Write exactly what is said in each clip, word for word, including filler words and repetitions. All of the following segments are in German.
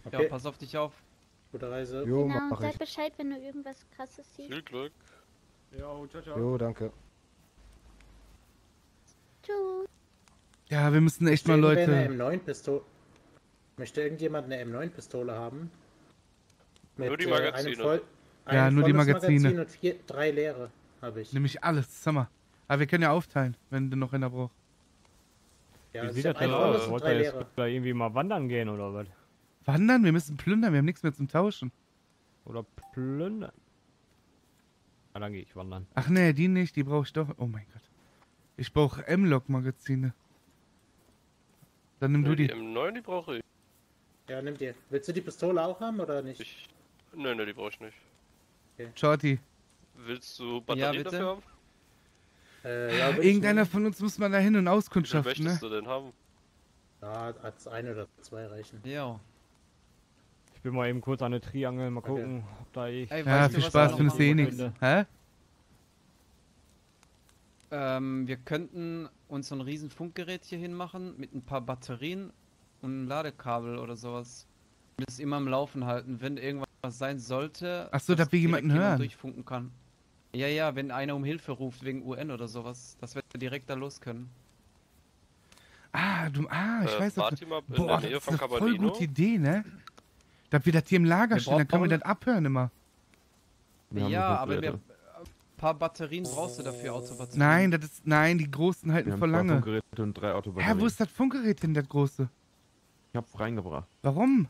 Okay. Ja, pass auf dich auf. Gute Reise. Jo, Genau, und mach sag ich. Bescheid, wenn du irgendwas krasses siehst. Viel Glück. Jo, ciao, ciao. Jo, danke. Tschüss. Ja, wir müssen echt mal Möchte irgendwer Leute... eine M neun Pistole. Möchte irgendjemand eine M neun Pistole haben? Mit, Nur die äh, Magazine. einem voll, Ja, ein nur die volles Magazine. Magazin und vier, drei leere habe ich. Nämlich alles, sag mal. Aber wir können ja aufteilen, wenn du noch einer brauchst. Ja, Wie also sieht ich das hab denn ein volles aus? und Wollt drei ihr jetzt leere. da irgendwie mal wandern gehen oder was? Wandern? Wir müssen plündern, wir haben nichts mehr zum Tauschen. Oder plündern? Ah, dann gehe ich wandern. Ach nee, die nicht, die brauche ich doch. Oh mein Gott. Ich brauche M-Log-Magazine. Dann nimm Nö, du die die. M neun, die brauche ich. Ja, nimm dir. Willst du die Pistole auch haben oder nicht? ich. Nö, nö, die brauche ich nicht. Shorty. Willst du Batterien bitte? dafür haben? Äh, ja, will ich Irgendeiner nehmen. von uns muss mal dahin und Wie viel auskundschaften, ne? möchtest du denn haben? Ja, als ein oder zwei reichen. Ja. Ich bin mal eben kurz an eine Triangel, mal Okay. gucken, ob da ich... Ey, Ja, weißt du, viel was Spaß, wir findest noch du eh machen nichts. könnte? Hä? Ähm, wir könnten uns so ein riesen Funkgerät hier hinmachen mit ein paar Batterien und ein Ladekabel oder sowas. Das immer im Laufen halten, wenn irgendwas sein sollte. Ach so, dass dass wir direkt jemanden jemand hören. durchfunken kann. Ja, ja, wenn einer um Hilfe ruft wegen U N oder sowas, dass wir direkt da los können. Ah, du, ah, ich Äh, weiß doch. Fatima in Boah, der das Nähe ist von eine voll Cavallino. gute Idee, ne? Dass wir das hier im Lager Wir stehen, dann können wir brauchen- das abhören immer. Wir haben Ja, eine aber wir, Funkgeräte. ein paar Batterien brauchst du dafür, Autobatterien. Nein, das ist, nein, die großen halten Wir haben voll zwei lange. Funkgeräte und drei Autobatterien. Hä, wo ist das Funkgerät hin, das große? Ich hab's reingebracht. Warum?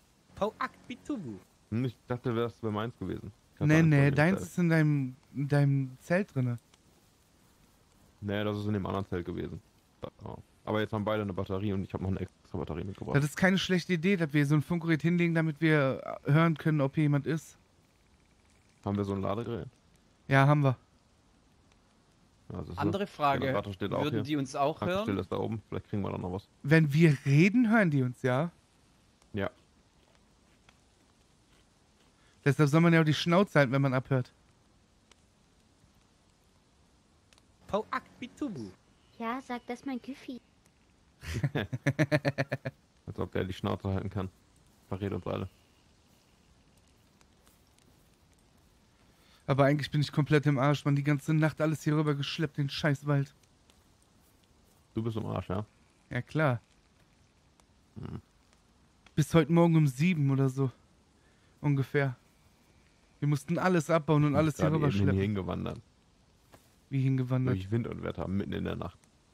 Hm, ich dachte, wär's wäre meins gewesen. Ich hatte Nee, eins von nee, dem deins Zelt. ist in deinem, in deinem Zelt drinne. Nee, das ist in dem anderen Zelt gewesen. Ja. Aber jetzt haben beide eine Batterie und ich habe noch eine extra Batterie mitgebracht. Das ist keine schlechte Idee, dass wir so ein Funkgerät hinlegen, damit wir äh, hören können, ob hier jemand ist. Haben wir so ein Ladegerät? Ja, haben wir. Ja, das ist Andere Frage, Generator steht auch würden hier. die uns auch Tankstelle hören? ist da oben. Vielleicht kriegen wir dann noch was. Wenn wir reden, hören die uns, ja? Ja. Deshalb soll man ja auch die Schnauze halten, wenn man abhört. Ja, sag das mal Güffi. Als ob der die Schnauze halten kann. Verrät uns alle. Aber eigentlich bin ich komplett im Arsch, man. Die ganze Nacht alles hier rüber geschleppt, den Scheißwald. Du bist im Arsch, ja? Ja, klar. Hm. Bis heute Morgen um sieben oder so. Ungefähr. Wir mussten alles abbauen und alles hier Gerade rüber eben schleppen. hingewandert. Wie hingewandert. Durch Wind und Wetter, mitten in der Nacht.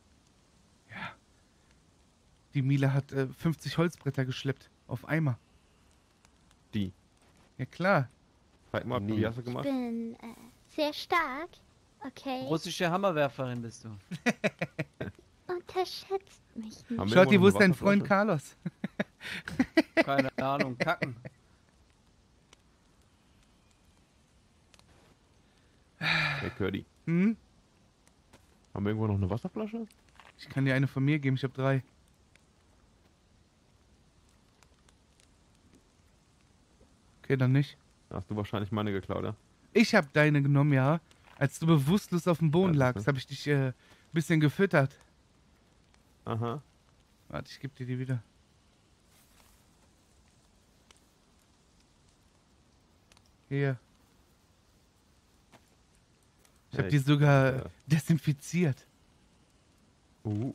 Die Miele hat äh, fünfzig Holzbretter geschleppt. Auf Eimer. Die. Ja, klar. Zeig mal, Nie. wie hast du Ich gemacht? bin äh, sehr stark. Okay. Russische Hammerwerferin bist du. Unterschätzt mich nicht. Haben wir Schaut, irgendwo wo noch ist dein eine Freund Wasserflasche? Carlos? Keine Ahnung, kacken. Hey, Curdy. Hm? Haben wir irgendwo noch eine Wasserflasche? Ich kann dir eine von mir geben, ich habe drei. Okay, dann nicht. Hast du wahrscheinlich meine geklaut, ja? Ich habe deine genommen, ja. Als du bewusstlos auf dem Boden Ja, lagst, siehste. habe ich dich äh, ein bisschen gefüttert. Aha. Warte, ich gebe dir die wieder. Hier. Ich habe Ja, die ich- sogar ja. desinfiziert. Uh.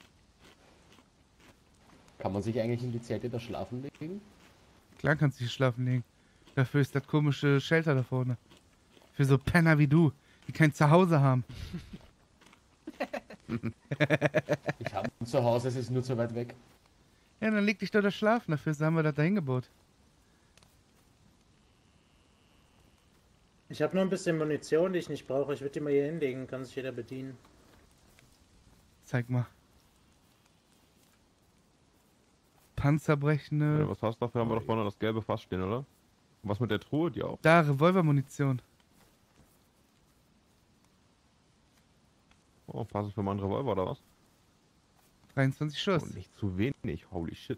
Kann man sich eigentlich in die Zelte da schlafen legen? Klar kannst du hier schlafen legen. Dafür ist das komische Shelter da vorne. Für so Penner wie du, die kein Zuhause haben. Ich habe ein Zuhause, es ist nur zu weit weg. Ja, dann leg dich doch da schlafen. Dafür haben wir das da hingebaut. Ich habe nur ein bisschen Munition, die ich nicht brauche. Ich würde die mal hier hinlegen, kann sich jeder bedienen. Zeig mal. Ja, Panzerbrechende. was hast du dafür? Haben wir doch vorne das gelbe Fass stehen, oder? Und was mit der Truhe, die auch? Da, Revolvermunition. Oh, passen für meinen Revolver, oder was? dreiundzwanzig Schuss. Oh, nicht zu wenig. Holy shit.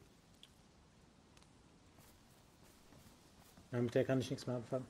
Ja, mit der kann ich nichts mehr anfangen.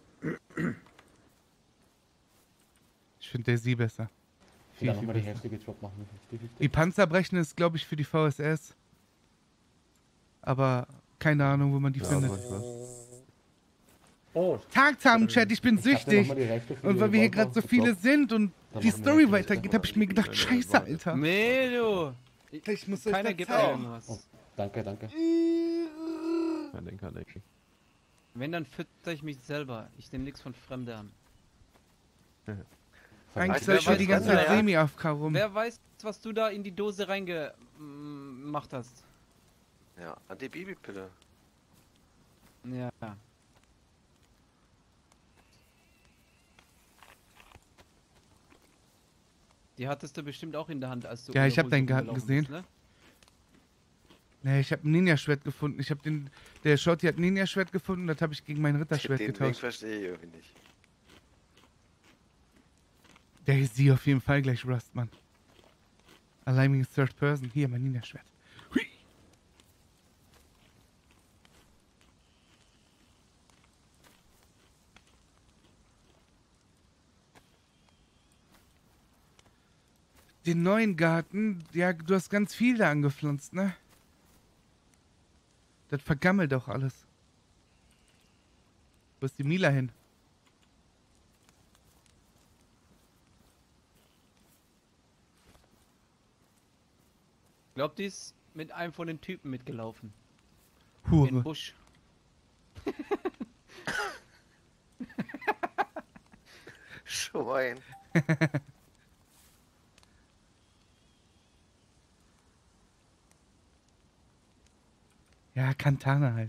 Ich finde der sie besser. Viel, Dann viel nochmal die besser. Hälfte gedroppt machen. fünfzig Die fünfzig. Panzerbrechende ist, glaube ich, für die V S S. Aber keine Ahnung, wo man die Ja, findet. aber ich weiß. Oh, Tagzahmen-Chat, ich bin Ich hab dir süchtig. noch mal die Rechte für Und die weil wir hier Revolver gerade so viele verkauft. sind und Dann die machen wir Story noch die weitergeht, Liste. habe ich mir gedacht, scheiße, Alter. Nee, du. Ich muss euch Keiner das gibt zeigen. irgendwas. Danke, danke. Ja, denke, denke. Wenn, dann fütter ich mich selber. Ich nehme nichts von Fremden an. Eigentlich Wer soll ich weiß, ja die ganze was Zeit er- Semi-A F K rum. Wer weiß, was du da in die Dose reingemacht hast? Ja, Antibabypille. Ja. Die hattest du bestimmt auch in der Hand, als du. Ja, ohne ich hab Hose deinen Garten rumgelaufen gesehen. bist, ne? Nee, ich habe ein Ninja-Schwert gefunden. Ich habe den. Der Shorty hat ein Ninja-Schwert gefunden, das habe ich gegen mein Ritterschwert Den Link getauscht. verstehe ich irgendwie nicht. Der ist sie auf jeden Fall gleich Rust, Mann. Allein wegen Third Person. Hier, mein Ninja-Schwert. Hui. Den neuen Garten, ja, du hast ganz viel da angepflanzt, ne? Das vergammelt doch alles. Wo ist die Mila hin? Ich glaube, die ist mit einem von den Typen mitgelaufen. In Hure. den Busch. Schwein. Ja, Kantana halt.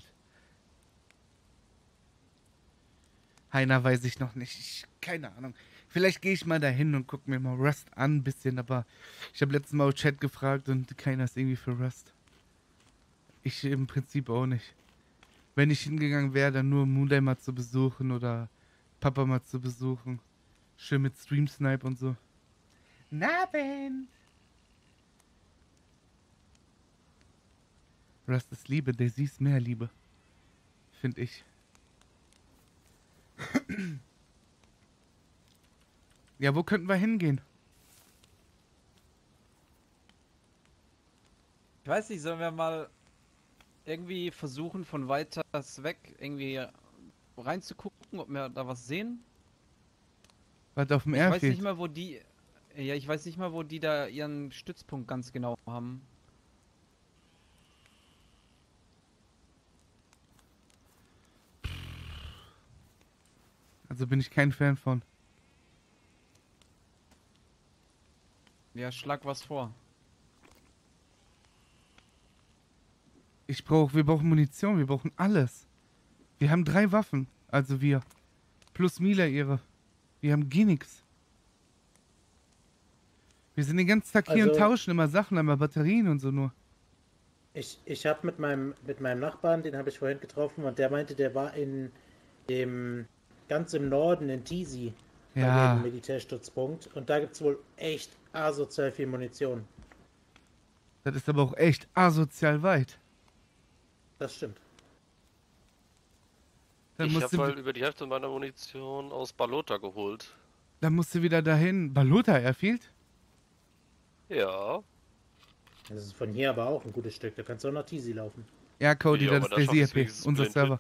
Heiner weiß ich noch nicht. Ich, keine Ahnung. Vielleicht gehe ich mal dahin und gucke mir mal Rust an, ein bisschen, aber ich habe letztes Mal auch Chat gefragt und keiner ist irgendwie für Rust. Ich im Prinzip auch nicht. Wenn ich hingegangen wäre, dann nur Moonday mal zu besuchen oder Papa mal zu besuchen. Schön mit Stream Snipe und so. Nabend! Rust ist Liebe, Daisy ist mehr Liebe. Find ich. Ja, wo könnten wir hingehen? Ich weiß nicht, sollen wir mal irgendwie versuchen, von weiters weg irgendwie reinzugucken, ob wir da was sehen? Was auf dem Ich weiß Airfield? nicht mal, wo die. Ja, ich weiß nicht mal, wo die da ihren Stützpunkt ganz genau haben. Also bin ich kein Fan von. Ja, schlag was vor. Ich brauch, wir brauchen Munition, wir brauchen alles. Wir haben drei Waffen, also wir. Plus Mila ihre. Wir haben gar nichts. Wir sind den ganzen Tag hier und Also- tauschen immer Sachen, immer Batterien und so nur. Ich, ich habe mit meinem, mit meinem Nachbarn, den habe ich vorhin getroffen, und der meinte, der war in dem ganz im Norden in Tizi bei Ja. dem Militärstützpunkt, und da gibt es wohl echt asozial viel Munition. Das ist aber auch echt asozial weit. Das stimmt. Dann ich musst, habe du, mal über die Hälfte meiner Munition aus Balota geholt. dann musst du wieder dahin. Balota Airfield? Ja. Das ist von hier aber auch ein gutes Stück. Da kannst du auch nach Tizi laufen. Ja, Cody, Ja, das aber ist da der schaffst du C R P, wenigstens unser blind Server.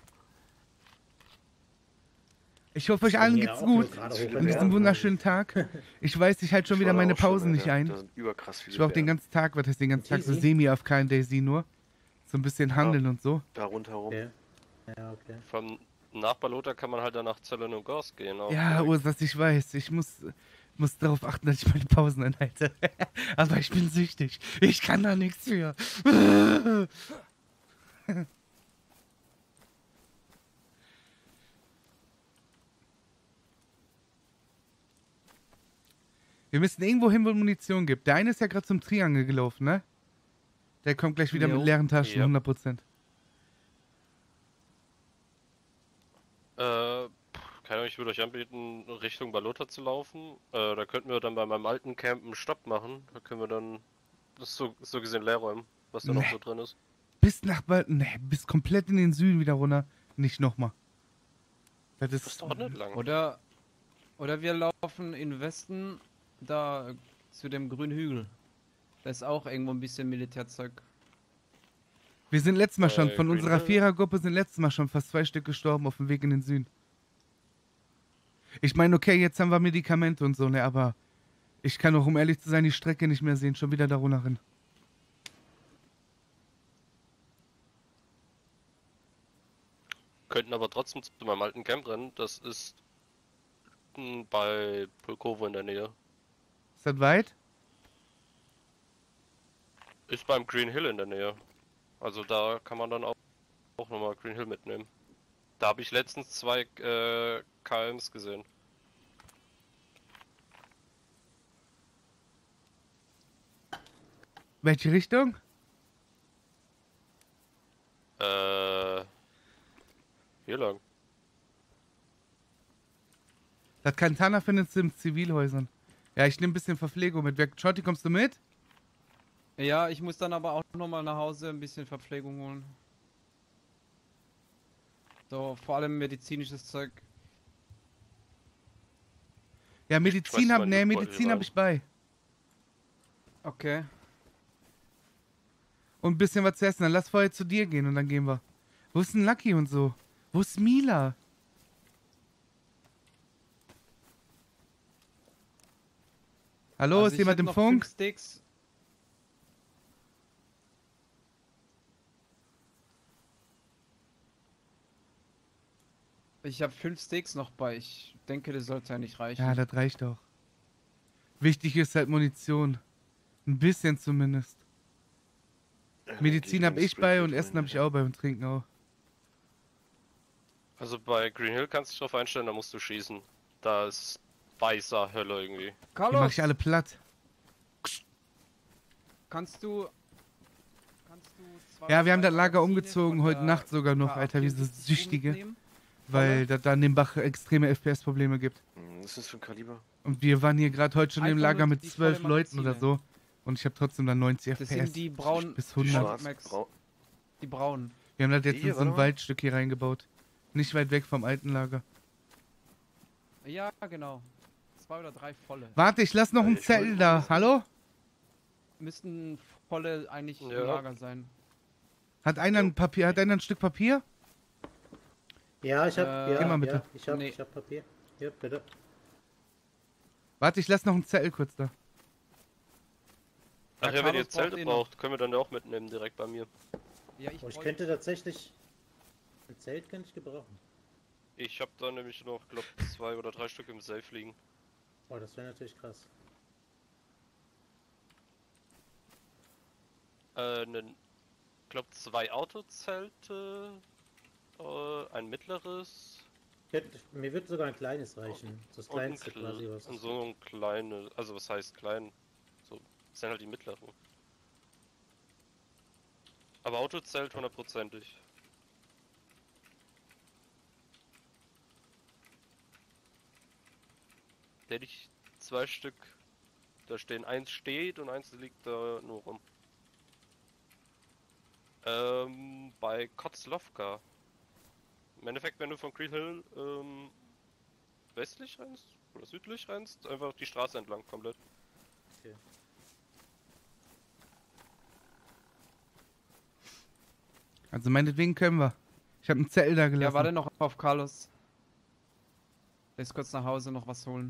Ich hoffe, euch Von allen hier geht's auch nur gut gerade hoch an entfernt. diesem wunderschönen Tag. Ich weiß, ich halte schon wieder meine Pausen nicht ein. Da sind überkrass viele Ich war auch den Bären ganzen Tag, was heißt den ganzen Tag, so Easy. Semi-A F K in Daisy nur. So ein bisschen handeln und so. da rundherum. Okay. Ja, okay. Vom nach Balota kann man halt dann nach Zellen und Gorsk gehen. auch Ja, direkt. Ursas, ich weiß. Ich muss, muss darauf achten, dass ich meine Pausen einhalte. Aber ich bin süchtig. Ich kann da nichts für. Wir müssen irgendwo hin, wo es Munition gibt. Der eine ist ja gerade zum Triangel gelaufen, ne? Der kommt gleich wieder Jo. mit leeren Taschen, Ja. hundert Prozent. Äh, pff, keine Ahnung, ich würde euch anbieten, Richtung Balota zu laufen. Äh, da könnten wir dann bei meinem alten Camp einen Stopp machen. Da können wir dann das so, so gesehen leer räumen, was da noch Nee. so drin ist. Bis nach bald. Ne, bis komplett in den Süden wieder runter. Nicht nochmal. Das Das ist. dauert nicht lang. Oder. Oder wir laufen in Westen da zu dem grünen Hügel. Da ist auch irgendwo ein bisschen Militärzeug. Wir sind letztes Mal schon, Äh, von Green unserer Hill? Vierergruppe sind letztes Mal schon fast zwei Stück gestorben auf dem Weg in den Süden. Ich meine, okay, jetzt haben wir Medikamente und so, ne, aber ich kann auch, um ehrlich zu sein, die Strecke nicht mehr sehen. Schon wieder da runter hin. Könnten aber trotzdem zu meinem alten Camp rennen. Das ist mm, bei Pulkovo in der Nähe. Ist das weit? Ist beim Green Hill in der Nähe. Also da kann man dann auch, auch nochmal Green Hill mitnehmen. Da habe ich letztens zwei äh, K Ms gesehen. Welche Richtung? Äh, hier lang. Das Kantana findest du in Zivilhäusern. Ja, ich nehme ein bisschen Verpflegung mit. Wer, Shorty, kommst du mit? Ja, ich muss dann aber auch nochmal nach Hause ein bisschen Verpflegung holen. So, vor allem medizinisches Zeug. Ja, Medizin hab, meinen ne, Luftbeutel Medizin hab rein. ich bei. Okay. Und ein bisschen was zu essen. Dann lass vorher zu dir gehen und dann gehen wir. Wo ist denn Lucky und so? Wo ist Mila? Hallo, Also ist ich jemand hätte im noch Funk? fünf Steaks. Ich habe fünf Steaks noch bei. Ich denke, das sollte ja nicht reichen. Ja, das reicht auch. Wichtig ist halt Munition. Ein bisschen zumindest. Medizin hab ich bei und Essen hab ich auch bei und Trinken auch. Also bei Green Hill kannst du dich drauf einstellen, da musst du schießen. Da ist weißer Hölle irgendwie. Die mach Carlos, ich alle platt. kannst du... Kannst du zwei Ja, wir haben drei das Lager Magazine umgezogen, von heute der Nacht sogar noch, K Alter, wie so vierundsiebzig Süchtige. mitnehmen? Weil da da in dem Bach extreme F P S-Probleme gibt. Hm, Was ist das für ein Kaliber? Und wir waren hier gerade heute schon im Einfach Lager nur mit die zwölf volle Leuten oder Magazine. so. Und ich habe trotzdem dann neunzig Das F P S. sind die braunen... bis Die hundert. schwarz, Max. brau- Die braunen. Wir haben das jetzt Hier, in so ein warte mal. Waldstück hier reingebaut. Nicht weit weg vom alten Lager. Ja, genau. Zwei oder drei volle. Warte, ich lass noch Ja, ein ich Zettel wollte- da. Hallo? Müssten volle eigentlich Ja. im Lager sein. Hat einer ein Papier, hat einer ein Stück Papier? Ja, ich hab, Äh, ja, geh mal bitte. ja, ich hab, Nee. ich hab Papier. Hier, bitte. Warte, ich lass noch ein Zettel kurz da. Ach ja, wenn Carlos ihr Zelte braucht eh noch. braucht, können wir dann auch mitnehmen, direkt bei mir. Ja, ich, Oh, ich wollte- könnte tatsächlich... Ein Zelt könnte ich gebrauchen. Ich habe da nämlich noch, glaub, zwei oder drei Stück im Safe liegen. Oh, das wäre natürlich krass. Äh, nen, glaub, zwei Autozelte, äh, ein mittleres Könnte- Mir würde sogar ein kleines reichen. Das und ein, kleinste quasi, kle was und es so ein kleine, also was heißt klein? So, das sind halt die mittleren. Aber Autozelt hundertprozentig. Da hätte ich zwei Stück da stehen. Eins steht und eins liegt da nur rum. Ähm, bei Kotzlovka. Im Endeffekt, wenn du von Green Hill ähm, westlich rennst oder südlich rennst, einfach die Straße entlang komplett. Also meinetwegen können wir. Ich habe einen Zettel da gelassen. Ja, warte noch auf Carlos. Der ist kurz nach Hause noch was holen.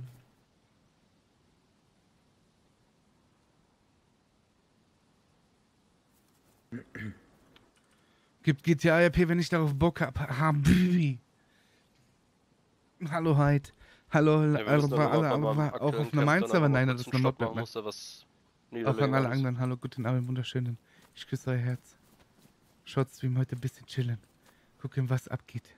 Gibt G T A R P, wenn ich darauf Bock hab. Habibi. Hallo Hyde. Hallo, Ja, wir also, müssen dann alle, aber bei alle, meinem auch aktuellen auf normalen Camp dann Server? aber Nein, mal das ist kurz eine einen Stopp Modmap. machen, muss da was Auch niederlegen an alle alles. anderen. Hallo, guten Abend, wunderschönen. Ich küsse euer Herz. Shortstream heute ein bisschen chillen. Gucken, was abgeht.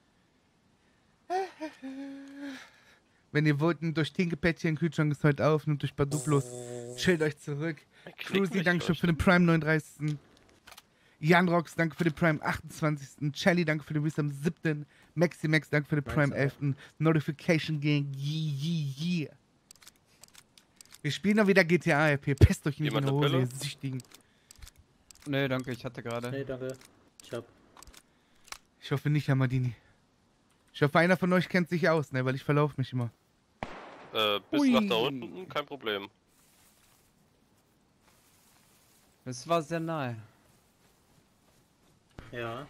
Wenn ihr wollt, nehmt euch Tinkepäckchen, Kühlschrank ist heute auf, nehmt euch paar Duplos, chillt euch zurück. Knick Cruzy, mich danke schön durch. für den Prime neununddreißigsten Jan Rox, danke für den Prime achtundzwanzigsten Chelly, danke für den Wisdom siebten Maxi Max, danke für den Prime elften Notification Gang, yeah, yeah, yeah. Wir spielen noch wieder G T A R P. Pesst euch nicht in Jemand die eine Hose, Pille? ihr Süchtigen. Nee, danke, ich hatte gerade. Nee, danke. Ich hab. Ich hoffe nicht, Hamadini. Ich hoffe, einer von euch kennt sich aus, ne, weil ich verlaufe mich immer. Äh, bis Ui. nach da unten, kein Problem. Es war sehr nahe. Ja.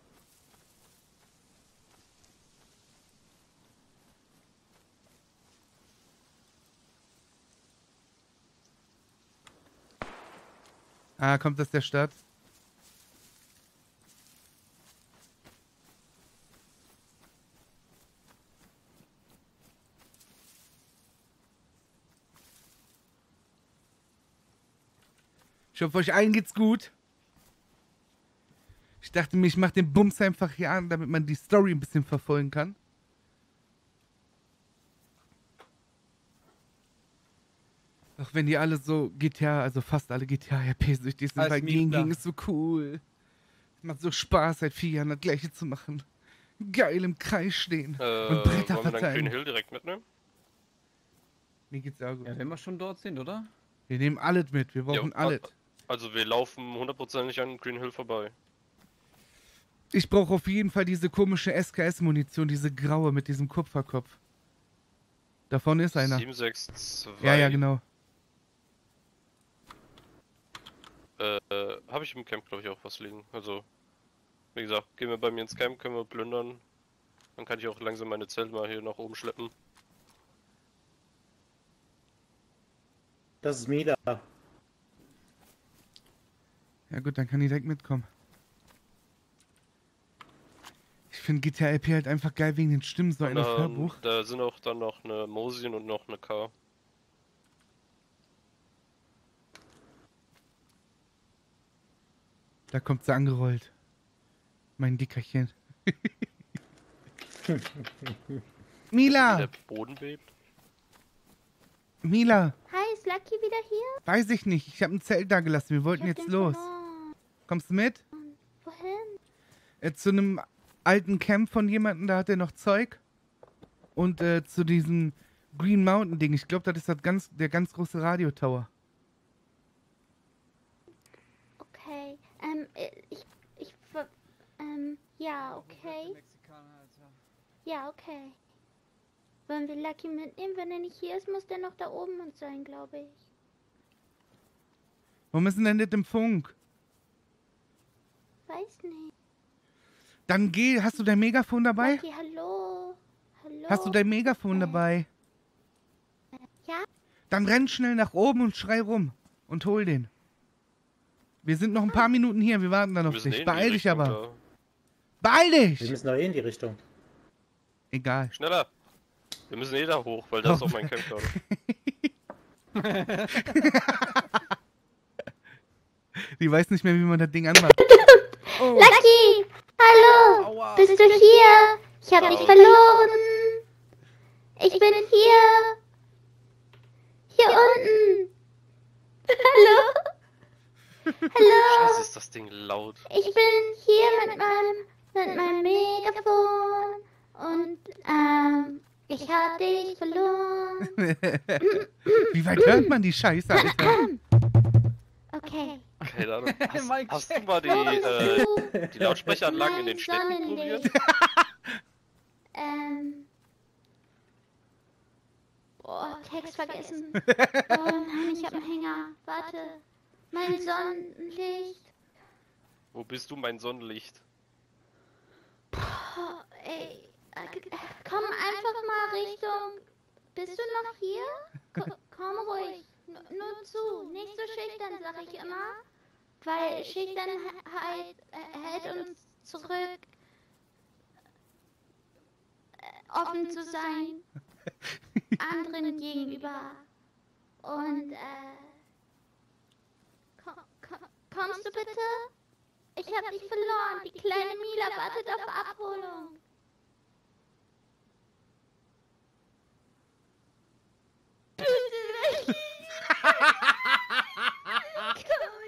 Ah, kommt das der Stadt? Ich hoffe, euch allen geht's gut. Ich dachte mir, ich mache den Bums einfach hier an, damit man die Story ein bisschen verfolgen kann. Auch wenn die alle so G T A, also fast alle G T A R P-süchtig sind, Als weil gegen Mietler. gegen ist so cool. Macht so Spaß, seit vier Jahren das Gleiche zu machen. Geil im Kreis stehen Äh, und Bretter wollen wir dann Green verteilen. Hill direkt mitnehmen? Mir geht's auch gut. Ja, wenn wir schon dort sind, oder? Wir nehmen alles mit, wir brauchen Ja, alles. Also wir laufen hundertprozentig an Green Hill vorbei. Ich brauche auf jeden Fall diese komische S K S-Munition, diese graue mit diesem Kupferkopf. Davon ist einer. sieben sechs zwei. Ja, ja, genau. Äh, habe ich im Camp, glaube ich, auch was liegen. Also, wie gesagt, gehen wir bei mir ins Camp, können wir plündern. Dann kann ich auch langsam meine Zelt mal hier nach oben schleppen. Das ist Mila. Ja gut, dann kann die direkt mitkommen. Ich finde G T A R P halt einfach geil wegen den Stimmen, so Und, ein ähm, Hörbuch. da sind auch dann noch eine Mosin und noch eine K. Da kommt sie angerollt. Mein Dickerchen. Mila! Der Boden bebt. Mila! Hi, ist Lucky wieder hier? Weiß ich nicht. Ich habe ein Zelt da gelassen. Wir Ich wollten hab jetzt den los. verloren. Kommst du mit? Wohin? Äh, zu einem alten Camp von jemandem, da hat er noch Zeug. Und äh, zu diesem Green Mountain Ding. Ich glaube, das ist das ganz, der ganz große Radiotower. Okay. Ähm, äh, ich, ich, ver- ähm, ja, okay. Ja, okay. Wollen wir Lucky mitnehmen? Wenn er nicht hier ist, muss der noch da oben sein, glaube ich. Warum ist denn der nicht im Funk? Weiß nicht. Dann geh. Hast du dein Megafon dabei? Lucky, hallo? Hallo? Hast du dein Megafon Äh. dabei? Ja? Dann renn schnell nach oben und schrei rum. Und hol den. Wir sind noch ein paar Minuten hier. Wir warten dann Wir auf müssen eh dich. in die Beeil dich Richtung aber. da. Beeil Wir dich! müssen doch eh in die Richtung. Egal. Schneller! Wir müssen eh da hoch, weil da ist Oh. auch mein Camp gerade. Die weiß nicht mehr, wie man das Ding anmacht. Oh. Lucky! Hallo! Aua. Bist du hier? Ich hab dich Au. verloren! Ich bin hier! Hier unten! Hallo? Hallo? Scheiße, ist das Ding laut. Ich bin hier mit meinem, mit meinem Megafon und, ähm, ich hab dich verloren. Wie weit hört man die Scheiße, Alter? Okay. Keine Ahnung. Hast, Mike hast du checkt. mal die, Wo bist äh, du? die Lautsprecheranlagen in den Mein Städten Sonnenlicht. probiert? Ähm. Boah, Text vergessen. Oh nein, ich hab einen Hänger. Warte. Mein Sonnenlicht. Wo bist du, mein Sonnenlicht? Oh, ey. äh, Komm einfach mal Richtung. Bist du noch hier? Ko- Komm ruhig. N nur zu. Nicht so schüchtern, sag ich immer. Weil Schüchternheit äh, hält uns zurück, äh, offen zu sein. Anderen gegenüber. Und, äh. Komm, komm, kommst du bitte? Ich hab dich verloren. Die kleine Mila wartet auf Abholung. Bitte, komm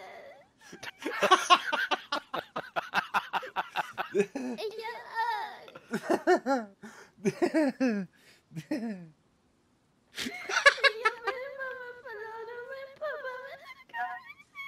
jetzt. Ich hab Angst. Ich hab meine Mama verloren und mein Papa ist gar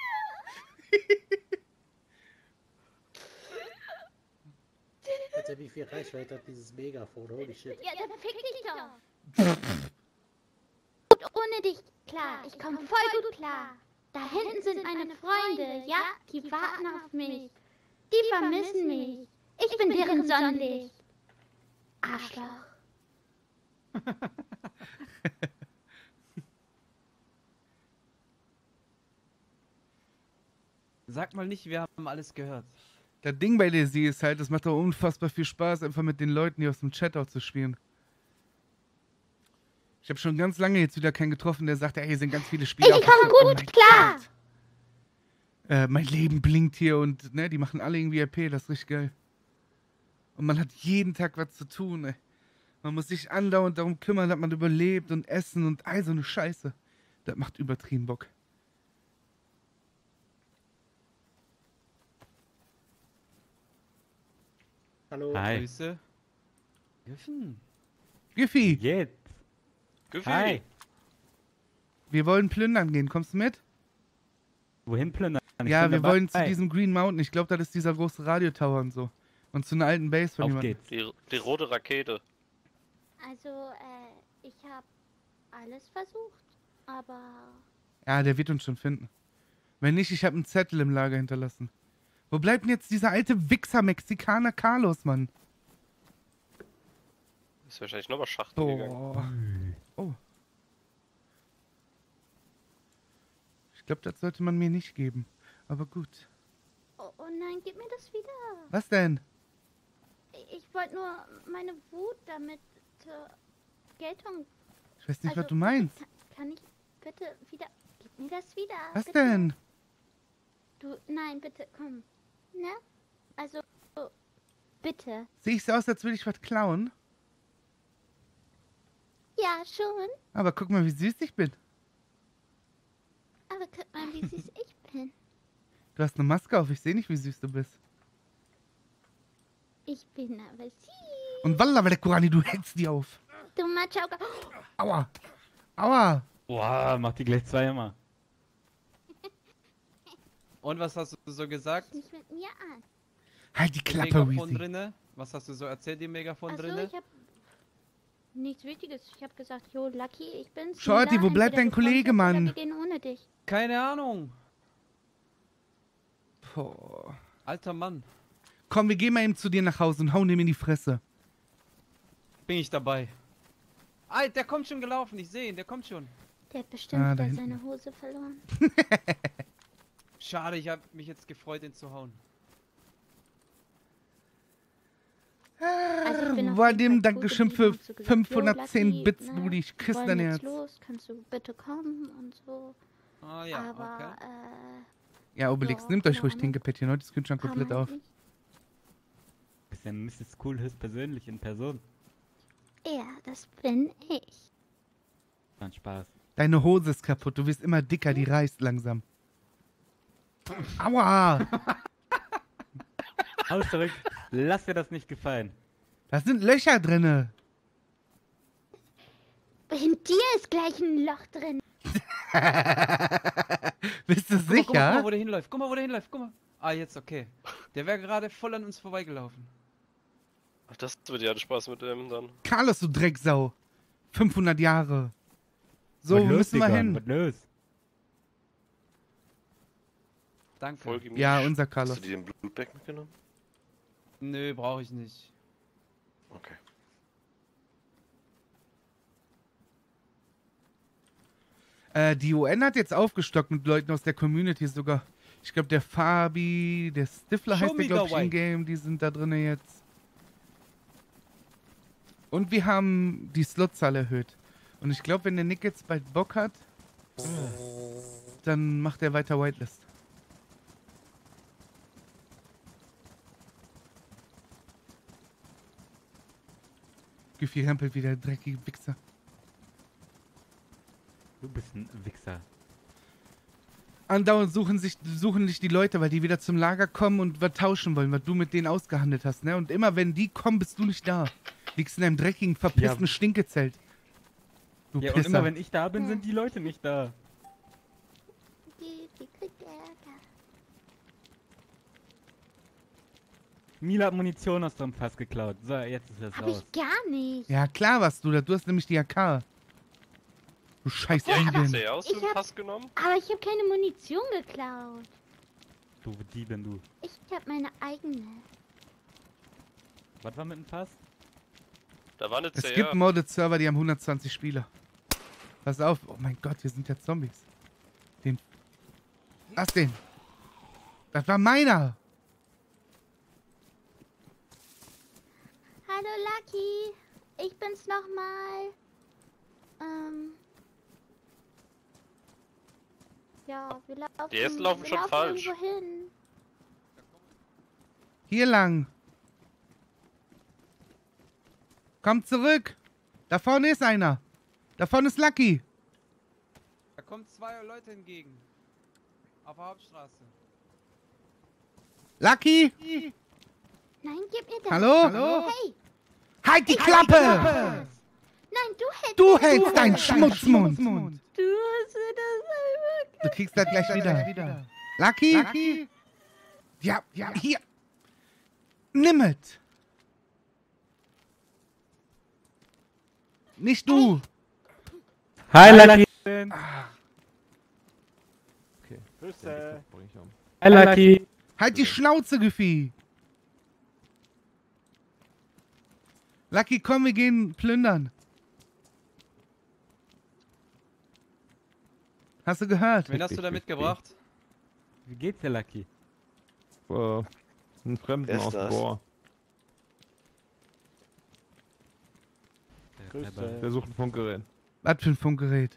nicht hier. Alter, wie viel Reichweite hat dieses Megafon? Holy shit. Ja, dann fick dich doch. Gut, ohne dich, klar. Ich komme voll gut klar. Da hinten sind meine Freunde, ja? Die warten auf mich. Die vermissen mich. Ich bin deren Sonnenlicht. Arschloch. Sag mal nicht, wir haben alles gehört. Das Ding bei der Sie ist halt, es macht doch unfassbar viel Spaß, einfach mit den Leuten hier aus dem Chat auch zu spielen. Ich habe schon ganz lange jetzt wieder keinen getroffen, der sagt, ey, hier sind ganz viele Spieler. Ich komm Oh gut klar. Gott. Äh, mein Leben blinkt hier und ne, die machen alle irgendwie R P, das ist richtig geil. Und man hat jeden Tag was zu tun, ey. Man muss sich andauernd darum kümmern, dass man überlebt und essen und all so eine Scheiße. Das macht übertrieben Bock. Hallo. Hi. Grüße. Griffen. Giffy, Jetzt. Gefühl. Hi. wir wollen plündern gehen, kommst du mit? Wohin plündern? Ich Ja, bin wir dabei. wollen zu diesem Green Mountain. Ich glaube, das ist dieser große Radiotower und so. Und zu einer alten Base von Auf jemandem. geht's. Die, die rote Rakete. Also, äh, ich habe alles versucht, aber Ja, der wird uns schon finden. Wenn nicht, ich habe einen Zettel im Lager hinterlassen. Wo bleibt denn jetzt dieser alte Wichser-Mexikaner Carlos, Mann? Ist wahrscheinlich nochmal Schachtel gegangen. Boah. Oh. Ich glaube, das sollte man mir nicht geben. Aber gut. oh, oh nein, gib mir das wieder. Was denn? Ich wollte nur meine Wut damit zur Geltung. Ich weiß nicht, Also, was du meinst. Kann, kann ich bitte wieder. Gib mir das wieder. Was bitte. denn? Du, nein, bitte, komm. Ne? Also, bitte. Sehe ich so aus, als würde ich was klauen? Ja, schon. Aber guck mal, wie süß ich bin. Aber guck mal, wie süß ich bin. Du hast eine Maske auf, ich sehe nicht, wie süß du bist. Ich bin aber süß. Und Wallah, der Kurani, du hältst die auf. Du Matschauger. Aua. Aua. Wow, mach die gleich zweimal. Und was hast du so gesagt? Nicht mit mir an. Halt die Im Klappe, Megafon Weezy. drinne? Was hast du so erzählt im Megafon Achso, drinne? ich hab nichts Wichtiges. Ich hab gesagt, jo, Lucky, ich bin's. Shorty, Mila, wo bleibt entweder dein du kommst Kollege, mit Mann? Oder wir gehen ohne dich. Keine Ahnung. Boah. Alter Mann. Komm, wir gehen mal eben zu dir nach Hause und hauen ihm in die Fresse. Bin ich dabei. Alter, der kommt schon gelaufen. Ich sehe ihn, der kommt schon. Der hat bestimmt Ah, da wieder hinten. seine Hose verloren. Schade, ich habe mich jetzt gefreut, ihn zu hauen. Also ich bin auf War jeden dem Fall Dankeschön cool für geblieben, hab so gesagt, fünfhundertzehn jo, Bits, Lucky, Brudi. Ich wir küsse wollen dein jetzt Herz. los, kannst du bitte kommen und so. Ah ja, Aber, okay. äh, Ja, Obelix, Ja, nehmt euch keine ruhig Ahnung. Tinkepäckchen. Heute ist Kühlschrank paar komplett Mal auf. nicht. Bist ja Misses Cool höchstpersönlich in Person. Ja, das bin ich. War ein Spaß. Deine Hose ist kaputt. Du wirst immer dicker, die reißt langsam. Aua! Haus zurück. Lass dir das nicht gefallen. Da sind Löcher drinne. In dir ist gleich ein Loch drin. Bist du Guck mal, guck mal, guck mal, sicher? wo der hinläuft. Guck mal, wo der hinläuft. Guck mal. Ah, jetzt okay. Der wäre gerade voll an uns vorbeigelaufen. Ach, das wird ja Spaß mit dem dann. Carlos, du Drecksau. fünfhundert Jahre. So, Was wo los, müssen wir Digga? hin? Was los? Danke. Voll gemischt. Ja, unser Hast Carlos. du dir den Blutbag mitgenommen? Nö, brauche ich nicht. Okay. Äh, die U N hat jetzt aufgestockt mit Leuten aus der Community sogar. Ich glaube, der Fabi, der Stifler Show heißt der, me glaube the ich, way. in-game. Die sind da drin jetzt. Und wir haben die Slotzahl erhöht. Und ich glaube, wenn der Nick jetzt bald Bock hat, dann macht er weiter Whitelist. Gefühl rempelt wieder, dreckige Wichser. Du bist ein Wichser. Andauernd suchen sich suchen sich die Leute, weil die wieder zum Lager kommen und was tauschen wollen, was du mit denen ausgehandelt hast, ne? Und immer wenn die kommen, bist du nicht da. Liegst in einem dreckigen, verpissten Ja. Stinkezelt. Du Ja, und Pisser. immer wenn ich da bin, sind die Leute nicht da. Die, die kriegt Ärger. Mila hat Munition aus dem Fass geklaut. So, jetzt ist das Hab raus. ich gar nicht. Ja, klar warst du da. Du hast nämlich die A K. Du scheiß Hast Übeln. du ja aus Ich dem hab- Pass genommen? Aber ich habe keine Munition geklaut. du Diebin, du. Ich hab meine eigene. Was war mit dem Pass? Da war eine Es C R. gibt Modded Server, die haben hundertzwanzig Spieler. Pass auf. Oh mein Gott, wir sind ja Zombies. Den... Lass den. Das war meiner. Hallo Lucky. Ich bin's nochmal. Ähm... Ja, wir laufen, Die ersten laufen wir schon laufen falsch. irgendwo hin. Hier lang. Komm zurück. Da vorne ist einer. Da vorne ist Lucky. Da kommen zwei Leute entgegen. Auf der Hauptstraße. Lucky. Nein, gib mir das. Hallo? Hallo? Hey, Halt die Klappe. nein, du hältst Du mir das hältst Maul. deinen Schmutzmund. Du hast mir das einfach... Du kriegst das gleich wieder. Lucky? Ja, ja, hier. Nimm es. Nicht du. Hi, Lucky. Okay. Grüße. Bring ich um. Hi, Lucky. Halt die Schnauze, Gefieh. Lucky, komm, wir gehen plündern. Hast du gehört? Wen hast du da mitgebracht? Wie geht's dir, Lucky? Äh, einen Fremden Wer ist aus dem das? Bohr. Grüße. Der sucht ein Funkgerät. Was für ein Funkgerät?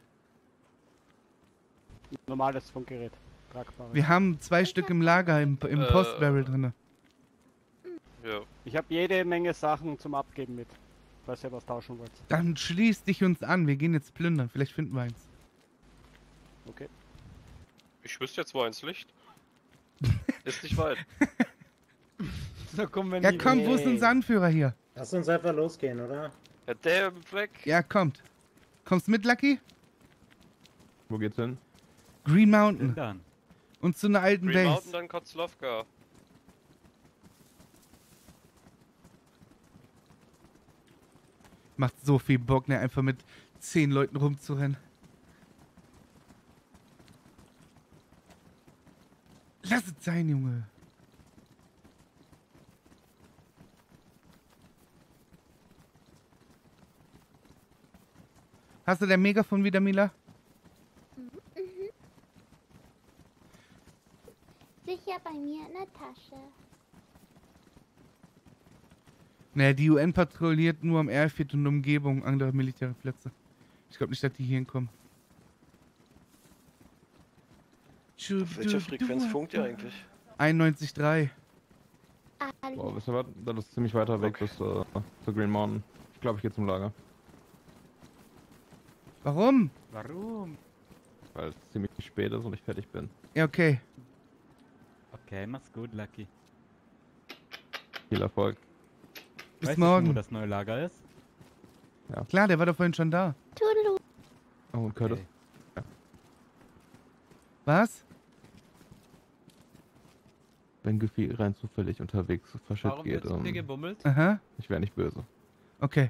Normales Funkgerät. Tragbares. Wir haben zwei Stück im Lager, im, im Äh. Postbarrel drin. Ja. Ich habe jede Menge Sachen zum Abgeben mit. Falls ihr was tauschen wollt. Dann schließ dich uns an, wir gehen jetzt plündern. Vielleicht finden wir eins. Okay. Ich wüsste jetzt wo eins Licht. Ist nicht weit. Da kommen wir Ja nie komm, wo ist Nee. unser Anführer hier? Lass uns einfach losgehen, oder? Ja, der weg. Ja, kommt. Kommst mit, Lucky? Wo geht's hin? Green Mountain. Dann. Und zu einer alten Green Mountain, Base. dann Kotzlovka. Macht so viel Bock, ne, einfach mit zehn Leuten rumzurennen. Lass es sein, Junge. Hast du dein Megafon wieder, Mila? Sicher bei mir in der Tasche. Naja, die U N patrouilliert nur am Airfield und Umgebung anderer Militärplätze. Ich glaube nicht, dass die hier hinkommen. Auf welcher Frequenz funkt ihr eigentlich? einundneunzig Komma drei. Boah, wisst ihr was? Das ist ziemlich weiter weg bis äh, zur Green Mountain. Ich glaube, ich gehe zum Lager. Warum? Warum? Weil es ziemlich spät ist und ich fertig bin. Ja, okay. Okay, mach's gut, Lucky. Viel Erfolg. Bis Weißt du schon, morgen. wo das neue Lager ist? Klar, der war doch vorhin schon da. Tudelu. Oh, und Curtis. Okay. Was? Wenn Gefühl rein zufällig unterwegs verschütt Warum geht, wird hier ähm, gebummelt? Aha. ich wäre nicht böse. Okay.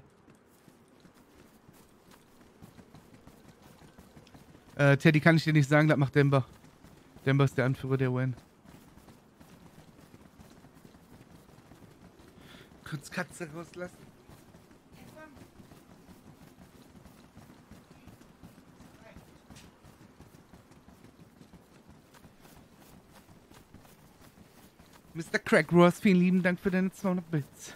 Äh, Teddy, kann ich dir nicht sagen, das macht Denver. Denver ist der Anführer der U N. Kurz Katze rauslassen. Mister Crack Ross, vielen lieben Dank für deine zweihundert Bits.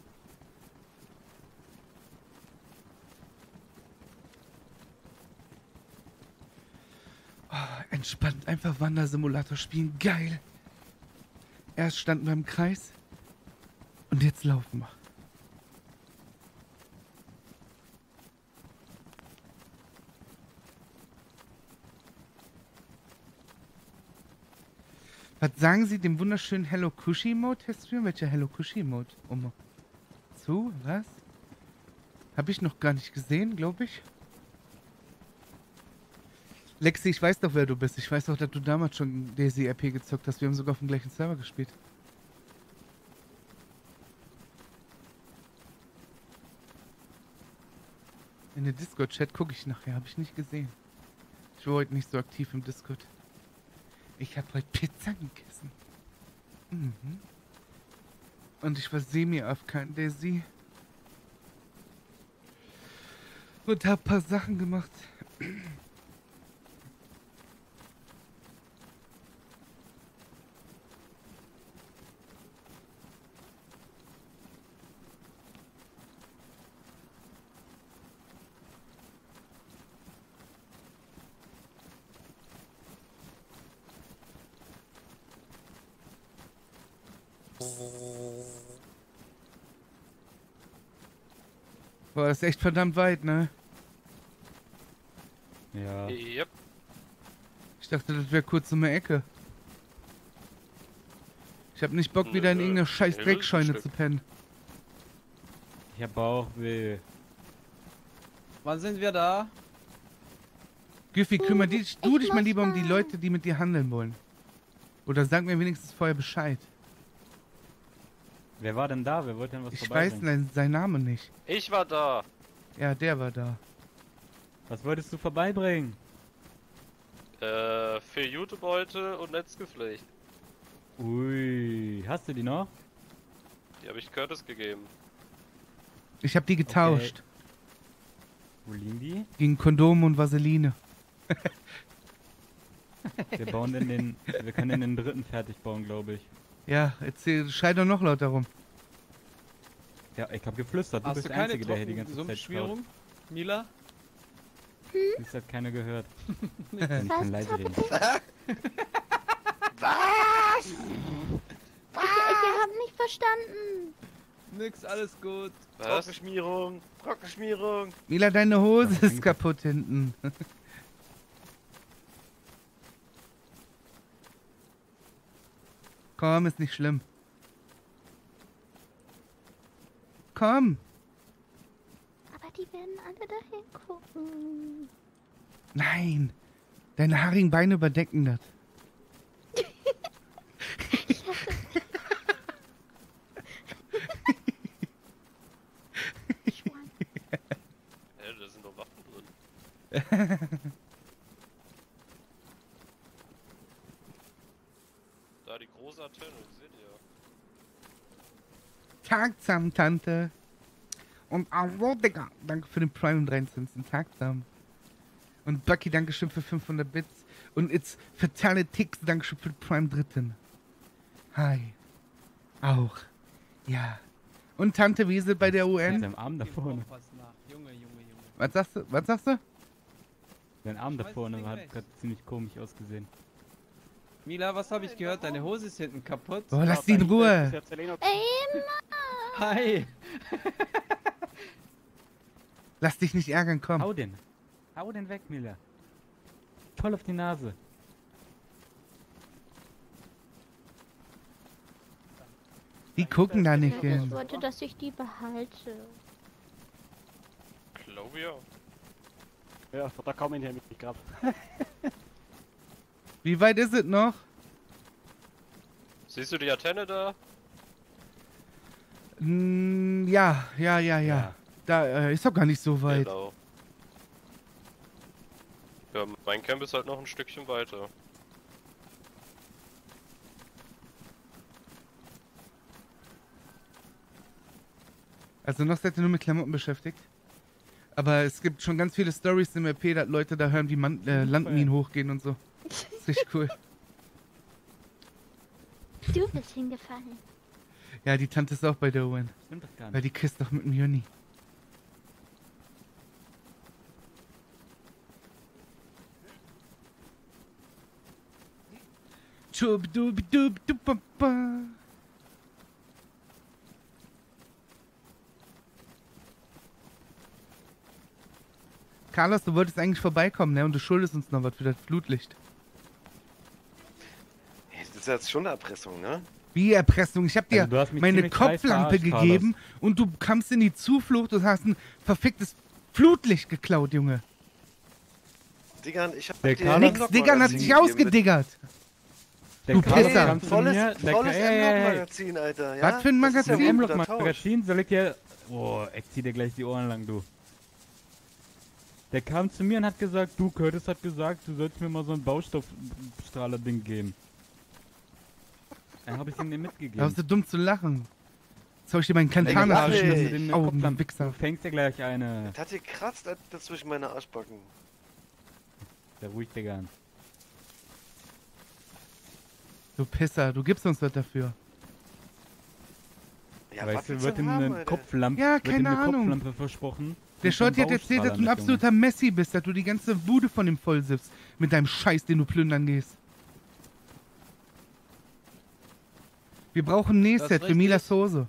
Oh, entspannt, einfach Wandersimulator spielen, geil. Erst standen wir im Kreis und jetzt laufen wir. Was sagen Sie dem wunderschönen Hello Cushy Mode Teststream? Welcher Hello Cushy Mode? Um zu, was? Hab ich noch gar nicht gesehen, glaube ich. Lexi, ich weiß doch, wer du bist. Ich weiß doch, dass du damals schon Daisy R P gezockt hast. Wir haben sogar auf dem gleichen Server gespielt. In der Discord-Chat gucke ich nachher. Habe ich nicht gesehen. Ich war heute nicht so aktiv im Discord. Ich habe heute Pizza gegessen. Mhm. Und ich war semi-Afghan Daisy. Und hab paar Sachen gemacht. Boah, das ist echt verdammt weit, ne? Ja. Yep. Ich dachte, das wäre kurz um die Ecke. Ich hab nicht Bock, wieder in Nö, irgendeine scheiß Hill ist ein Dreckscheune Stück. zu pennen. Ich hab Bauchweh. Wann sind wir da? Güffi, kümmere dich, du Ich dich mal muss lieber um die mal. Leute, die mit dir handeln wollen. Oder sag mir wenigstens vorher Bescheid. Wer war denn da? Wer wollte denn was Ich weiß vorbeibringen? sein, seinen Namen nicht. Ich war da. Ja, der war da. Was wolltest du vorbeibringen? Äh, für Jutebeutel und Netzgeflecht. Ui, hast du die noch? Die habe ich Curtis gegeben. Ich hab die getauscht. Wo liegen die? Gegen Kondom und Vaseline. Wir bauen in den. Wir können in den dritten fertig bauen, glaube ich. Ja, erzähl, schrei doch noch laut darum. Ja, ich hab geflüstert. Du Hast bist du der keine Einzige, der hier die ganze Zeit schaut. Sumpfschmierung, Mila? Das hat keiner gehört. Ich Was kann leise zur reden. Was? Was? Ich, ich hab nicht verstanden. Nix, alles gut. Was? Trockenschmierung, Trockenschmierung. Mila, deine Hose ist kaputt hinten. Komm, ist nicht schlimm. Komm. Aber die werden alle dahin gucken. Nein. Deine haarigen Beine überdecken das. Hä, da sind doch Waffen drin. Da die große Antenne, seht ihr. Tag zusammen, Tante. Und Aro, Digga. Danke für den Prime und dreizehn. Tag zusammen. Und Bucky, Dankeschön für fünfhundert Bits. Und It's Fatale Ticks, Dankeschön für den Prime dritten. Hi. Auch. Ja. Und Tante Wiese bei der U Mit N. seinem Arm da vorne. Was nach. Junge, Junge, Junge. Was sagst du? Was sagst du? Sein Arm da Schmeiß das vorne Ding hat weg. gerade ziemlich komisch ausgesehen. Mila, was habe ich gehört? Deine Hose ist hinten kaputt. Oh, lass die in Ruhe. Ey, Hi. Lass dich nicht ärgern, komm. Hau den. Hau den weg, Mila. Voll auf die Nase. Die gucken da nicht ich hin. wollte, dass ich die behalte. Glaube ja. Ja, da kaum in hier mit gerade. Wie weit ist es noch? Siehst du die Antenne da? Mm, ja, ja, ja, ja. Ja. Da äh, ist doch gar nicht so weit. Genau. Ja, mein Camp ist halt noch ein Stückchen weiter. Also noch seid ihr nur mit Klamotten beschäftigt. Aber es gibt schon ganz viele Stories im R P, dass Leute da hören, wie Man äh, Landminen hochgehen und so. Das ist richtig cool. Du bist hingefallen. Ja, die Tante ist auch bei der U N. Stimmt doch gar Weil nicht. die küsst doch mit dem Juni. Chub dub dub dub ba ba. Carlos, du wolltest eigentlich vorbeikommen, ne? Und du schuldest uns noch was für das Flutlicht. Hey, das ist jetzt schon eine Erpressung, ne? Wie Erpressung? Ich hab dir Also du hast mich meine ziemlich dreist Kopflampe verarscht, gegeben und du kamst in die Zuflucht und hast ein verficktes Flutlicht geklaut, Junge. Diggern, ich hab Der dir Carlos- ein Nix, Lockmagazin Diggern hat sich gegeben mit- ausgediggert. Der Du Carlos Pisser. kam zu Volles, mir, der volles Ey, ey, ey. M-Log-Magazin, Alter, ja? Was für ein Das ist ja Magazin? ein guter Tausch. M-Log-Magazin, soll ich dir... Oh, ich zieh dir gleich die Ohren lang, du. Der kam zu mir und hat gesagt, du, Curtis hat gesagt, du sollst mir mal so ein Baustoffstrahler-Ding geben. Dann hab ich ihm den Da mitgegeben. bist du dumm zu lachen. Jetzt hab ich dir meinen Ey, Kantana Arsch, verschmissen. mit den Augen, Kopflampen. Wichser. Du fängst ja gleich eine. Das hat gekratzt Alter, zwischen meine Arschbacken. Sehr ruhig, Digga. Du Pisser, du gibst uns was dafür. Ja, Weißt was du, willst wird du ihm haben, eine Alter? Kopflampe, Ja, wird ihm keine eine Ahnung. Kopflampe versprochen. Der Und so ein Shorty hat erzählt, dass du ein Baustrahler mit, absoluter Messi bist, dass du die ganze Bude von ihm vollsippst. Mit deinem Scheiß, den du plündern gehst. Wir brauchen ein Das ist Nähset für richtig. Milas Hose.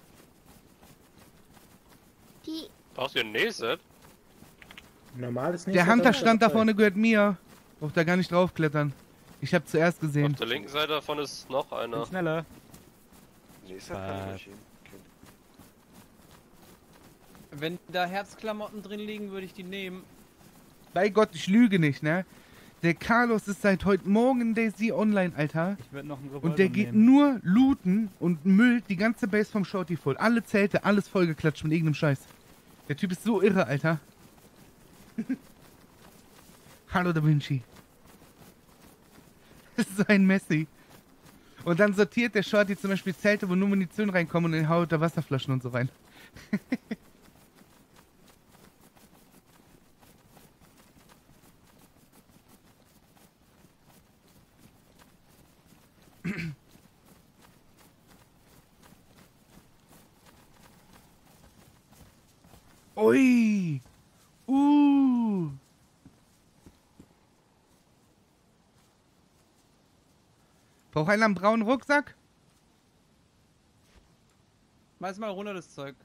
Die, Brauchst du ein Nähset? Normales nicht. Der Hunter stand da vorne, gehört mir. Braucht da gar nicht draufklettern. Ich hab zuerst gesehen. Auf der linken Seite davon ist noch Junge. einer. Bin schneller. Nee, ist ja keine Maschine. Okay. Wenn da Herzklamotten drin liegen, würde ich die nehmen. Bei Gott, ich lüge nicht, ne? Der Carlos ist seit heute Morgen in Daisy online, Alter. Ich würde noch einen Revolver Und der geht nehmen. nur looten und müllt die ganze Base vom Shorty voll. Alle Zelte, alles vollgeklatscht mit irgendeinem Scheiß. Der Typ ist so irre, Alter. Hallo Da Vinci. Das ist so ein Messi. Und dann sortiert der Shorty zum Beispiel Zelte, wo nur Munition reinkommen und dann haut da Wasserflaschen und so rein. Ui. Uh. Braucht einer einen braunen Rucksack? Schmeiß mal runter das Zeug.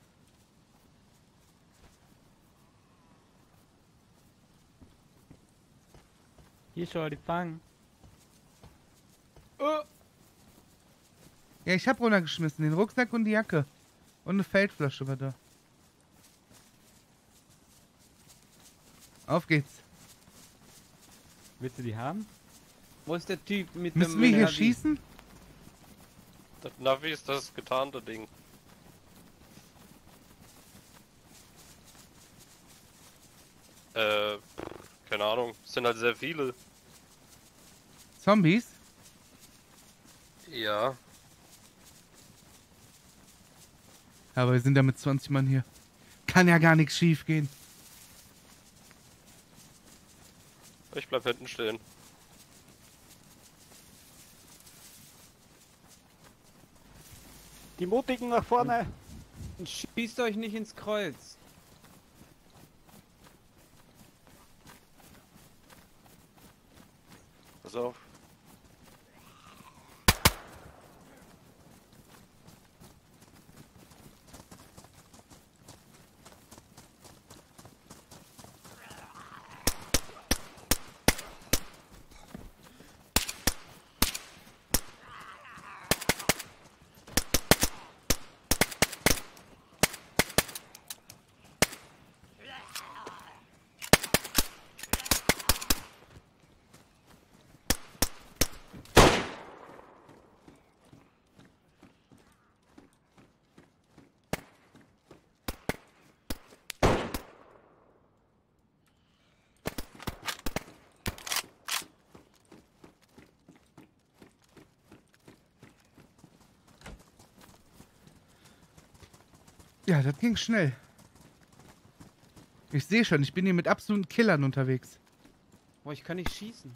Hier, schau, die fangen. Oh. Ja, ich hab runtergeschmissen. Den Rucksack und die Jacke. Und eine Feldflasche war da. Auf geht's. Willst du die haben? Wo ist der Typ mit Müssen dem wir hier Navi? schießen? Das Navi ist das getarnte Ding. Äh, keine Ahnung. Es sind halt sehr viele. Zombies? Ja. Aber wir sind ja mit zwanzig Mann hier. Kann ja gar nichts schief gehen. Ich bleib hinten stehen. Die Mutigen nach vorne. Schießt euch nicht ins Kreuz. Pass auf. Ja, das ging schnell. Ich sehe schon, ich bin hier mit absoluten Killern unterwegs. Boah, ich kann nicht schießen.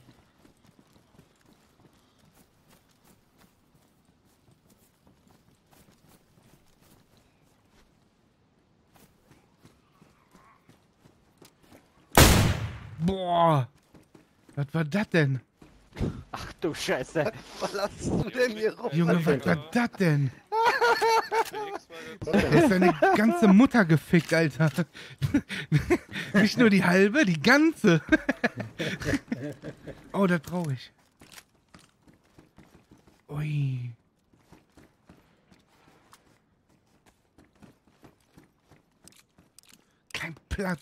Boah. Was war das denn? Ach du Scheiße. Was lassst du denn hier rum? Junge, was war das denn? Der Der ist seine ganze Mutter gefickt, Alter. Nicht nur die halbe, die ganze. Oh, das brauche ich. Ui. Kein Platz.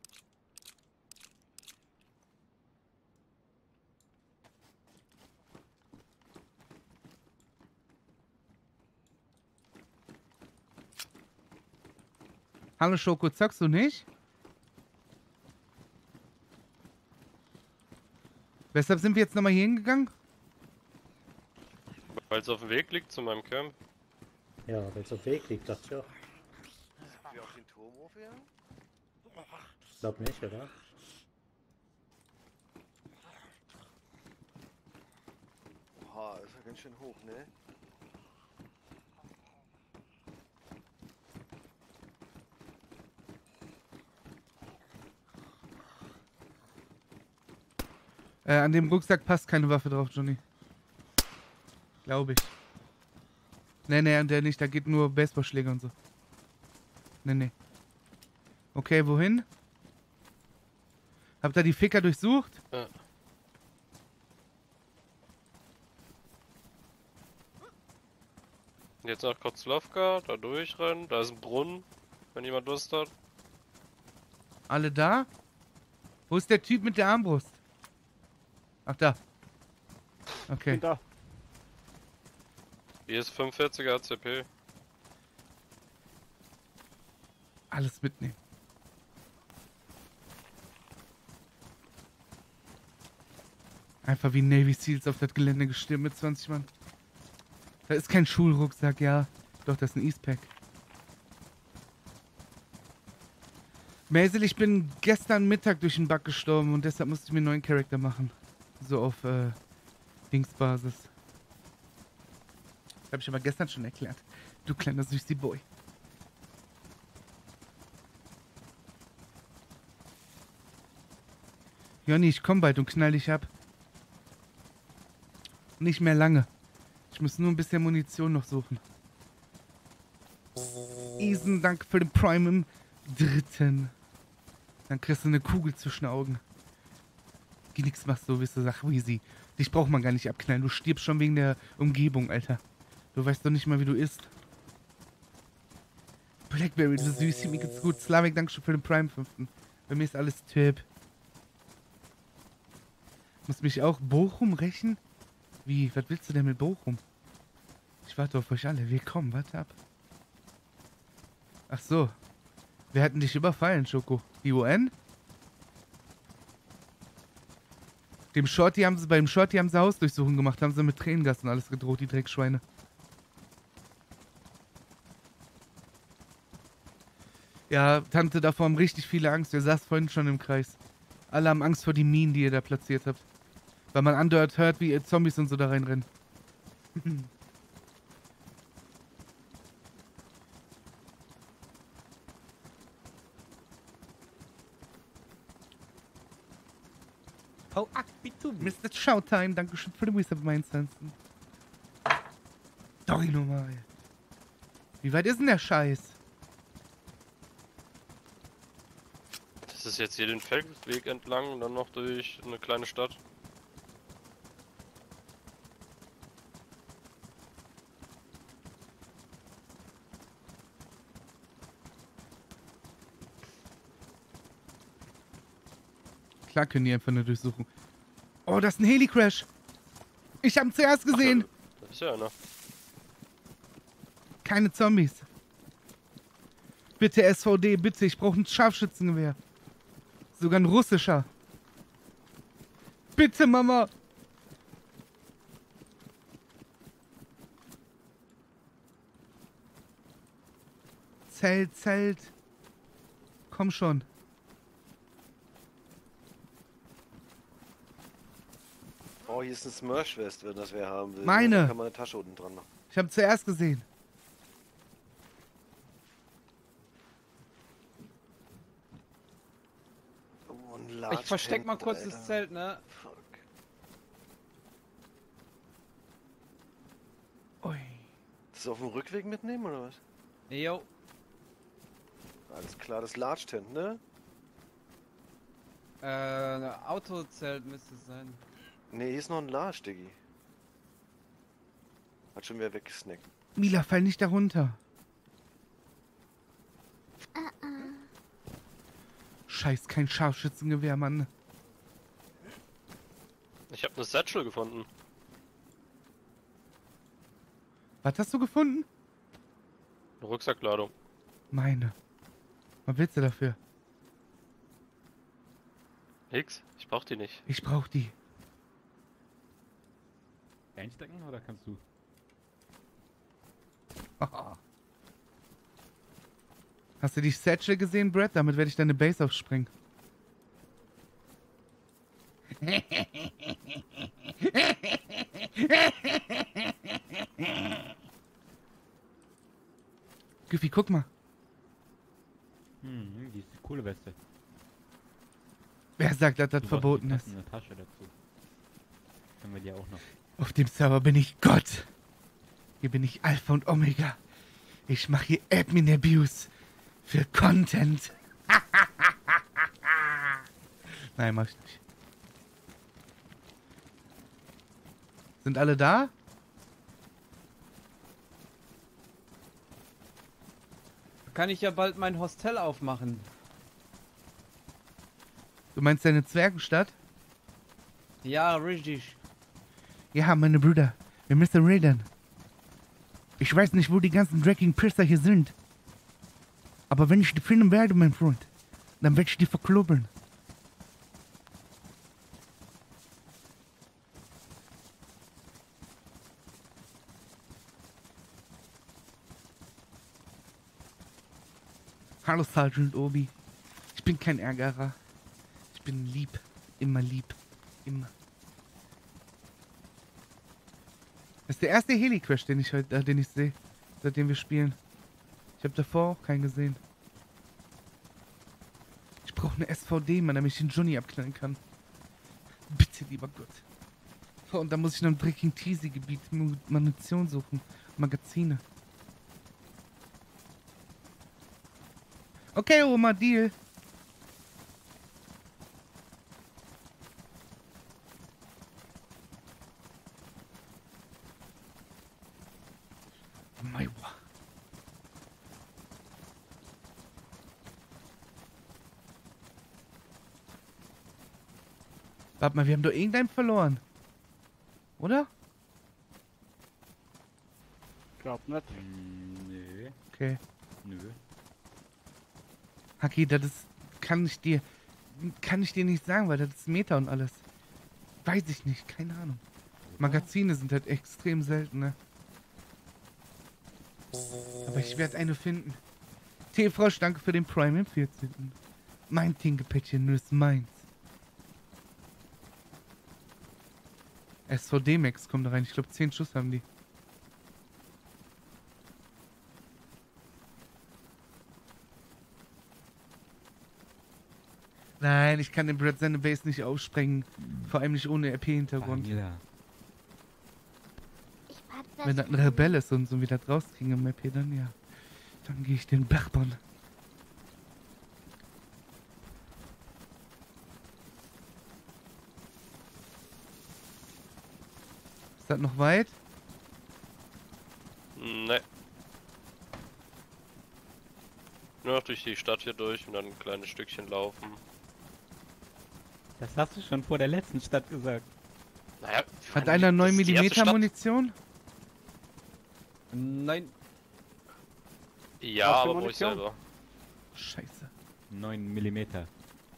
Hallo Schoko, zockst du nicht? Weshalb sind wir jetzt nochmal hier hingegangen? Weil Weil es auf dem Weg liegt zu meinem Camp. Ja, weil es auf dem Weg liegt, dachte ich auch. Wir auf den Turm hochfahren? Ich glaub nicht, oder? Oha, ist ja ganz schön hoch, ne? Äh, an dem Rucksack passt keine Waffe drauf, Johnny. Glaube ich. Nee, nee, an der nicht. Da geht nur Baseballschläger und so. Nee, nee. Okay, wohin? Habt ihr die Ficker durchsucht? Ja. Jetzt nach Kotzlovka, da durchrennen, da ist ein Brunnen, wenn jemand Lust hat. Alle da? Wo ist der Typ mit der Armbrust? Ach, da. Okay. Bin da. Hier ist fünfundvierziger A C P. Alles mitnehmen. Einfach wie Navy Seals auf das Gelände gestimmt mit zwanzig Mann. Da ist kein Schulrucksack, ja. Doch, das ist ein Eastpack. Maisel, ich bin gestern Mittag durch den Bug gestorben und deshalb musste ich mir einen neuen Charakter machen. So auf äh, Dingsbasis. Das habe ich aber gestern schon erklärt. Du kleiner süßi Boy. Jonny, ich komm bald und knall dich ab. Nicht mehr lange. Ich muss nur ein bisschen Munition noch suchen. Isen, danke für den Prime im dritten. Dann kriegst du eine Kugel zwischen den Augen. Geh nix machst du, wirst du sagen, Weezy. Dich braucht man gar nicht abknallen. Du stirbst schon wegen der Umgebung, Alter. Du weißt doch nicht mal, wie du isst. Blackberry, du Süßi, mir geht's gut. Slavik, danke schon für den Prime fünften. Bei mir ist alles Tipp. Muss mich auch Bochum rächen? Wie? Was willst du denn mit Bochum? Ich warte auf euch alle. Willkommen, warte ab. Ach so. Wer hat denn dich überfallen, Schoko? Die U N? Dem Shorty haben sie, beim Shorty haben sie Hausdurchsuchung gemacht, haben sie mit Tränengas und alles gedroht, die Dreckschweine. Ja, Tante, davor haben richtig viele Angst. Wir saßen vorhin schon im Kreis. Alle haben Angst vor die Minen, die ihr da platziert habt. Weil man andauernd hört, wie ihr Zombies und so da reinrennen. Oh, ach, bitte. Mister Showtime, danke schön für den Wizard Mindsense. Doch, nochmal. Wie weit ist denn der Scheiß? Das ist jetzt hier den Feldweg entlang und dann noch durch eine kleine Stadt. Klar können die einfach nur durchsuchen. Oh, das ist ein Heli-Crash. Ich hab ihn zuerst gesehen. Ach, da ist ja einer. Keine Zombies. Bitte S V D, bitte. Ich brauche ein Scharfschützengewehr. Sogar ein russischer. Bitte, Mama. Zelt, Zelt. Komm schon. Oh, hier ist ein Smurf-West, wenn das wer haben will. Meine. Da kann man eine Tasche unten dran machen. Ich habe zuerst gesehen. Oh, ein Ich versteck mal kurz Alter. das Zelt, ne? Fuck. Ui. Das auf dem Rückweg mitnehmen, oder was? Jo. Alles klar, das Large Tent, ne? Äh, ein Autozelt müsste es sein. Ne, hier ist noch ein Large, Diggi. Hat schon wieder weggesnackt. Mila, fall nicht darunter. Uh -uh. Scheiß, kein Scharfschützengewehr, Mann. Ich habe eine Satchel gefunden. Was hast du gefunden? Eine Rucksackladung. Meine. Was willst du dafür? Nix, ich brauch die nicht. Ich brauch die. Einstecken oder kannst du? Hast du die Satchel gesehen, Brad? Damit werde ich deine Base aufspringen. Goofy, guck mal. Hm, die ist eine coole Weste. Wer sagt, dass das Du verboten brauchst ist? eine Tasche dazu. Können wir die auch noch. Auf dem Server bin ich Gott. Hier bin ich Alpha und Omega. Ich mache hier Admin Abuse für Content. Nein, mach ich nicht. Sind alle da? Kann ich ja bald mein Hostel aufmachen. Du meinst deine Zwergenstadt? Ja, richtig. Ja, meine Brüder. Wir müssen reden. Ich weiß nicht, wo die ganzen Drecking Pisser hier sind. Aber wenn ich die finden werde, mein Freund, dann werde ich die verkloppen. Hallo Sergeant Obi. Ich bin kein Ärgerer. Ich bin lieb. Immer lieb. Immer. Das ist der erste Heli-Crash, den ich heute, äh, den ich sehe, seitdem wir spielen. Ich habe davor auch keinen gesehen. Ich brauche eine S V D, man, damit ich den Johnny abknallen kann. Bitte, lieber Gott. Oh, und dann muss ich noch im Breaking Teasy-Gebiet Munition suchen. Magazine. Okay, Oma, Deal. Maiwa. Warte mal, wir haben doch irgendeinen verloren. Oder? Glaub nicht. Hm, nö. Okay. Nö. Haki, das ist, kann ich dir, kann ich dir nicht sagen, weil das ist Meta und alles. Weiß ich nicht, keine Ahnung. Magazine sind halt extrem selten, ne? Aber ich werde eine finden. T-Frosch, danke für den Prime im vierzehnten Mein Tinkepäckchen ist meins. S V D-Max kommt da rein. Ich glaube, zehn Schuss haben die. Nein, ich kann den Brad seine Base nicht aufsprengen. Vor allem nicht ohne R P-Hintergrund. Ja. Wenn das ein Rebell ist und so wieder rauskriegen im R P, dann ja. Dann gehe ich den Bergbahn. Ist das noch weit? Ne. Nur noch durch die Stadt hier durch und dann ein kleines Stückchen laufen. Das hast du schon vor der letzten Stadt gesagt. Naja, Hat einer das neun ist die erste Millimeter Stadt. Munition? Nein. Ja, Hast du aber wo ich Munition? selber. Scheiße. neun Millimeter.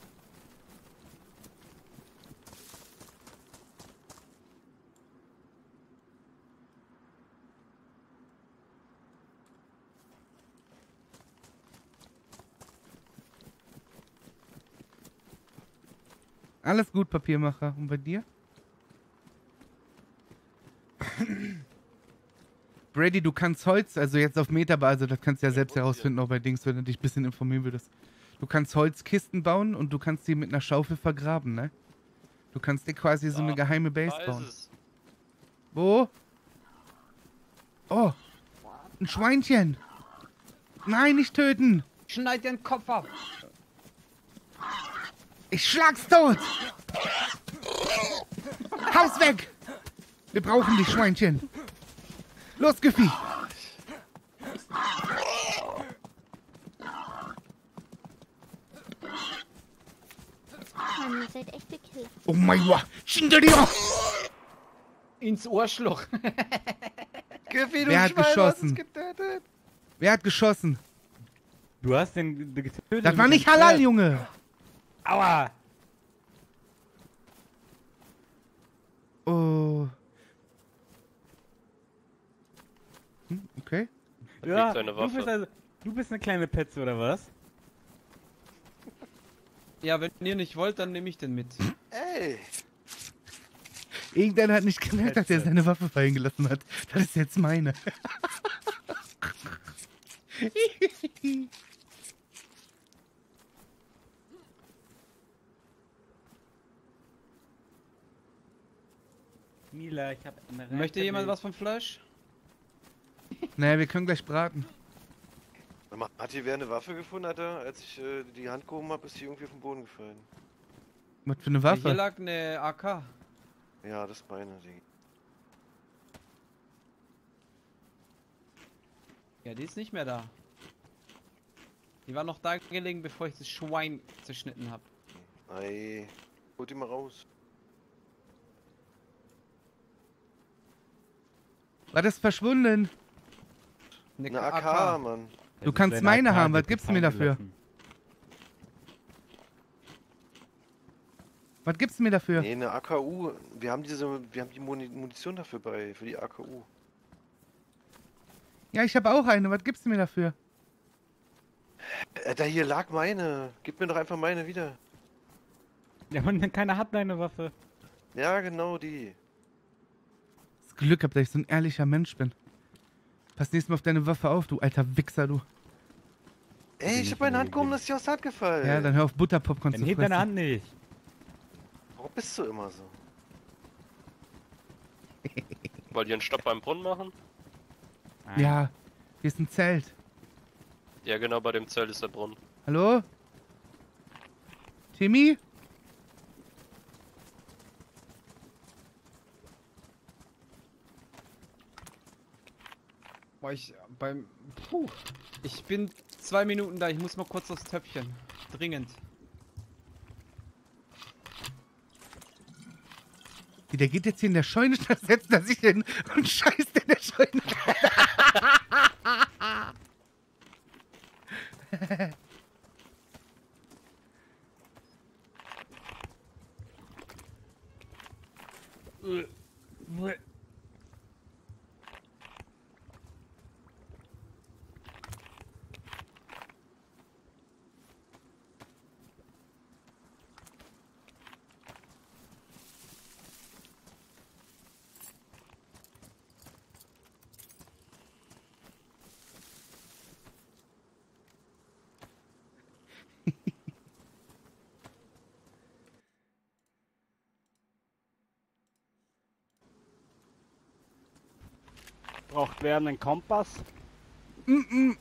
Alles gut, Papiermacher. Und bei dir? Brady, du kannst Holz, also jetzt auf Metabasis, das kannst du ja selbst herausfinden, auch bei Dings, wenn du dich ein bisschen informieren würdest. Du kannst Holzkisten bauen und du kannst die mit einer Schaufel vergraben, ne? Du kannst dir quasi so eine geheime Base bauen. Wo? Oh, ein Schweinchen. Nein, nicht töten. Schneid dir den Kopf ab. Ich schlag's tot. Haus weg. Wir brauchen dich, Schweinchen. Los, Gefi. Mann, ihr seid echt gekillt. Oh mein Gott. Hinter dir. Ins Ohrschloch. Gefi, du Wer hat Schwein, hast geschossen? uns getötet. Wer hat geschossen? Du hast den getötet. Das war mit nicht dem halal, Schwert. Junge. Aua. Oh. Hm, okay. Ja, seine du Waffe. bist also, du bist eine kleine Petze, oder was? Ja, wenn ihr nicht wollt, dann nehme ich den mit. Ey! Irgendeiner hat nicht gemerkt, dass er seine Waffe fallen gelassen hat. Das ist jetzt meine. Mila, ich hab eine Möchte jemand was vom Fleisch? Naja, wir können gleich braten. Sag mal, hat hier wer eine Waffe gefunden, Alter? Als ich äh, die Hand gehoben habe, ist die irgendwie auf den Boden gefallen. Was für eine Hier Waffe? lag eine A K. Ja, das ist meine, Ding. Ja, die ist nicht mehr da. Die war noch da gelegen, bevor ich das Schwein zerschnitten habe. Ei, hol die mal raus. Was ist verschwunden? Eine, Eine A K, Mann. Du kannst meine haben, was gibst du mir dafür? Was gibst du mir dafür? Nee, eine A K U. Wir haben diese, wir haben die Muni Munition dafür bei, für die A K U. Ja, ich habe auch eine, was gibst du mir dafür? Äh, da hier lag meine. Gib mir doch einfach meine wieder. Ja, man, keiner hat deine Waffe. Ja, genau die. Das Glück gehabt, dass ich so ein ehrlicher Mensch bin. Pass nächstes Mal auf deine Waffe auf, du alter Wichser, du. Ey, ich hab meine Hand gehoben, das ist dir aus der Hand gefallen. Ja, dann hör auf Butterpopcorn Dann zu heb fressen. deine Hand nicht. Warum bist du immer so? Wollt ihr einen Stopp beim Brunnen machen? Ja, hier ist ein Zelt. Ja, genau, bei dem Zelt ist der Brunnen. Hallo? Timmy? Boah, ich beim. Puh. Ich bin zwei Minuten da, ich muss mal kurz aufs Töpfchen. Dringend. Wie, der geht jetzt hier in der Scheune, da setzt er sich hin und scheißt in der Scheune. Braucht wer einen Kompass? Mm -mm.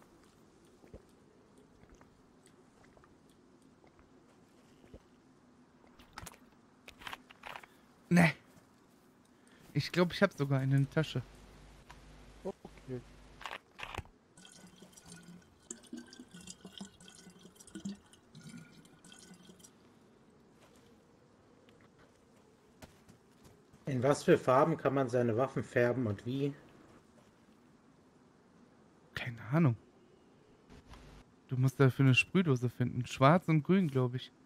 Ne. Ich glaube, ich habe sogar eine in der Tasche. Okay. In was für Farben kann man seine Waffen färben und wie? Keine Ahnung. Du musst dafür eine Sprühdose finden. Schwarz und grün, glaube ich.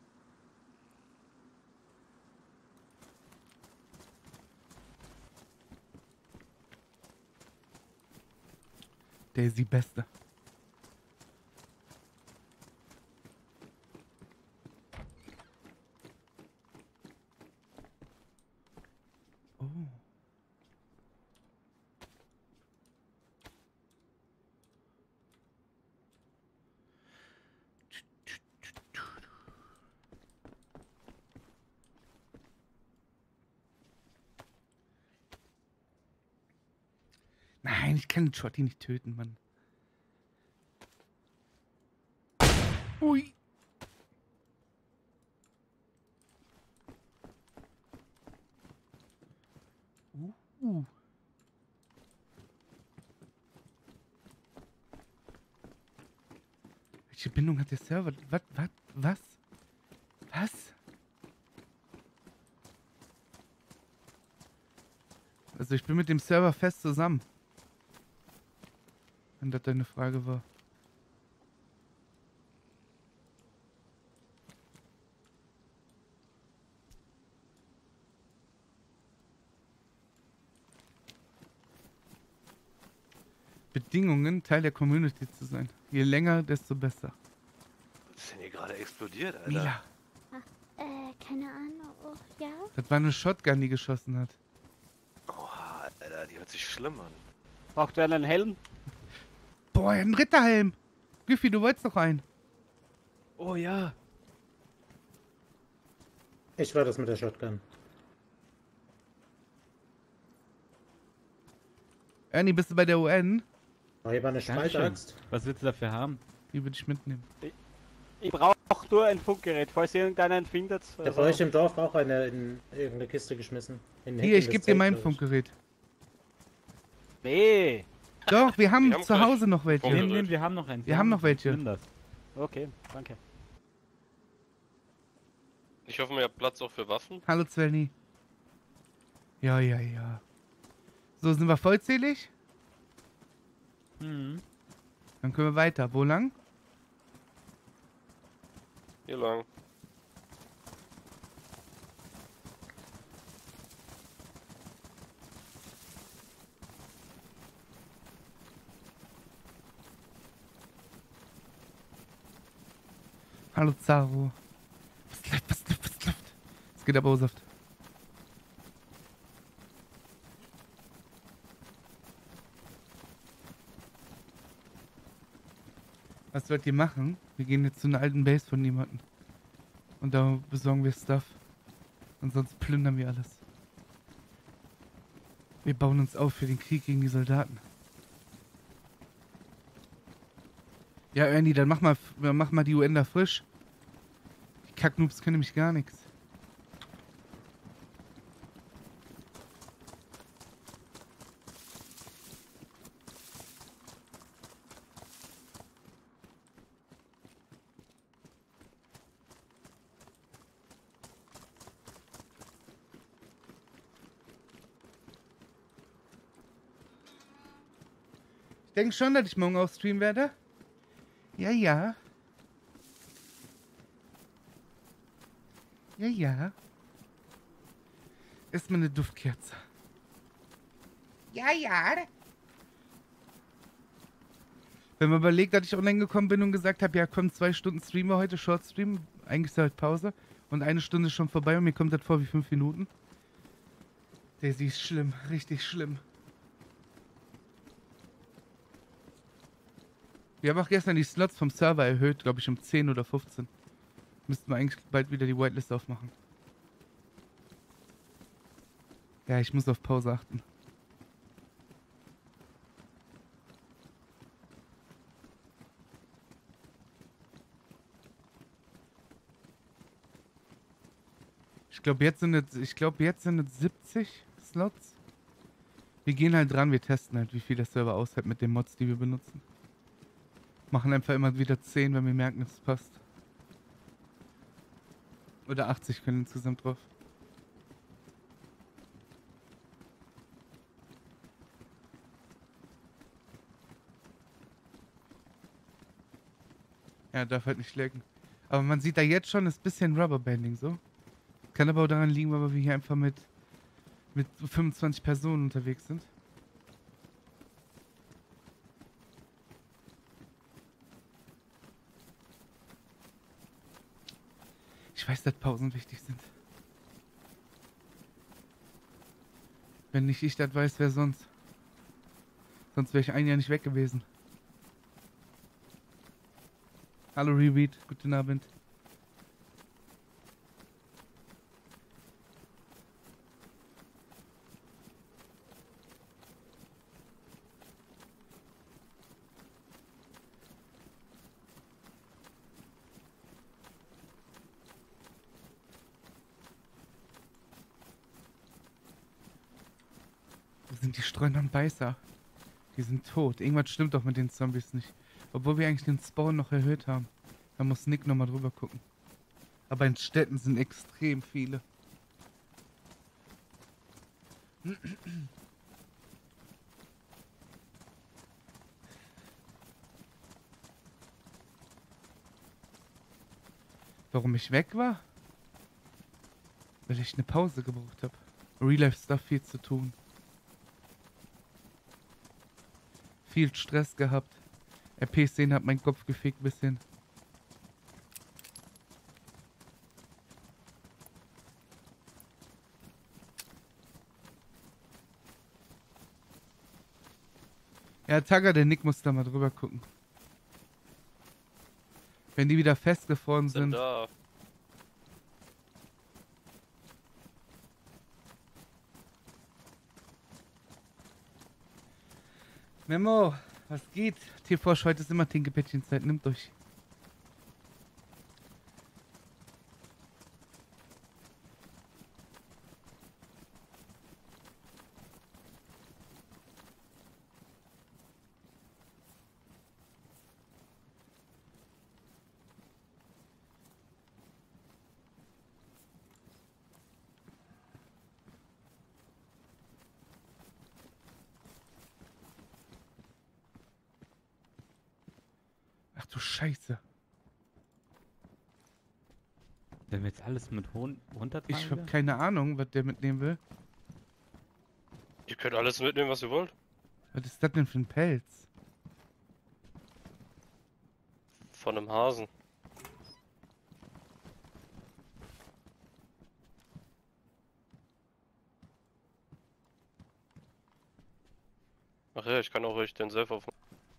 Der ist die Beste. Oh. Nein, ich kann den Shotty nicht töten, Mann. Ui. Uh. Welche Bindung hat der Server? Was? Was? Was? Was? Also ich bin mit dem Server fest zusammen. Wenn das deine Frage war. Bedingungen, Teil der Community zu sein. Je länger, desto besser. Was ist denn hier gerade explodiert, Alter? Mila, Äh, keine Ahnung. Oh, ja? das war eine Shotgun, die geschossen hat. Oha, Alter, die hört sich schlimm an. Braucht wer einen Helm? Boah, ein Ritterhelm. Giffy, du wolltest doch einen. Oh ja. Ich war das mit der Shotgun. Ernie, bist du bei der U N? Oh, hier war eine Dankeschön. Streitaxt. Was willst du dafür haben? Die würde ich mitnehmen. Ich brauche nur ein Funkgerät, falls irgendeiner einen findet. Ich habe bei euch im Dorf auch eine in irgendeine Kiste geschmissen. In Hier, ich Heckendes gebe dir Zelt, mein glaub ich. Funkgerät. Nee. Doch, wir haben Wir haben zu gleich Hause noch welche. Funkgerät. Nehmen, nehmen, wir haben noch eins. Wir haben noch welche. Nimm das. Okay, danke. Ich hoffe, ihr habt Platz auch für Waffen. Hallo Svenny. Ja, ja, ja. So, sind wir vollzählig? Mhm. Dann können wir weiter. Wo lang? Hier lang. Hallo Zaro. Was läuft, was läuft, was läuft? Es geht aber Saft. Was wollt ihr machen? Wir gehen jetzt zu einer alten Base von niemandem. Und da besorgen wir Stuff. Und sonst plündern wir alles. Wir bauen uns auf für den Krieg gegen die Soldaten. Ja, Ernie, dann mach mal, mach mal die U N da frisch. Die Kacknoobs können nämlich gar nichts. Ich denke schon, dass ich morgen auch streamen werde. Ja, ja. Ja, ja. Ist mir eine Duftkerze. Ja, ja. Wenn man überlegt, dass ich online gekommen bin und gesagt habe, ja komm, zwei Stunden streamen wir heute, Short Stream, eigentlich ist halt Pause und eine Stunde ist schon vorbei und mir kommt das vor wie fünf Minuten. Daisy ist schlimm, richtig schlimm. Wir haben auch gestern die Slots vom Server erhöht, glaube ich um zehn oder fünfzehn. Müssten wir eigentlich bald wieder die Whitelist aufmachen. Ja, ich muss auf Pause achten. Ich glaube jetzt sind es, ich glaube jetzt sind es siebzig Slots. Wir gehen halt dran, wir testen halt, wie viel der Server aushält mit den Mods, die wir benutzen. Machen einfach immer wieder zehn, wenn wir merken, dass es passt. Oder achtzig können insgesamt drauf. Ja, darf halt nicht lecken. Aber man sieht da jetzt schon, ist ein bisschen Rubberbanding so. Kann aber auch daran liegen, weil wir hier einfach mit, mit fünfundzwanzig Personen unterwegs sind. Ich weiß, dass Pausen wichtig sind. Wenn nicht ich das weiß, wer sonst? Sonst wäre ich ein Jahr nicht weg gewesen. Hallo Reweed, guten Abend. Wo sind die streunenden Beißer? Die sind tot. Irgendwas stimmt doch mit den Zombies nicht. Obwohl wir eigentlich den Spawn noch erhöht haben. Da muss Nick nochmal drüber gucken. Aber in Städten sind extrem viele. Warum ich weg war? Weil ich eine Pause gebraucht habe. Real Life Stuff viel zu tun. viel Stress gehabt. R P-Szene hat meinen Kopf gefickt ein bisschen. Ja, Tagger, der Nick muss da mal drüber gucken. Wenn die wieder festgefroren sind. Da. Memo, was geht? T V heute ist immer Tinkepäckchenzeit, nimmt euch. Ach du Scheiße. Wenn wir jetzt alles mit Hohn runtertragen? Ich hab keine Ahnung, was der mitnehmen will. Ihr könnt alles mitnehmen, was ihr wollt. Was ist das denn für ein Pelz? Von einem Hasen. Ach ja, ich kann auch euch den selber auf.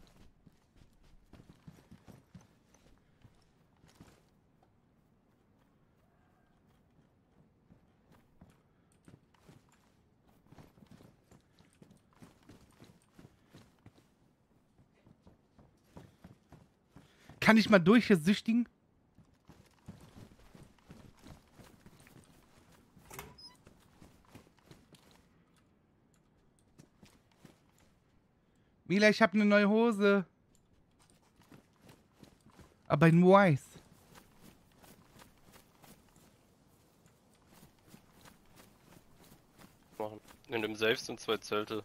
Kann ich mal durchsüchtigen? Mila, ich habe eine neue Hose. Aber in weiß. Machen. In dem Safe sind zwei Zelte.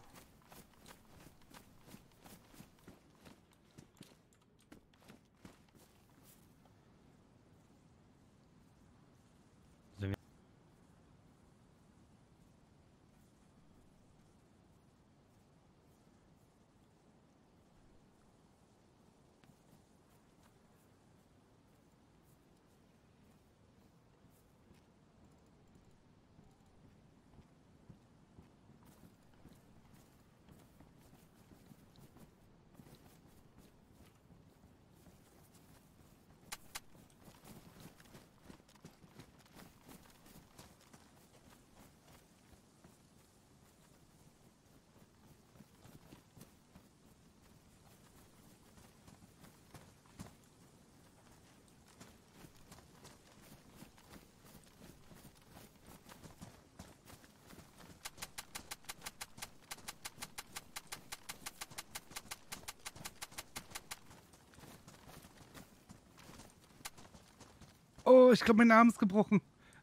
Oh, ich glaube, mein Arm ist gebrochen.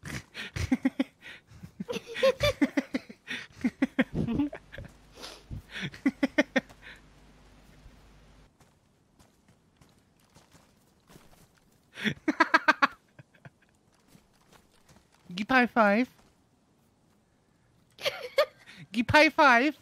Gib High Five. Gib High Five.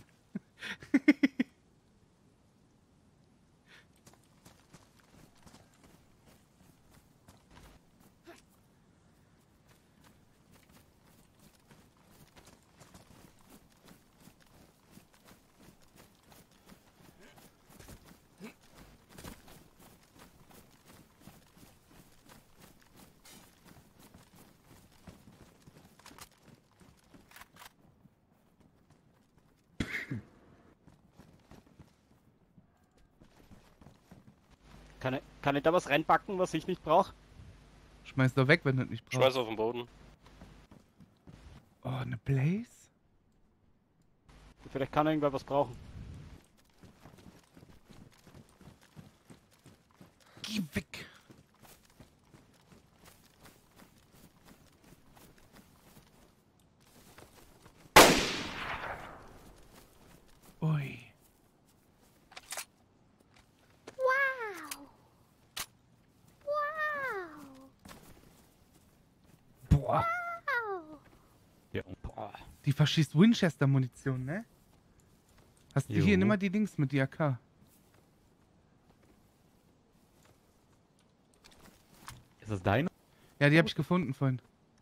Kann ich, kann ich da was reinpacken, was ich nicht brauche? Schmeiß doch weg, wenn du das nicht brauchst. Schmeiß auf den Boden. Oh, eine Blaze? Vielleicht kann irgendwer was brauchen. Geh weg. Ui. Wow. Wow. Boah. Wow. Ja, boah. Die verschießt Winchester-Munition, ne? Hast du Jo. hier, nimm mal die Dings mit, die A K. das deine? Ja, die habe ich gefunden vorhin.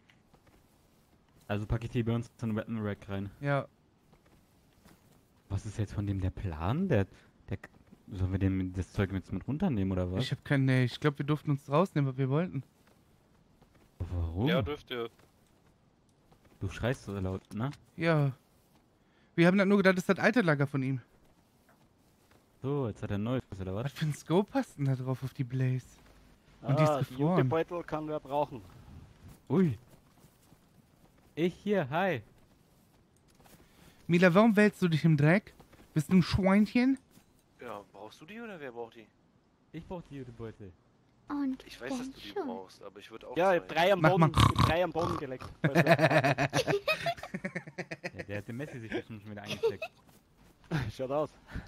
Also packe ich die bei uns in den Weapon Rack rein. Ja. Was ist jetzt von dem der Plan? Der, der, sollen wir dem das Zeug jetzt mit runternehmen oder was? Ich habe keine. Nee, ich glaube, wir durften uns rausnehmen, was wir wollten. Warum? Ja, dürft ihr. Du schreist so laut, ne? Ja. Wir haben dann nur gedacht, das ist das alte Lager von ihm. So, jetzt hat er ein neues, oder was? Was für ein Scope hast du denn da drauf auf die Blaze? Und die ist Ah, die gefroren. Jutebeutel kann wer brauchen. Ui. Ich hier, hi. Mila, warum wälzt du dich im Dreck? Bist du ein Schweinchen? Ja, brauchst du die oder wer braucht die? Ich brauch die Jutebeutel. Und Ich weiß, dass du die schon. brauchst, aber ich würde auch Ja, ich zwei. hab drei am Mach Boden, mal. ich hab drei am Boden gelegt. Falls wer- Ja, der hat den Messi sich bestimmt schon wieder eingesteckt. Schaut aus.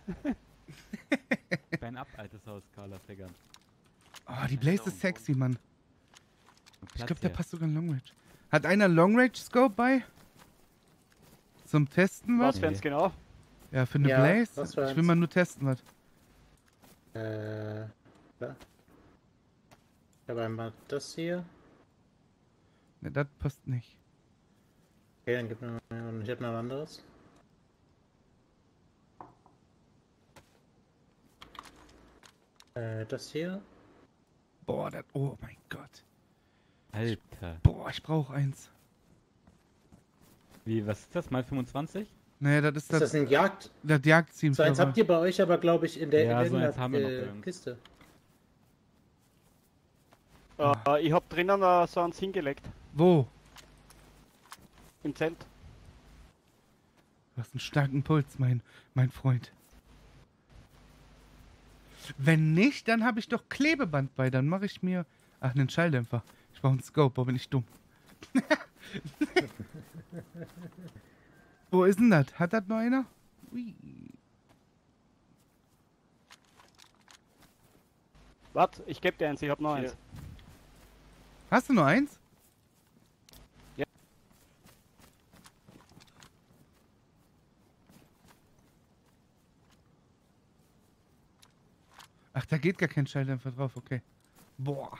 Bein ab, altes Haus, Carla Feggern. Oh, die Blaze ist sexy, Mann. Ich Platz glaube, der her. passt sogar in Long Range. Hat einer Long Range Scope bei? Zum Testen was? Was wenn's genau? Ja, für eine Ja, Blaze? was für Ich will eins? mal nur testen was. Äh, ja. Ich habe einmal das hier. Ne, das passt nicht. Okay, dann gib mir mal, ich habe noch ein anderes. Äh, das hier. Boah, das. Oh mein Gott. Alter. Boah, ich brauche eins. Wie, was ist das? Mal fünfundzwanzig? Naja, das ist Ist das. das ein Jagd? Das Jagdteam. So eins habt ihr bei euch aber, glaube ich, in der, Ja, in so der eins haben wir noch bei äh, uns. Kiste. Äh, ich hab drinnen äh, so eins hingelegt. Wo? Im Zelt. Du hast einen starken Puls, mein, mein Freund. Wenn nicht, dann habe ich doch Klebeband bei. Dann mache ich mir. Ach, einen Schalldämpfer. Ich brauche einen Scope, aber bin ich dumm. Wo ist denn das? Hat das noch einer? Ui. Warte, ich geb dir eins, ich hab noch Hier. eins. Hast du noch eins? Ja. Ach, da geht gar kein Schalldämpfer drauf, okay. Boah.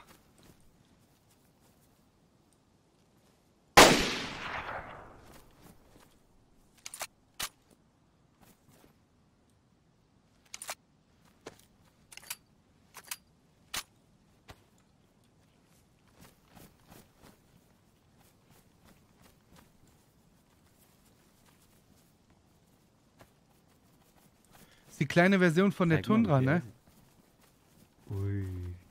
Ist die kleine Version von der Zeig mal, Tundra, wie ne? der- Ui.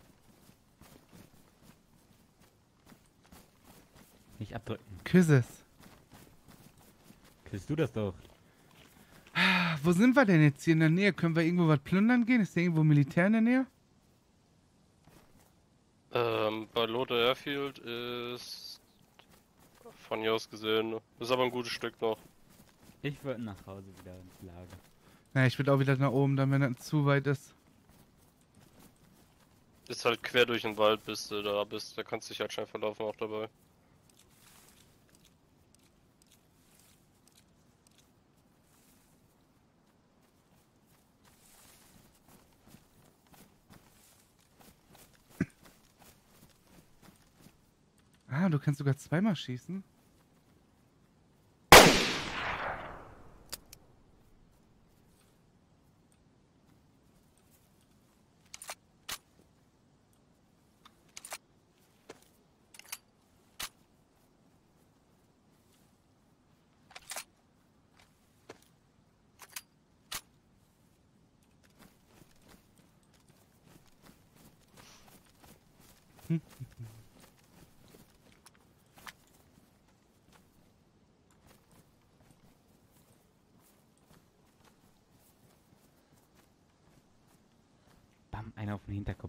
Nicht abdrücken. Kisses. Kriegst du das doch? Ah, wo sind wir denn jetzt hier in der Nähe? Können wir irgendwo was plündern gehen? Ist da irgendwo Militär in der Nähe? Ähm, bei Lothar Airfield ist von hier aus gesehen, ist aber ein gutes Stück noch. Ich würde nach Hause wieder ins Lager. Na, ich würde auch wieder nach oben, dann wenn das zu weit ist. Ist halt quer durch den Wald, bis du da bist, da kannst du dich halt schnell verlaufen auch dabei. Ah, du kannst sogar zweimal schießen. Bam, einer auf den Hinterkopf.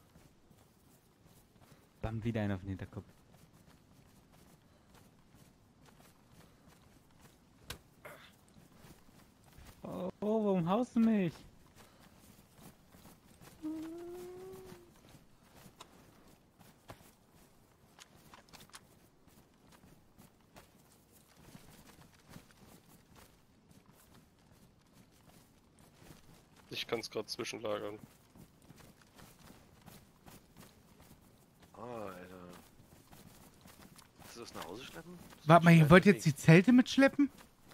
Bam, wieder einer auf den Hinterkopf. Oh, oh, warum haust du mich? Ich kann es gerade zwischenlagern. Ah, Alter. Willst du das nach Hause schleppen? Das Warte mal, ist ihr ein wollt weiter jetzt die Zelte mitschleppen?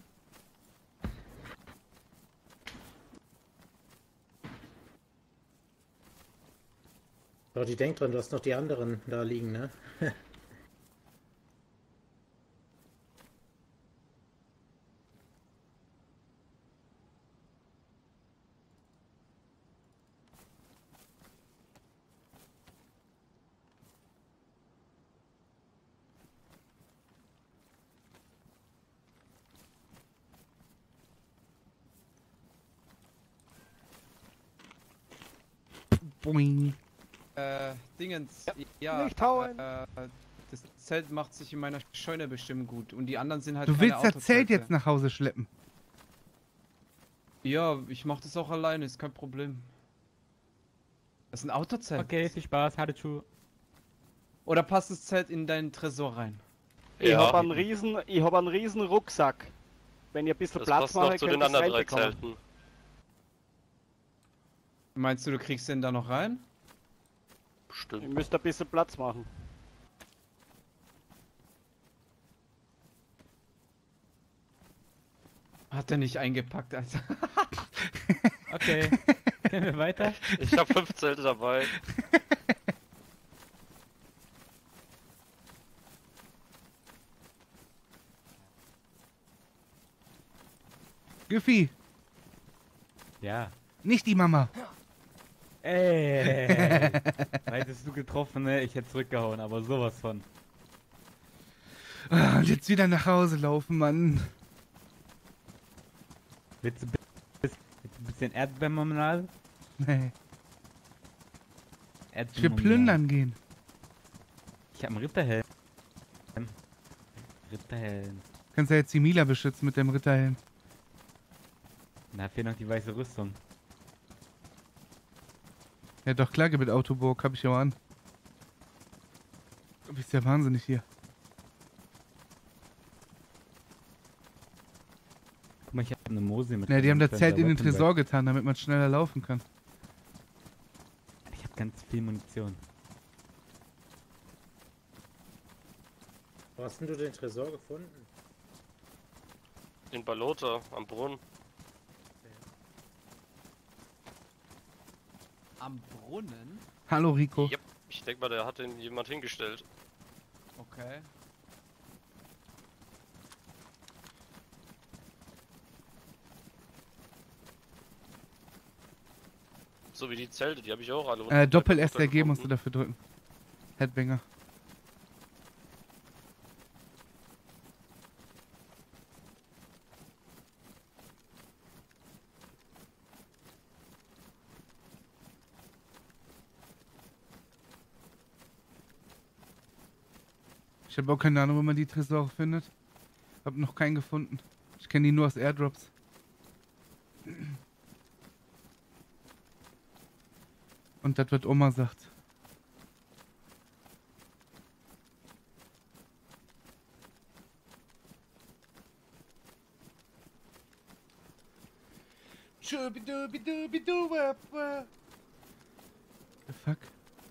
Doch, die denkt dran, du hast noch die anderen da liegen, ne? Boing. Äh, Dingens. Ja, Nicht hauen. äh, das Zelt macht sich in meiner Scheune bestimmt gut. Und die anderen sind halt Du keine willst das Zelt Autozelte. jetzt nach Hause schleppen? Ja, ich mach das auch alleine, ist kein Problem. Das ist ein Autozelt. Okay, viel Spaß, Hadechu. Oder passt das Zelt in deinen Tresor rein? Ich Ja. hab einen riesen, ich hab einen riesen Rucksack. Wenn ihr ein bisschen Das Platz passt noch macht, zu könnt den ihr anderen drei reinbekommen. Zelten. Meinst du, du kriegst den da noch rein? Ihr Bestimmt. müsst ein bisschen Platz machen. Hat er nicht eingepackt, Alter. Okay, gehen wir weiter? Ich habe fünf Zelte dabei. Giffy, Ja. nicht die Mama. Ey, hättest du getroffen, ne? Ich hätte zurückgehauen, aber sowas von. Ah, und jetzt wieder nach Hause laufen, Mann. Willst du bi- bis- willst du ein bisschen Erdbeermarmelade? Nee, ich will Erdbeermarmelade. plündern gehen. Ich hab einen Ritterhelm. Ritterhelm. Kannst ja jetzt die Mila beschützen mit dem Ritterhelm. Na, fehlt noch die weiße Rüstung. Ja doch, klar, mit Autoburg, hab ich ja auch an. Du bist ja wahnsinnig hier. Guck mal, ich hab eine Mose mit. Ja, die haben das drin, Zelt in den Weapon Tresor getan, damit man schneller laufen kann. Bag. Ich hab ganz viel Munition. Wo hast denn du den Tresor gefunden? In Balota am Brunnen. Am Brunnen? Hallo Rico. Yep. Ich denke mal, der hat den jemand hingestellt. Okay. So wie die Zelte, die habe ich auch alle. Äh, Doppel S runter R G musst du gefunden. dafür drücken. Headbanger. Ich habe auch keine Ahnung, wo man die Tresore findet. Hab noch keinen gefunden. Ich kenne die nur aus Airdrops. Und das wird Oma sagt. The fuck?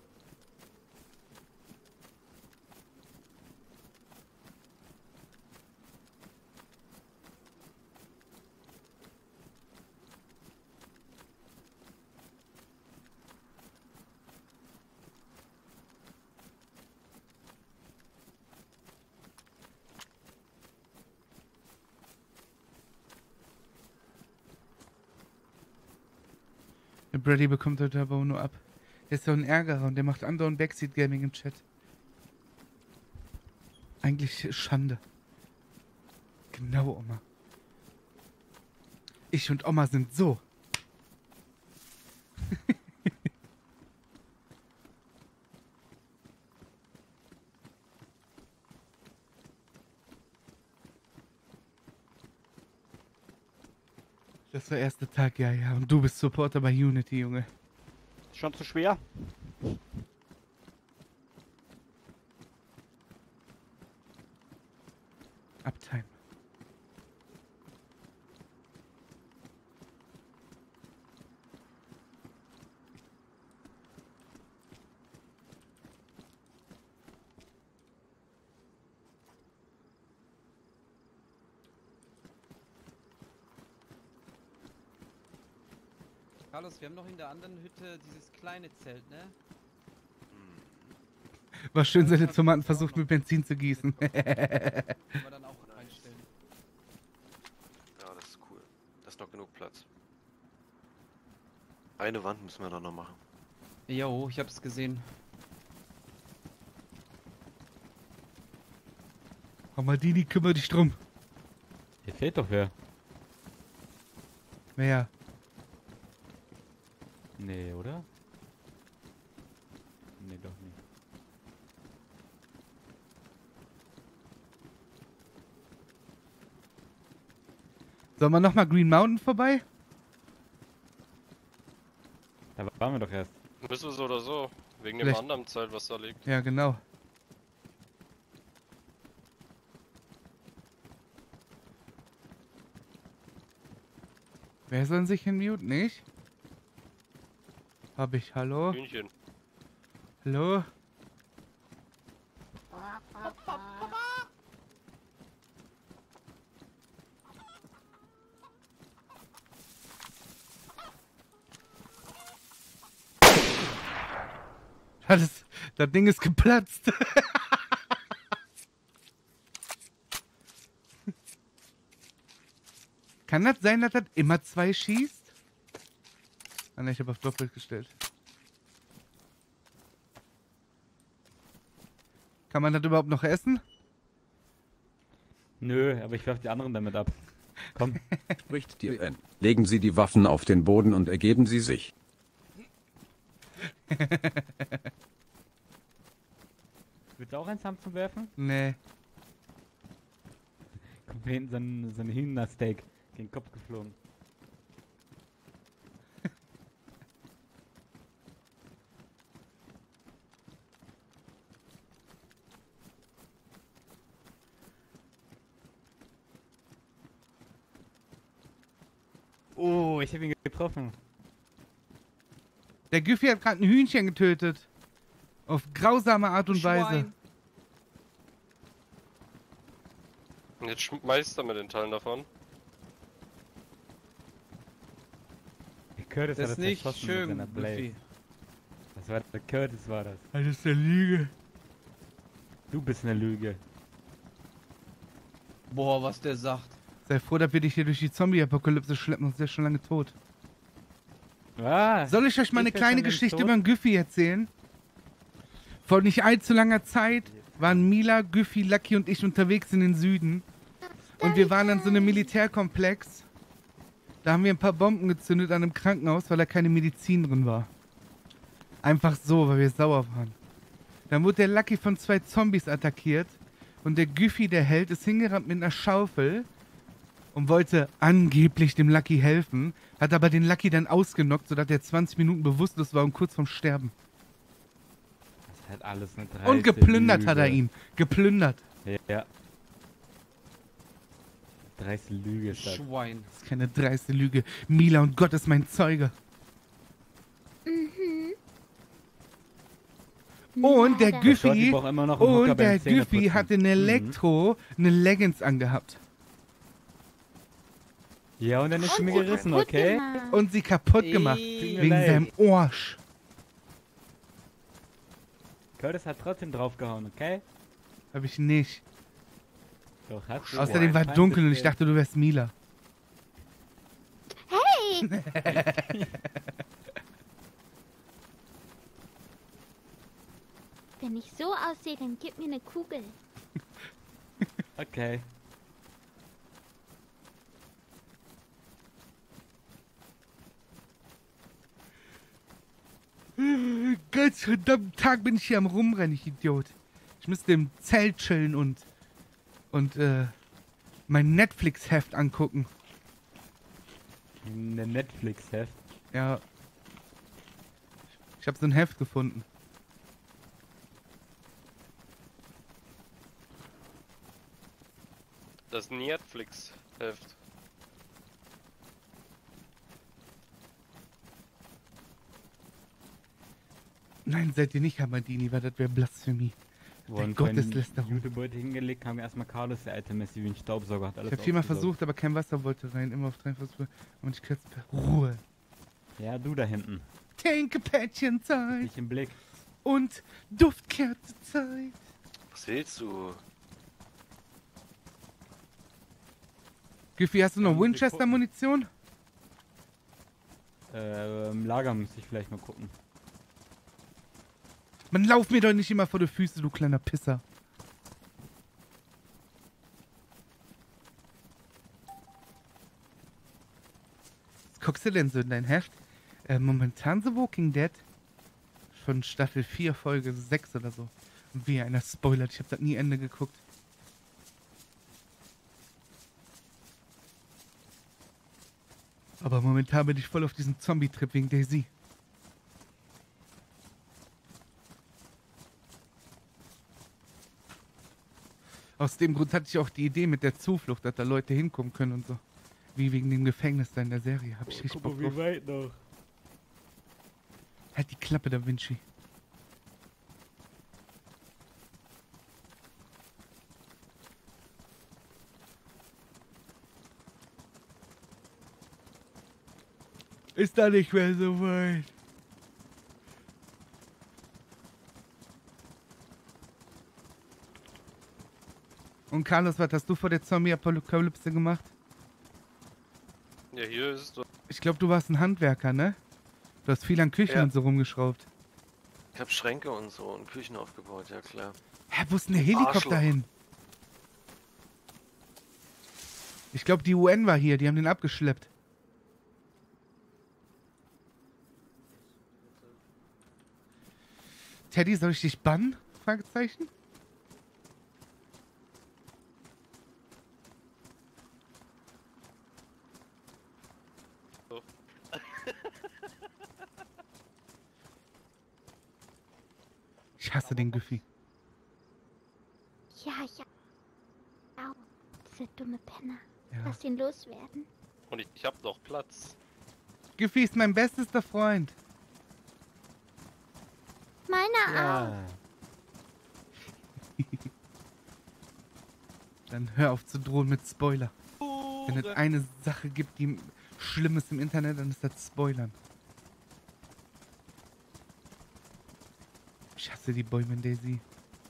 Der Brady bekommt heute aber auch nur ab. Der ist so ein Ärgerer und der macht andauernd Backseat Gaming im Chat. Eigentlich Schande. Genau, Oma. Ich und Oma sind so. Das war erster Tag, ja, ja. Und du bist Supporter bei Unity, Junge. Schon zu schwer? Uptime. Carlos, wir haben noch in der anderen Hütte dieses kleine Zelt, ne? War schön, seine Tomaten versucht mit Benzin zu gießen. Können wir dann auch reinstellen. Ja, das ist cool. Da ist noch genug Platz. Eine Wand müssen wir doch noch machen. Jo, ich hab's gesehen. Hamadini, kümmere dich drum. Hier fehlt doch wer. Wer? Nee, oder? Nee, doch nicht. Sollen wir nochmal Green Mountain vorbei? Da waren wir doch erst. Müssen wir so oder so. Wegen dem Vielleicht- anderen Zelt, was da liegt. Ja, genau. Wer soll sich hinmuten? Nicht? Hab ich. Hallo? Hühnchen. Hallo? Das, das Ding ist geplatzt. Kann das sein, dass das immer zwei schießt? Ah ne, ich habe auf doppelt gestellt. Kann man das überhaupt noch essen? Nö, aber ich werf die anderen damit ab. Komm. Spricht dir an. Legen Sie die Waffen auf den Boden und ergeben Sie sich. Willst du auch eins haben zum Werfen? Nee. Kommt mir hinten so ein, so ein Hühnersteak gegen den Kopf geflogen. Oh, ich habe ihn getroffen. Der Güffi hat gerade ein Hühnchen getötet. Auf grausame Art und Weise. Schwein. Und jetzt schmeißt er mit den Teilen davon. Der Curtis Das hat ist nicht zerschossen mit schön, seiner Blaze. Buffy. Das war der Curtis, war das. Das ist eine Lüge. Du bist eine Lüge. Boah, was der sagt. Sei froh, dass wir dich hier durch die Zombie-Apokalypse schleppen, sonst ist schon lange tot. Ah, Soll ich euch mal eine ich wär kleine schon längst Geschichte tot. über den Güffi erzählen? Vor nicht allzu langer Zeit waren Mila, Güffi, Lucky und ich unterwegs in den Süden. Und wir waren an so einem Militärkomplex. Da haben wir ein paar Bomben gezündet an einem Krankenhaus, weil da keine Medizin drin war. Einfach so, weil wir sauer waren. Dann wurde der Lucky von zwei Zombies attackiert. Und der Güffi, der Held, ist hingerannt mit einer Schaufel und wollte angeblich dem Lucky helfen, hat aber den Lucky dann ausgenockt, sodass er zwanzig Minuten bewusstlos war und kurz vorm Sterben. Das ist halt alles eine dreiste Und geplündert Lüge. hat er ihn. Geplündert. Ja. Dreiste Lüge ist das. Schwein. Das ist keine dreiste Lüge. Mila und Gott ist mein Zeuge. Mhm. Und der Leider. Der Shorty Güffi, braucht immer noch einen Hocker und beim der Güffi Zähneputzen. hatte eine Mhm. Elektro, eine Leggings angehabt. Ja, und dann ist sie mir Und gerissen, kaputt okay? gemacht. Und sie kaputt gemacht. Ey. mir Wegen leid. seinem Arsch. Curtis hat trotzdem draufgehauen, okay? Hab ich nicht. Doch, hat sie. Außerdem war Fein dunkel und ich gestellt. dachte, du wärst Mila. Hey! Wenn ich so aussehe, dann gib mir eine Kugel. Okay. Ganz verdammten Tag bin ich hier am Rumrennen, ich Idiot. Ich müsste im Zelt chillen und und äh, mein Netflix-Heft angucken. Eine Netflix-Heft. Ja. Ich habe so ein Heft gefunden. Das Netflix-Heft. Nein, seid ihr nicht Hamadini, weil das wäre Blasphemie. Wurden Gotteslästerung. Jutebeutel hingelegt, haben wir erstmal Carlos, der alte Messi, wie ein Staubsauger hat alles Ich habe viermal aufgesaugt. versucht, aber kein Wasser wollte rein. Immer auf drei Versuche. Und ich kurz Ruhe. Ja, du da hinten. Tänkepäckchenzeit. Nicht im Blick. Und Duftkerzezeit. Was willst du? Giffy, hast du noch Ja, muss ich Winchester-Munition? Äh, im Lager müsste ich vielleicht mal gucken. Man, lauf mir doch nicht immer vor die Füße, du kleiner Pisser. Was guckst du denn so in dein Heft? Äh, momentan The Walking Dead. Schon Staffel vier, Folge sechs oder so. Wie einer spoilert, ich hab das nie Ende geguckt. Aber momentan bin ich voll auf diesem Zombie-Trip wegen Daisy. Aus dem Grund hatte ich auch die Idee mit der Zuflucht, dass da Leute hinkommen können und so. Wie wegen dem Gefängnis da in der Serie. Hab ich richtig Bock drauf. Wie weit noch? Halt die Klappe, Da Vinci. Ist da nicht mehr so weit. Und Carlos, was hast du vor der Zombie-Apokalypse gemacht? Ja, hier ist es doch. Ich glaube, du warst ein Handwerker, ne? Du hast viel an Küchen Ja. und so rumgeschraubt. Ich hab Schränke und so und Küchen aufgebaut, ja klar. Hä, wo ist denn der Helikopter Arschloch. hin? Ich glaube, die U N war hier, die haben den abgeschleppt. Teddy, soll ich dich bannen? Fragezeichen. So. Ich hasse den Giffy. Ja, ja. Au. Dieser dumme Penner. Ja. Lass ihn loswerden. Und ich, ich hab noch Platz. Giffy ist mein bestester Freund. Meiner Ja. auch. Dann hör auf zu drohen mit Spoiler. Wenn es eine Sache gibt, die schlimm ist im Internet, dann ist das Spoilern. Ich hasse die Bäume in Daisy.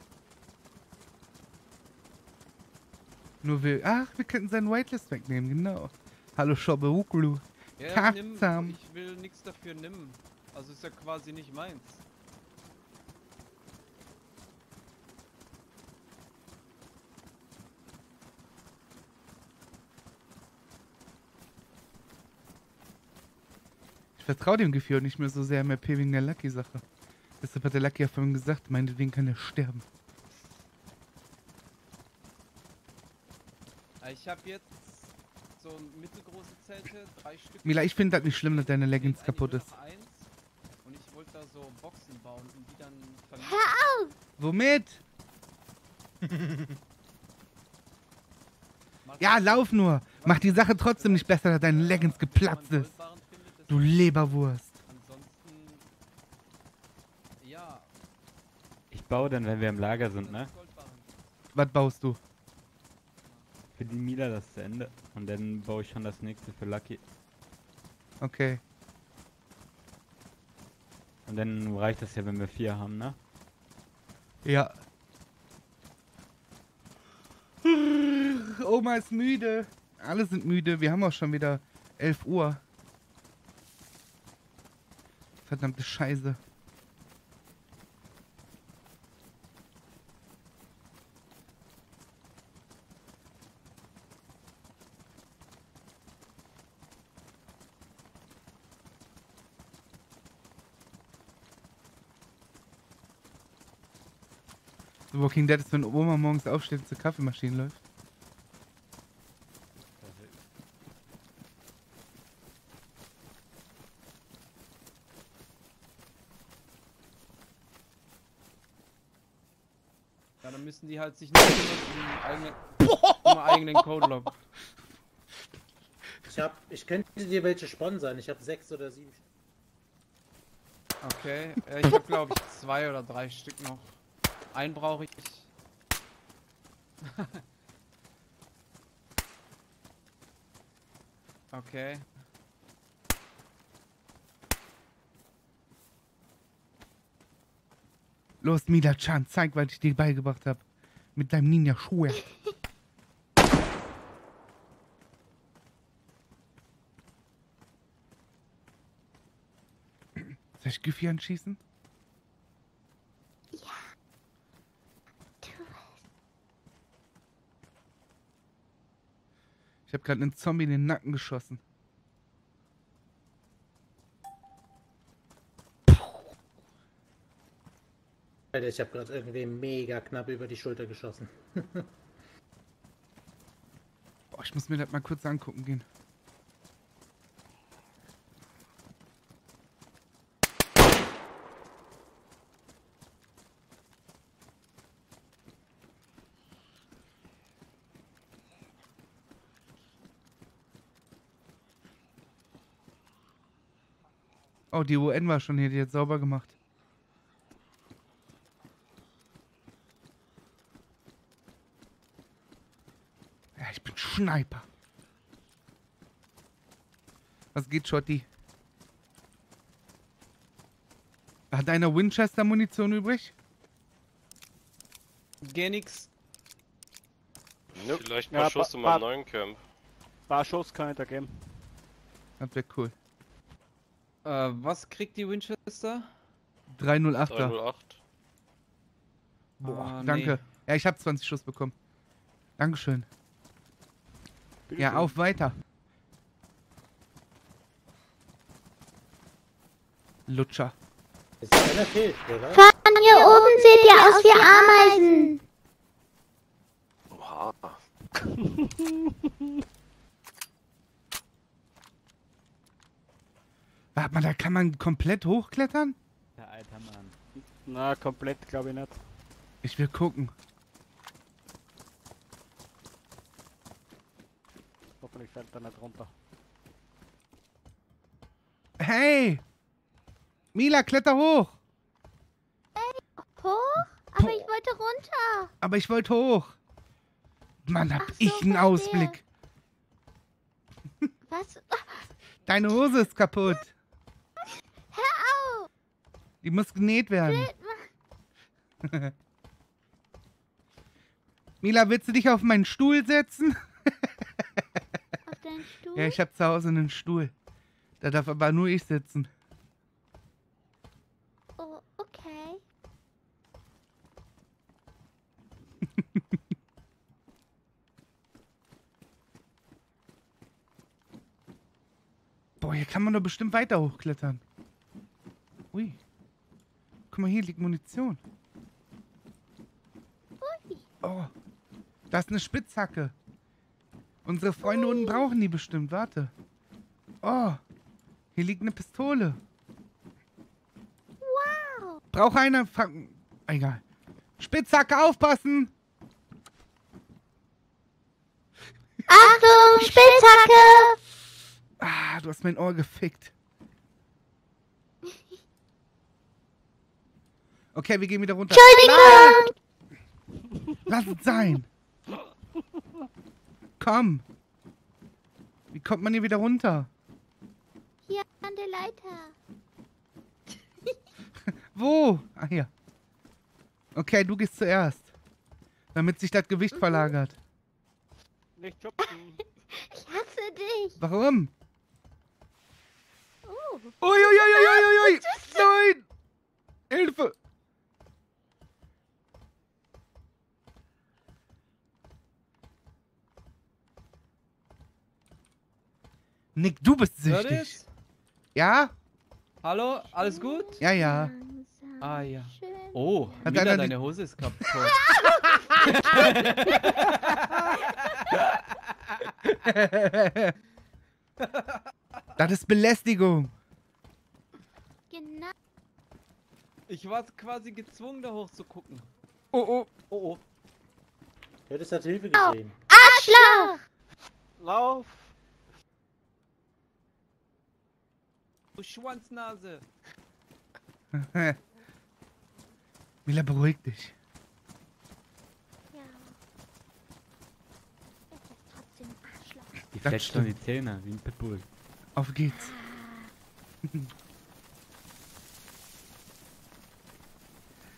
Nur will. Ach, wir könnten seinen Whitelist wegnehmen, genau. Hallo Schobbe Uklu. Ja, nimm, Katzam. ich will nichts dafür nehmen. Also ist ja quasi nicht meins. Ich vertraue dem Gefühl nicht mehr so sehr im R P wegen der Lucky-Sache. Deshalb hat der Lucky ja vorhin gesagt, meinetwegen kann er sterben. Ich habe jetzt so mittelgroße Zelte, drei Stück. Mila, ich finde das nicht schlimm, dass deine Leggings kaputt ist. Eins, und ich wollte da so Boxen bauen und die dann verlieren. Hör auf! Womit? Ja, lauf nur. Mach die Sache trotzdem nicht besser, dass deine Leggings geplatzt ist. Du Leberwurst. Ansonsten, ja, Ich baue dann, wenn wir im Lager sind, ne? Was baust du? Für die Mila das zu Ende. Und dann baue ich schon das nächste für Lucky. Okay. Und dann reicht das ja, wenn wir vier haben, ne? Ja. Oma ist müde. Alle sind müde. Wir haben auch schon wieder elf Uhr. Verdammte Scheiße. The Walking Dead ist, wenn Oma morgens aufsteht und zur Kaffeemaschine läuft. ja, dann müssen die halt sich nicht im eigenen, im eigenen Codelog. Ich hab, ich könnte dir welche sponsern. Ich habe sechs oder sieben. Okay, äh, ich habe glaube ich zwei oder drei Stück noch. Einen brauche ich. Okay. Los, Mila-chan, zeig, was ich dir beigebracht habe. Mit deinem Ninja-Schwert. Soll ich Giffy anschießen? Ja. Tu es. Ich habe gerade einen Zombie in den Nacken geschossen. Alter, ich habe gerade irgendwie mega knapp über die Schulter geschossen. Boah, ich muss mir das mal kurz angucken gehen. Oh, die U N war schon hier, die hat sauber gemacht. Ja, ich bin Sniper. Was geht, Schotti? Hat einer Winchester-Munition übrig? Geh nix. Nope. Vielleicht Ja, mal Schuss pa- in meinem pa- neuen Camp. Paar Schuss kann ich da geben. Das wäre cool. Äh, was kriegt die Winchester? drei null achter. drei null acht. Boah, Ah, danke. nee. Ja, ich habe zwanzig Schuss bekommen. Dankeschön. Bitte Ja, schön. auf weiter. Lutscher. Ist einer fehlt, oder? Von hier oben seht ihr aus wie Ameisen. Oha. Warte mal, da kann man komplett hochklettern? Der alter Mann. Na, komplett glaube ich nicht. Ich will gucken. Hoffentlich fällt er nicht runter. Hey! Mila, kletter hoch! Hoch? Aber ich wollte runter. Aber ich wollte hoch. Mann, hab Ach so, ich einen verstehe. Ausblick. Was? Deine Hose ist kaputt. Hör auf! Die muss genäht werden. Bild mal. Mila, willst du dich auf meinen Stuhl setzen? Auf deinen Stuhl? Ja, ich habe zu Hause einen Stuhl. Da darf aber nur ich sitzen. Oh, okay. Boah, hier kann man doch bestimmt weiter hochklettern. Ui. Guck mal, hier liegt Munition. Ui. Oh, da ist eine Spitzhacke. Unsere Freunde unten brauchen die bestimmt. Warte. Oh, hier liegt eine Pistole. Wow. Braucht einer... Fang- Egal. Spitzhacke, aufpassen! Achtung, Spitzhacke! Ah, du hast mein Ohr gefickt. Okay, wir gehen wieder runter. Entschuldigung! Lass es sein. Komm. Wie kommt man hier wieder runter? Hier an der Leiter. Wo? Ah, hier. Okay, du gehst zuerst. Damit sich das Gewicht verlagert. Nicht schubsen. Ich hasse dich. Warum? Oh. Uiuiuiuiui! Nein! Hilfe! Nick, du bist Hört süchtig. ihr's? Ja? Hallo, alles gut? Ja, ja. Langsam, Ah ja. schön. Oh, Hat Mila, einer die- deine Hose ist kaputt. Das ist Belästigung. Genau. Ich war quasi gezwungen, da hoch zu gucken. Oh, oh. Oh, oh. Du hättest halt Hilfe geschrien. Arschloch! Lauf! Du Schwanznase. Mila, beruhig dich. Ja. Es ist trotzdem ein Arschloch. Die Das fletscht schon stimmt. die Zähne, wie ein Pitbull. Auf geht's.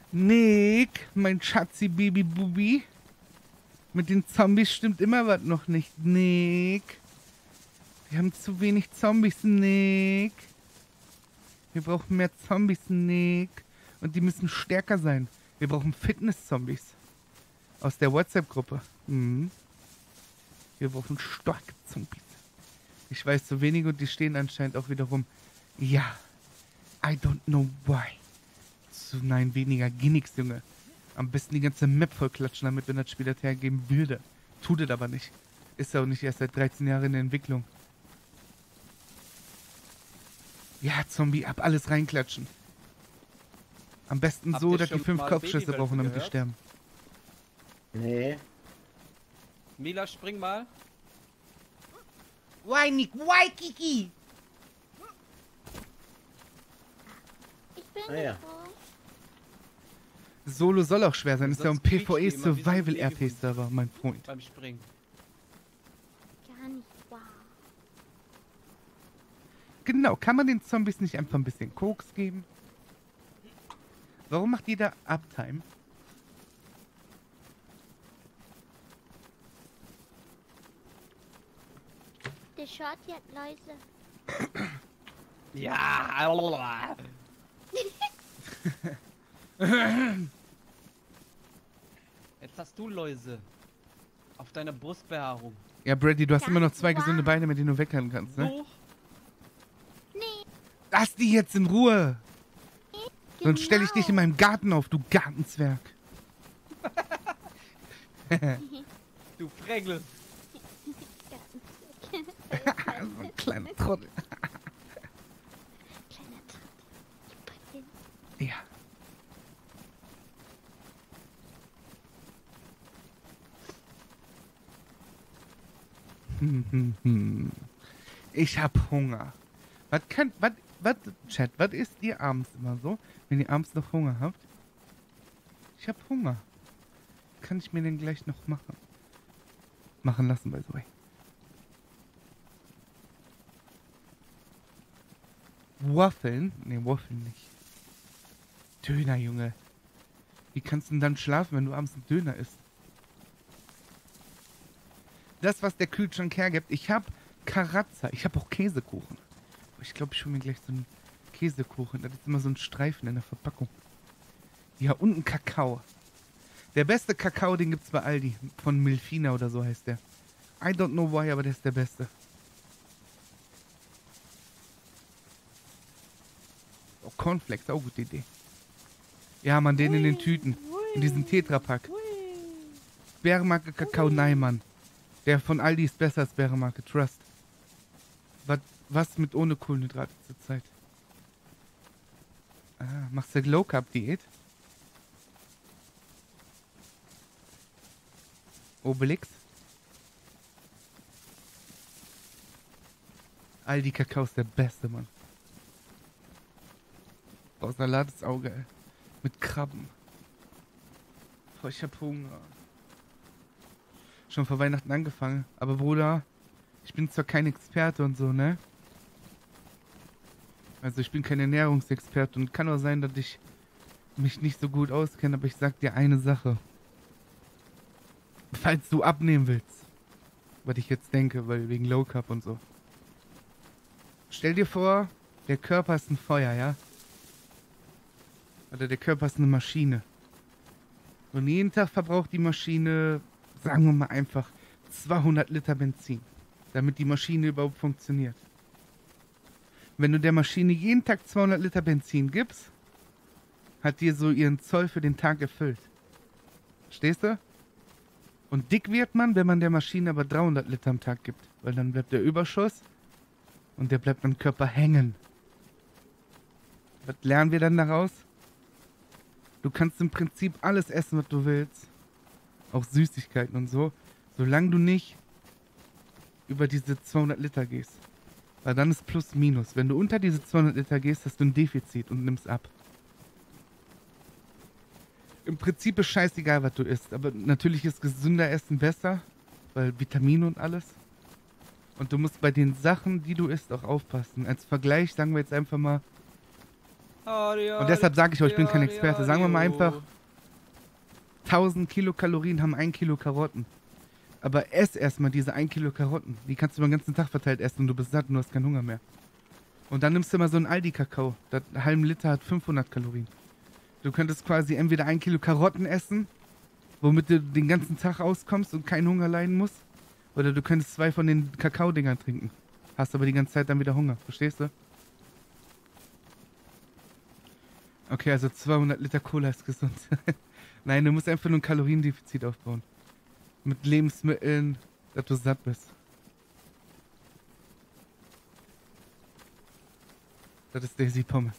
Nick, mein Schatzi Baby Bubi. Mit den Zombies stimmt immer was noch nicht, Nick. Wir haben zu wenig Zombies, Nick. Wir brauchen mehr Zombies, Nick. Und die müssen stärker sein. Wir brauchen Fitness-Zombies. Aus der WhatsApp-Gruppe. Mhm. Wir brauchen starke Zombies. Ich weiß so wenige und die stehen anscheinend auch wieder rum. Ja. I don't know why. So, nein, weniger. Geh nix, Junge. Am besten die ganze Map voll klatschen, damit wenn das Spiel das hergeben würde. Tut es aber nicht. Ist ja auch nicht erst seit dreizehn Jahren in der Entwicklung. Ja, Zombie, ab alles reinklatschen. Am besten Habt so, ihr dass die schon fünf mal Kopfschüsse Babywölfe brauchen, damit die gehört? sterben. Nee. Mila, spring mal. Why, Nick? Why, Kiki? Ich bin Ah, ja. froh. Solo soll auch schwer sein. Ist ja ein Sonst quietscht die PvE immer wie so ein Survival R Babyhund. P-Server, mein Freund. Beim Springen. Gar nicht wahr. Genau, kann man den Zombies nicht einfach ein bisschen Koks geben? Warum macht jeder Uptime? Der Shorty hat Läuse. Ja. Jetzt hast du Läuse. Auf deiner Brustbehaarung. Ja, Brady, du hast Gar immer noch nicht zwei wahr. gesunde Beine, mit denen du wegrennen kannst, ne? So. Nee, Lass die jetzt in Ruhe! Sonst stelle ich dich in genau. meinem Garten auf, du Gartenzwerg. Du Fregel. So ein kleiner Trottel. Kleiner Tritt. Ich pack den. Ja. Hm, hm, hm. Ich hab Hunger. Was kann, was, was, Chat, was isst ihr abends immer so, wenn ihr abends noch Hunger habt? Ich hab Hunger. Kann ich mir denn gleich noch machen? Machen lassen, by the way. Waffeln? Ne, Waffeln nicht. Döner, Junge. Wie kannst du denn dann schlafen, wenn du abends einen Döner isst? Das, was der Kühlschrank hergibt. Ich hab Karazza. Ich hab auch Käsekuchen. Ich glaube, ich hole mir gleich so einen Käsekuchen. Da ist immer so ein Streifen in der Verpackung. Ja, und ein Kakao. Der beste Kakao, den gibt's bei Aldi. Von Milfina oder so heißt der. I don't know why, aber der ist der beste. Oh, Cornflakes, auch gute Idee. Ja, man, den in den Tüten. In diesem Tetrapack. Bärenmarke Kakao, nein, Mann. Der von Aldi ist besser als Bärenmarke, trust. Was, was mit ohne Kohlenhydrate zurzeit? Ah, machst du Low Carb Diät? Obelix? Aldi Kakao ist der beste, Mann. Oh, Salat ist auch geil. Mit Krabben. Boah, ich hab Hunger. Schon vor Weihnachten angefangen. Aber Bruder, ich bin zwar kein Experte und so, ne? Also ich bin kein Ernährungsexperte und kann auch sein, dass ich mich nicht so gut auskenne, aber ich sag dir eine Sache. Falls du abnehmen willst, was ich jetzt denke, weil wegen Low Carb und so. Stell dir vor, der Körper ist ein Feuer, ja? Oder der Körper ist eine Maschine. Und jeden Tag verbraucht die Maschine, sagen wir mal einfach, zweihundert Liter Benzin, damit die Maschine überhaupt funktioniert. Wenn du der Maschine jeden Tag zweihundert Liter Benzin gibst, hat die so ihren Zoll für den Tag erfüllt. Verstehst du? Und dick wird man, wenn man der Maschine aber dreihundert Liter am Tag gibt, weil dann bleibt der Überschuss und der bleibt am Körper hängen. Was lernen wir dann daraus? Du kannst im Prinzip alles essen, was du willst. Auch Süßigkeiten und so. Solange du nicht über diese zweihundert Liter gehst. Weil dann ist plus minus. Wenn du unter diese zweihundert Liter gehst, hast du ein Defizit und nimmst ab. Im Prinzip ist scheißegal, was du isst. Aber natürlich ist gesünder Essen besser. Weil Vitamine und alles. Und du musst bei den Sachen, die du isst, auch aufpassen. Als Vergleich sagen wir jetzt einfach mal Und deshalb sage ich euch, ich bin kein Experte. Sagen wir mal einfach, tausend Kilokalorien haben ein Kilo Karotten. Aber ess erstmal diese ein Kilo Karotten. Die kannst du den ganzen Tag verteilt essen und du bist satt und du hast keinen Hunger mehr. Und dann nimmst du mal so einen Aldi-Kakao. Der halben Liter hat fünfhundert Kalorien. Du könntest quasi entweder ein Kilo Karotten essen, womit du den ganzen Tag auskommst und keinen Hunger leiden musst. Oder du könntest zwei von den Kakao-Dingern trinken. Hast aber die ganze Zeit dann wieder Hunger. Verstehst du? Okay, also zweihundert Liter Cola ist gesund. Nein, du musst einfach nur ein Kaloriendefizit aufbauen. Mit Lebensmitteln, dass du satt bist. Das ist Daisy Pommes.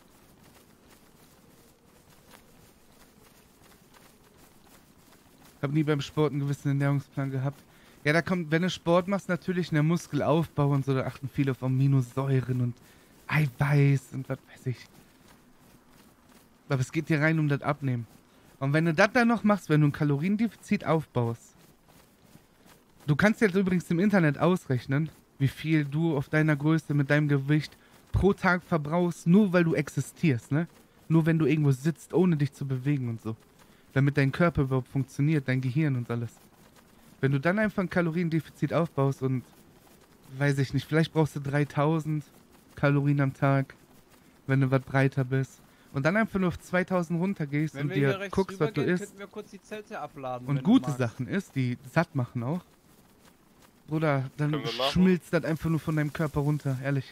Hab nie beim Sport einen gewissen Ernährungsplan gehabt. Ja, da kommt, wenn du Sport machst, natürlich der Muskelaufbau und so, da achten viele auf Aminosäuren und Eiweiß und was weiß ich. Aber es geht dir rein um das Abnehmen. Und wenn du das dann noch machst, wenn du ein Kaloriendefizit aufbaust, du kannst jetzt übrigens im Internet ausrechnen, wie viel du auf deiner Größe mit deinem Gewicht pro Tag verbrauchst, nur weil du existierst, ne? Nur wenn du irgendwo sitzt, ohne dich zu bewegen und so. Damit dein Körper überhaupt funktioniert, dein Gehirn und alles. Wenn du dann einfach ein Kaloriendefizit aufbaust und, weiß ich nicht, vielleicht brauchst du dreitausend Kalorien am Tag, wenn du was breiter bist. Und dann einfach nur auf zweitausend runtergehst Wenn und wir dir guckst, was du isst. Könnten wir kurz die Zelte abladen, Und wenn gute du magst. Sachen isst, die satt machen auch. Bruder, dann Können wir machen. schmilzt das einfach nur von deinem Körper runter, ehrlich.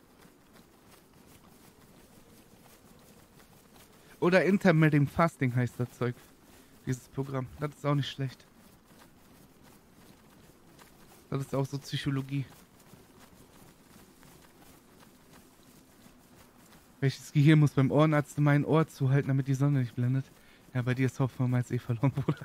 Oder Intermittent Fasting heißt das Zeug. Dieses Programm. Das ist auch nicht schlecht. Das ist auch so Psychologie. Welches Gehirn muss beim Ohrenarzt mein Ohr zuhalten, damit die Sonne nicht blendet? Ja, bei dir ist Hoffnung als eh verloren, Bruder.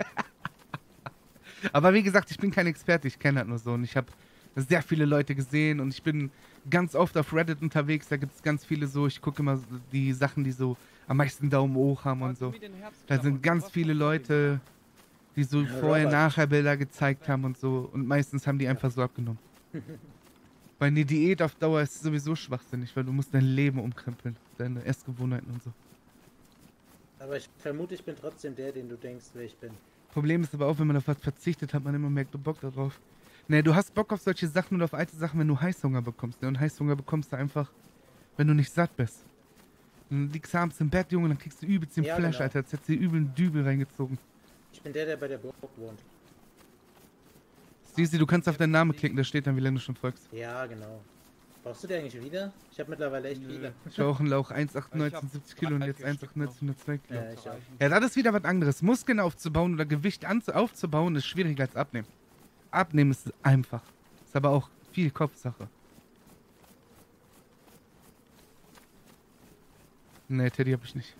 Aber wie gesagt, ich bin kein Experte, ich kenne das nur so. Und ich habe sehr viele Leute gesehen und ich bin ganz oft auf Reddit unterwegs. Da gibt es ganz viele so, ich gucke immer die Sachen, die so am meisten Daumen hoch haben und so. Da sind ganz viele Leute, die so Vorher-Nachher-Bilder gezeigt haben und so. Und meistens haben die einfach so abgenommen. Weil eine Diät auf Dauer ist sowieso schwachsinnig, weil du musst dein Leben umkrempeln, deine Essgewohnheiten und so. Aber ich vermute, ich bin trotzdem der, den du denkst, wer ich bin. Problem ist aber auch, wenn man auf was verzichtet, hat man immer mehr Bock darauf. Ne, du hast Bock auf solche Sachen und auf alte Sachen, wenn du Heißhunger bekommst. Ne? Und Heißhunger bekommst du einfach, wenn du nicht satt bist. Und du liegst abends im Bett, Junge, dann kriegst du übelst den Ja, Flash, genau. Alter. Jetzt hättest du dir übel einen Dübel reingezogen. Ich bin der, der bei der Burg wohnt. Siehst du, du kannst auf deinen Namen klicken, da steht dann, wie lange du schon folgst. Ja, genau. Brauchst du den eigentlich wieder? Ich habe mittlerweile echt viele. Ich war auch ein Lauch eins Komma Ich hab achtundneunzig, siebzig Kilo und drei, jetzt vier eins Komma achtundneunzig, hundertzwei Kilo. Ja, ich auch. Ja, das ist wieder was anderes. Muskeln aufzubauen oder Gewicht anzu aufzubauen ist schwieriger als abnehmen. Abnehmen ist einfach. Ist aber auch viel Kopfsache. Nee, Teddy hab ich nicht.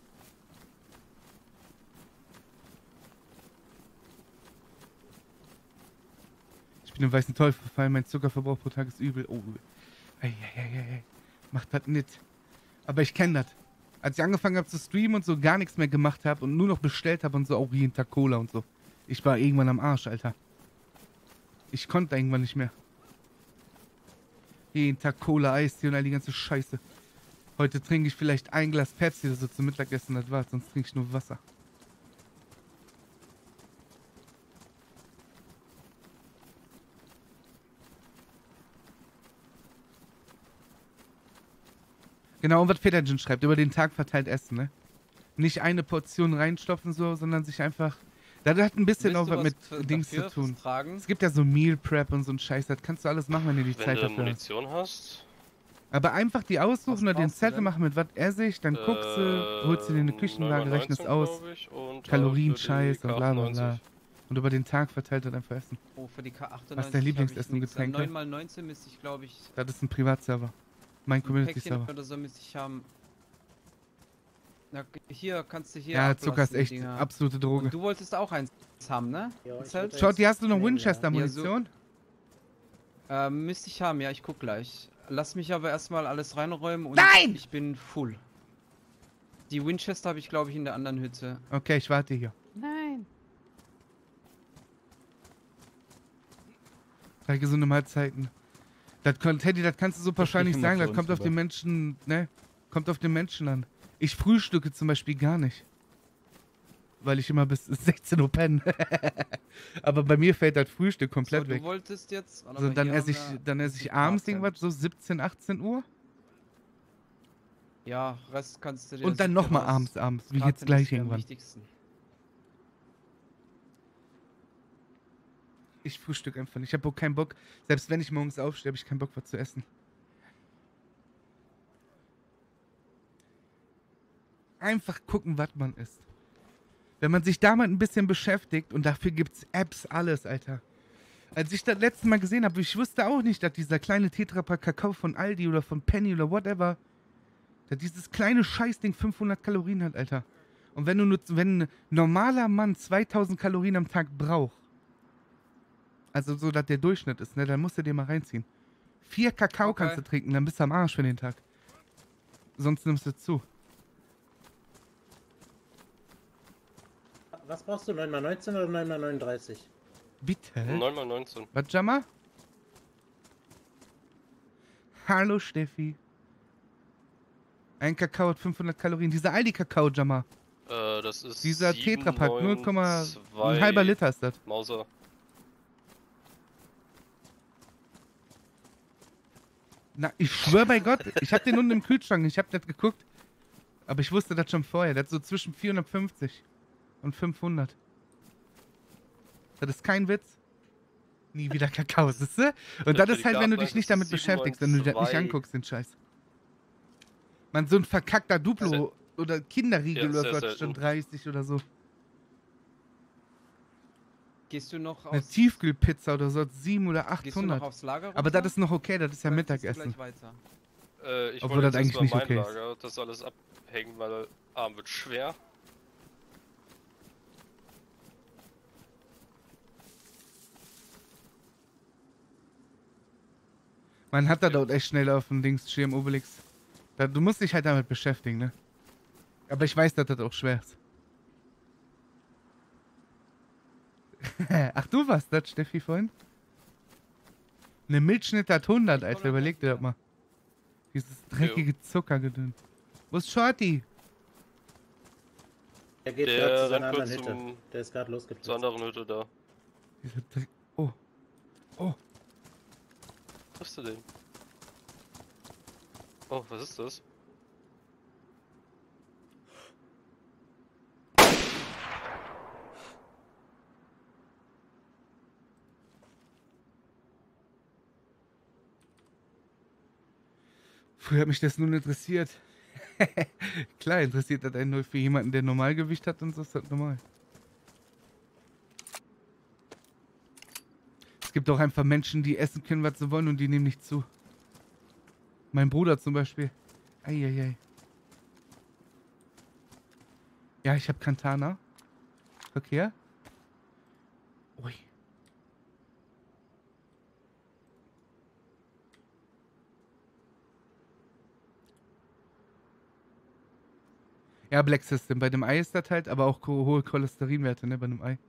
Ich bin im weißen Teufel verfallen, mein Zuckerverbrauch pro Tag ist übel. Oh, ei, ei, ei, ei. Macht das nicht. Aber ich kenne das. Als ich angefangen habe zu streamen und so gar nichts mehr gemacht habe und nur noch bestellt habe und so, auch jeden Tag Cola und so. Ich war irgendwann am Arsch, Alter. Ich konnte irgendwann nicht mehr. Jeden Tag Cola, Eistee und all die ganze Scheiße. Heute trinke ich vielleicht ein Glas Pepsi oder so zum Mittagessen, das war's, sonst trinke ich nur Wasser. Genau, und was Federgin schreibt, über den Tag verteilt essen, ne? Nicht eine Portion reinstopfen so, sondern sich einfach... Das hat ein bisschen auch was mit Dings zu tun. Es gibt ja so Meal Prep und so ein Scheiß, das kannst du alles machen, wenn du die Wenn Zeit du dafür hast. Munition hast, Aber einfach die aussuchen oder den brauchst du Zettel denn? machen mit was esse ich, dann guckst du, holst du dir eine Küchenwaage, rechnest aus, Kalorien, Scheiß und bla bla bla. Und über den Tag verteilt dann einfach essen. Oh, für die K achtundneunzig Was ist dein Lieblingsessen und Getränke? neun mal neunzehn müsste ich, glaube ich, Das ist ein Privatserver. Mein ein Päckchen Community-Server. oder so müsste ich haben. Na, hier kannst du hier Ja, Zucker ist ablassen, die echt Dinger. absolute Droge. Und du wolltest auch eins haben, ne? Ja, Ein ich Zelt? würd Schaut, die hast du noch nehmen, Winchester-Munition? Ähm, müsste ich haben, ja, ich guck gleich. Lass mich aber erstmal alles reinräumen und Nein! ich bin full. Die Winchester habe ich, glaube ich, in der anderen Hütte. Okay, ich warte hier. Nein. Drei gesunde Mahlzeiten. Das kann, Teddy, das kannst du so pauschal Versprich nicht immer sagen, für das uns kommt auf rüber. die Menschen, ne? Kommt auf den Menschen an. Ich frühstücke zum Beispiel gar nicht. Weil ich immer bis sechzehn Uhr penne. Aber bei mir fällt halt Frühstück komplett so, weg. Du wolltest jetzt. warte So, mal, dann hier esse ich, haben wir dann esse ich die abends Mahlzeit. irgendwas, so siebzehn, achtzehn Uhr. Ja, Rest kannst du dir. Und dann such dir nochmal raus. abends, abends. Wie Grad jetzt sind gleich das die am irgendwann. wichtigsten. Ich frühstück einfach nicht. Ich habe auch keinen Bock. Selbst wenn ich morgens aufstehe, habe ich keinen Bock, was zu essen. Einfach gucken, was man isst. Wenn man sich damit ein bisschen beschäftigt, und dafür gibt's Apps, alles, Alter. Als ich das letzte Mal gesehen habe, ich wusste auch nicht, dass dieser kleine Tetrapack Kakao von Aldi oder von Penny oder whatever, dass dieses kleine Scheißding fünfhundert Kalorien hat, Alter. Und wenn du nur, wenn ein normaler Mann zweitausend Kalorien am Tag braucht, also so, dass der Durchschnitt ist, ne, dann musst du dir mal reinziehen. Vier Kakao Okay. kannst du trinken, dann bist du am Arsch für den Tag. Sonst nimmst du zu. Was brauchst du? neun mal neunzehn oder neun mal neununddreißig? Bitte? neun mal neunzehn. Was, Jammer? Hallo, Steffi. Ein Kakao hat fünfhundert Kalorien. Dieser Aldi-Kakao, Jammer. Äh, das ist. Dieser sieben, Tetrapack, neun, null Komma zwei ein halber Liter ist das. Mauser. Na, ich schwör bei Gott, ich hab den unten im Kühlschrank, ich hab das geguckt. Aber ich wusste das schon vorher. Das ist so zwischen vierhundertfünfzig und fünfhundert. Das ist kein Witz. Nie wieder Kakao, siehst du? Und das Für ist die halt, wenn du Garten dich nicht ist damit es beschäftigst, wenn du das nicht sieben neun zwei. anguckst, den Scheiß. Man, so ein verkackter Duplo oder Kinderriegel Ja, oder sehr so hat selten. schon dreißig oder so. Gehst du noch Eine aus. Tiefkühlpizza oder so hat sieben oder Gehst du noch achthundert. aufs Lager Aber das runter? ist noch okay, das ist ja Oder gehst du Mittagessen. gleich weiter? Äh, ich Obwohl wollte das jetzt eigentlich erstmal nicht mein okay ist. Lager, das alles abhängen, weil Arm wird schwer. Man hat da dort echt schnell auf dem Dings Schirm Obelix. Da, du musst dich halt damit beschäftigen, ne? Aber ich weiß, dass das auch schwer ist. Ach, du warst das, Steffi, vorhin? Eine Milchschnitte hat hundert, Alter. Überleg dir das mal. Dieses dreckige Zuckergedöns. Wo ist Shorty? Der geht Der gerade zu rennt seiner kurz anderen Hütte. zum- Der ist gerade losgeflogen. Zur anderen Hütte da. Dieser Dreck. Oh. Oh. Was triffst du den? Oh, was ist das? Früher hat mich das nun interessiert. Klar interessiert das einen nur für jemanden, der Normalgewicht hat und so ist das normal. Es gibt auch einfach Menschen, die essen können, was sie wollen und die nehmen nicht zu. Mein Bruder zum Beispiel. Eieiei. Ja, ich habe Kantana. Verkehr. Ui. Ja, Black System. Bei dem Ei ist das halt, aber auch ho- hohe Cholesterinwerte, ne, bei einem Ei.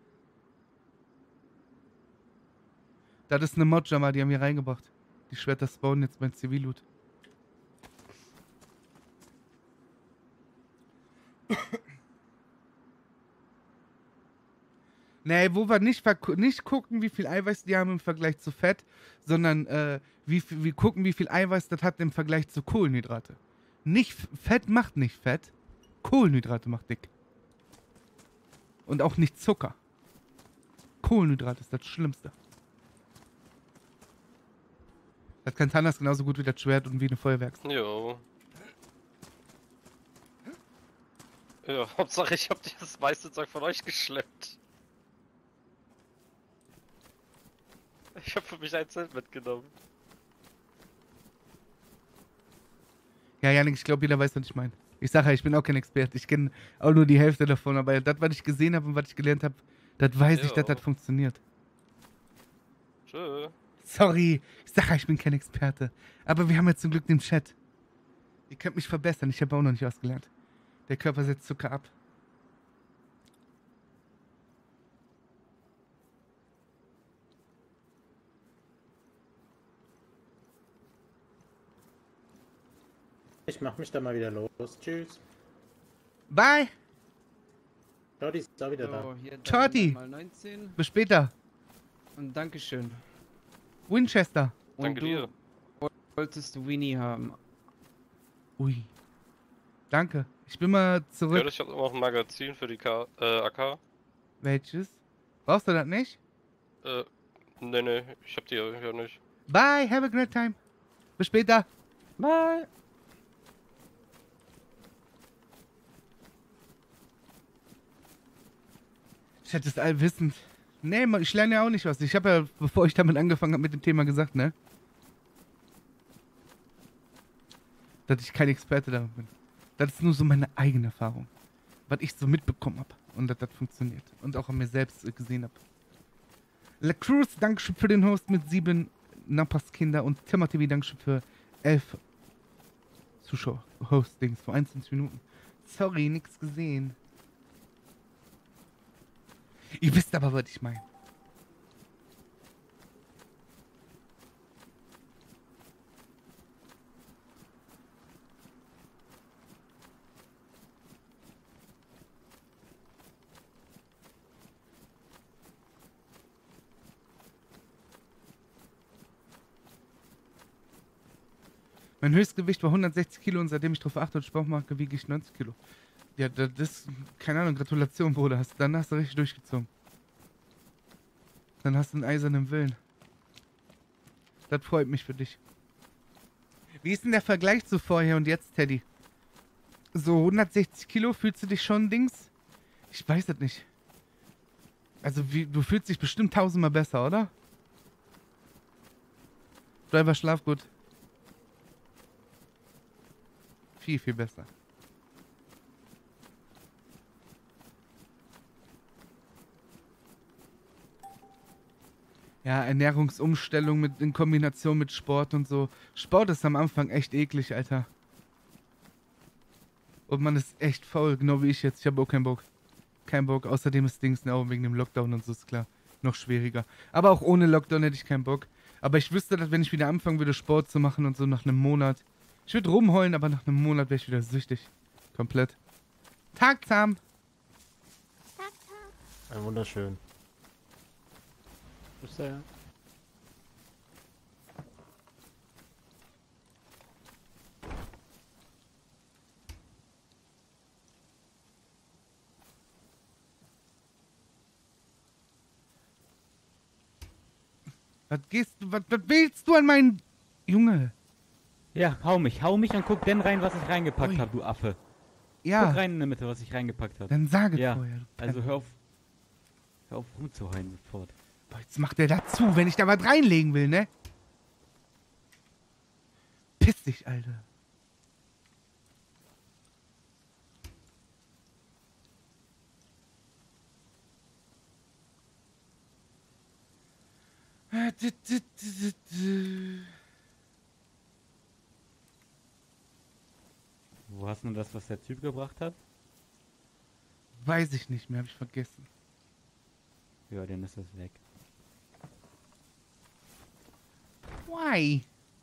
Das ist eine Mod-Jammer, die haben wir reingebracht. Die Schwerter spawnen jetzt mein Zivil-Loot. Nee, wo wir nicht, vergu- nicht gucken, wie viel Eiweiß die haben im Vergleich zu Fett, sondern äh, wie, viel- wir gucken, wie viel Eiweiß das hat im Vergleich zu Kohlenhydrate. Nicht F- Fett macht nicht Fett, Kohlenhydrate macht dick. Und auch nicht Zucker. Kohlenhydrate ist das Schlimmste. Das Katana ist genauso gut wie das Schwert und wie eine Feuerwerks. Jo. Ja, Hauptsache ich hab dir das meiste Zeug von euch geschleppt. Ich hab für mich ein Zelt mitgenommen. Ja, Janik, ich glaube, jeder weiß, was ich meine. Ich sage ja, ich bin auch kein Experte. Ich kenne auch nur die Hälfte davon, aber das, was ich gesehen habe und was ich gelernt habe, das weiß ich, Jo. dass das funktioniert. Tschö. Sorry, ich sage ja, ich bin kein Experte. Aber wir haben ja zum Glück den Chat. Ihr könnt mich verbessern, ich habe auch noch nicht ausgelernt. Der Körper setzt Zucker ab. Ich ich mach mich da mal wieder los. Tschüss. Bye. Jordi ist auch wieder So, da. hier dann Shorty. mal neunzehn. Bis später. Und Dankeschön. Winchester. Und Danke du dir. wolltest du Winnie haben. Ui. Danke. Ich bin mal zurück. Ja, ich habe noch ein Magazin für die K äh, A K. Welches? Brauchst du das nicht? Äh, nee, nee, ich hab die ja nicht. Bye, have a great time. Bis später. Bye. Ich hätte es allwissend. Nee, Mann, ich lerne ja auch nicht was. Ich habe ja, bevor ich damit angefangen habe mit dem Thema gesagt, ne? Dass ich kein Experte darin bin. Das ist nur so meine eigene Erfahrung. Was ich so mitbekommen habe. Und dass das funktioniert. Und auch an mir selbst äh, gesehen habe. La Cruz, Dankeschön für den Host mit sieben Nampas-Kinder. Und Timothy, Dankeschön für elf Zuschauer. Hostings vor einundzwanzig Minuten. Sorry, nix gesehen. Ihr wisst aber, was ich meine. Mein Höchstgewicht war hundertsechzig Kilo und seitdem ich drauf achte und Sport mache, wiege ich neunzig Kilo. Ja, das ist, keine Ahnung, Gratulation, Bruder. Hast, dann hast du richtig durchgezogen. Dann hast du einen eisernen Willen. Das freut mich für dich. Wie ist denn der Vergleich zu vorher und jetzt, Teddy? So hundertsechzig Kilo, fühlst du dich schon, Dings? Ich weiß das nicht. Also, wie, du fühlst dich bestimmt tausendmal besser, oder? Driver, schlaf gut. Viel, viel besser. Ja, Ernährungsumstellung mit, in Kombination mit Sport und so. Sport ist am Anfang echt eklig, Alter. Und man ist echt faul, genau wie ich jetzt. Ich habe auch keinen Bock. Kein Bock. Außerdem ist Dings auch wegen dem Lockdown und so, ist klar. Noch schwieriger. Aber auch ohne Lockdown hätte ich keinen Bock. Aber ich wüsste, dass wenn ich wieder anfangen würde, Sport zu machen und so nach einem Monat. Ich würde rumheulen, aber nach einem Monat wäre ich wieder süchtig. Komplett. Tag zusammen. Ein wunderschön. Bis dahin. Was gehst du, was, was willst du an meinen... Junge. Ja, hau mich, hau mich und guck denn rein, was ich reingepackt Ui. habe, du Affe. Ja. Guck rein in der Mitte, was ich reingepackt habe. Dann sag es ja. vorher. du Also Penner. hör auf, hör auf rumzuheulen sofort. Boah, jetzt macht er dazu, wenn ich da was reinlegen will, ne? Piss dich, Alter. Wo hast du das, was der Typ gebracht hat? Weiß ich nicht mehr, hab ich vergessen. Ja, dann ist das weg. Why?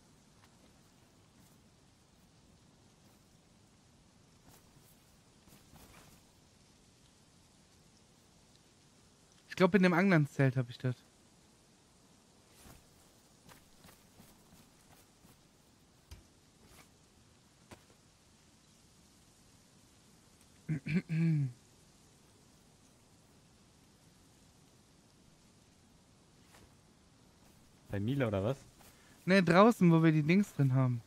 Ich glaube, in dem anderen Zelt habe ich das. Bei Mila oder was? Ne, draußen, wo wir die Dings drin haben.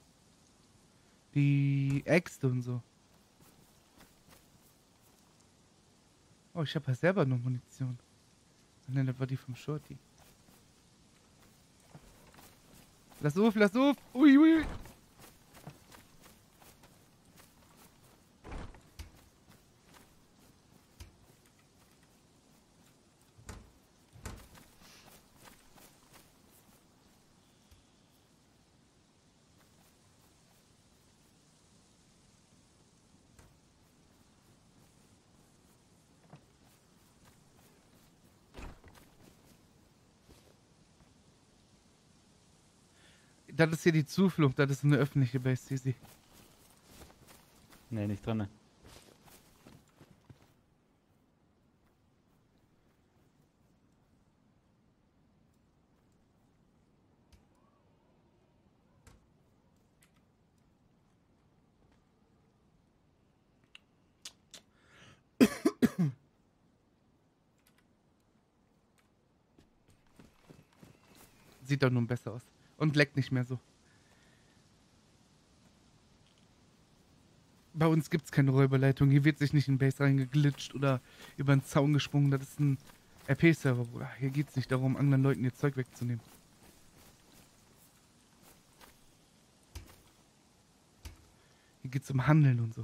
Die Äxte und so. Oh, ich habe ja selber noch Munition. Ne, das war die vom Shorty. Lass auf, lass auf! Ui, ui! Das ist hier die Zuflucht, das ist eine öffentliche Base, Sisi. Nee, nicht drin. Sieht doch nun besser aus. Und leckt nicht mehr so. Bei uns gibt's keine Räuberleitung. Hier wird sich nicht in Base reingeglitscht oder über den Zaun gesprungen. Das ist ein R P-Server, Bruder. Hier geht's nicht darum, anderen Leuten ihr Zeug wegzunehmen. Hier geht's um Handeln und so.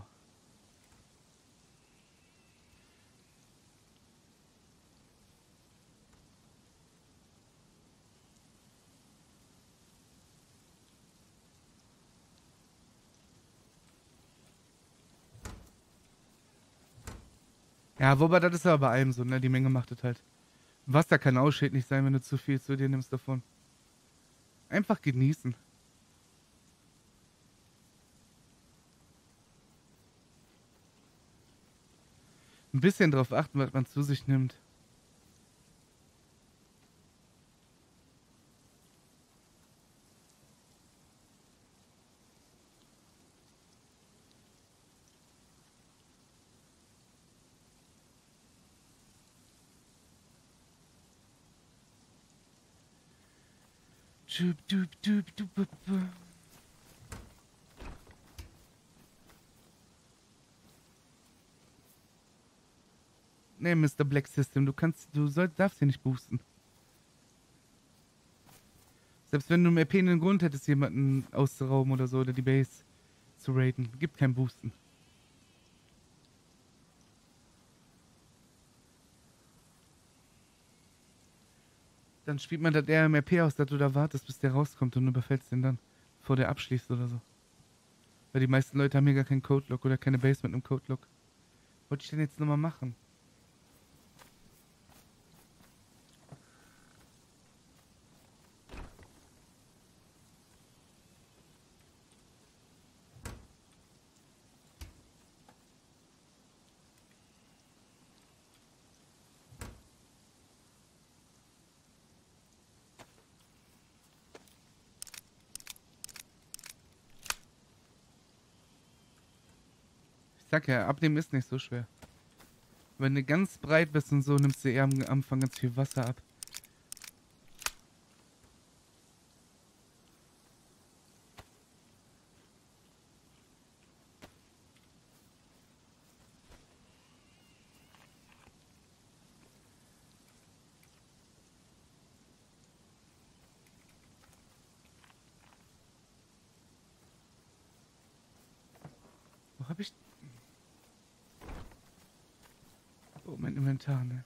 Ja, wobei, das ist ja bei allem so, ne? Die Menge macht das halt. Wasser kann auch schädlich sein, wenn du zu viel zu dir nimmst davon. Einfach genießen. Ein bisschen drauf achten, was man zu sich nimmt. Dup, dup, dup, dup, dup, dup. Nee, Mister Black System, du kannst, du soll, darfst hier nicht boosten. Selbst wenn du im R P einen Grund hättest, jemanden auszurauben oder so, oder die Base zu raiden, gibt kein Boosten. Dann spielt man das eher im R P aus, dass du da wartest, bis der rauskommt und überfällst den dann, bevor der abschließt oder so. Weil die meisten Leute haben hier gar keinen Codelock oder keine Base mit einem Codelock. Was wollte ich denn jetzt nochmal machen? Ich sag ja, abnehmen ist nicht so schwer. Wenn du ganz breit bist und so, nimmst du eher am Anfang ganz viel Wasser ab. Wo hab ich... Oh, mein Inventar, ne?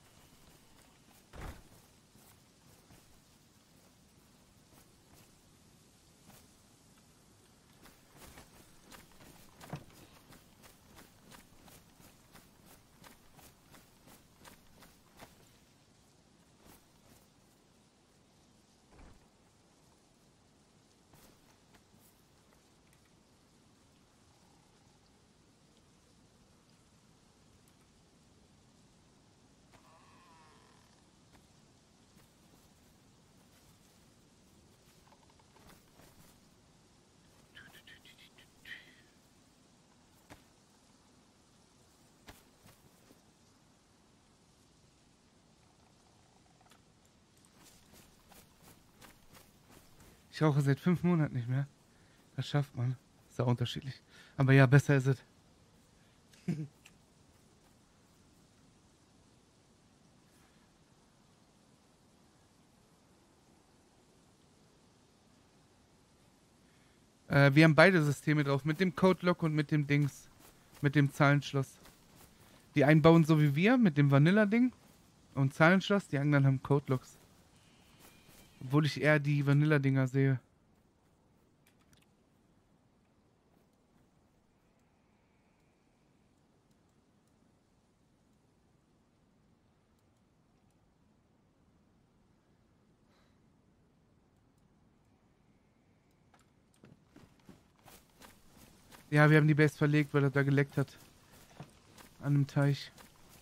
Ich rauche seit fünf Monaten nicht mehr. Das schafft man. Ist ja unterschiedlich. Aber ja, besser ist es. äh, wir haben beide Systeme drauf. Mit dem Codelock und mit dem Dings. Mit dem Zahlenschloss. Die einen bauen so wie wir, mit dem Vanilla-Ding. Und Zahlenschloss. Die anderen haben Codelocks. Obwohl ich eher die Vanilla-Dinger sehe. Ja, wir haben die Base verlegt, weil er da geleckt hat. An einem Teich.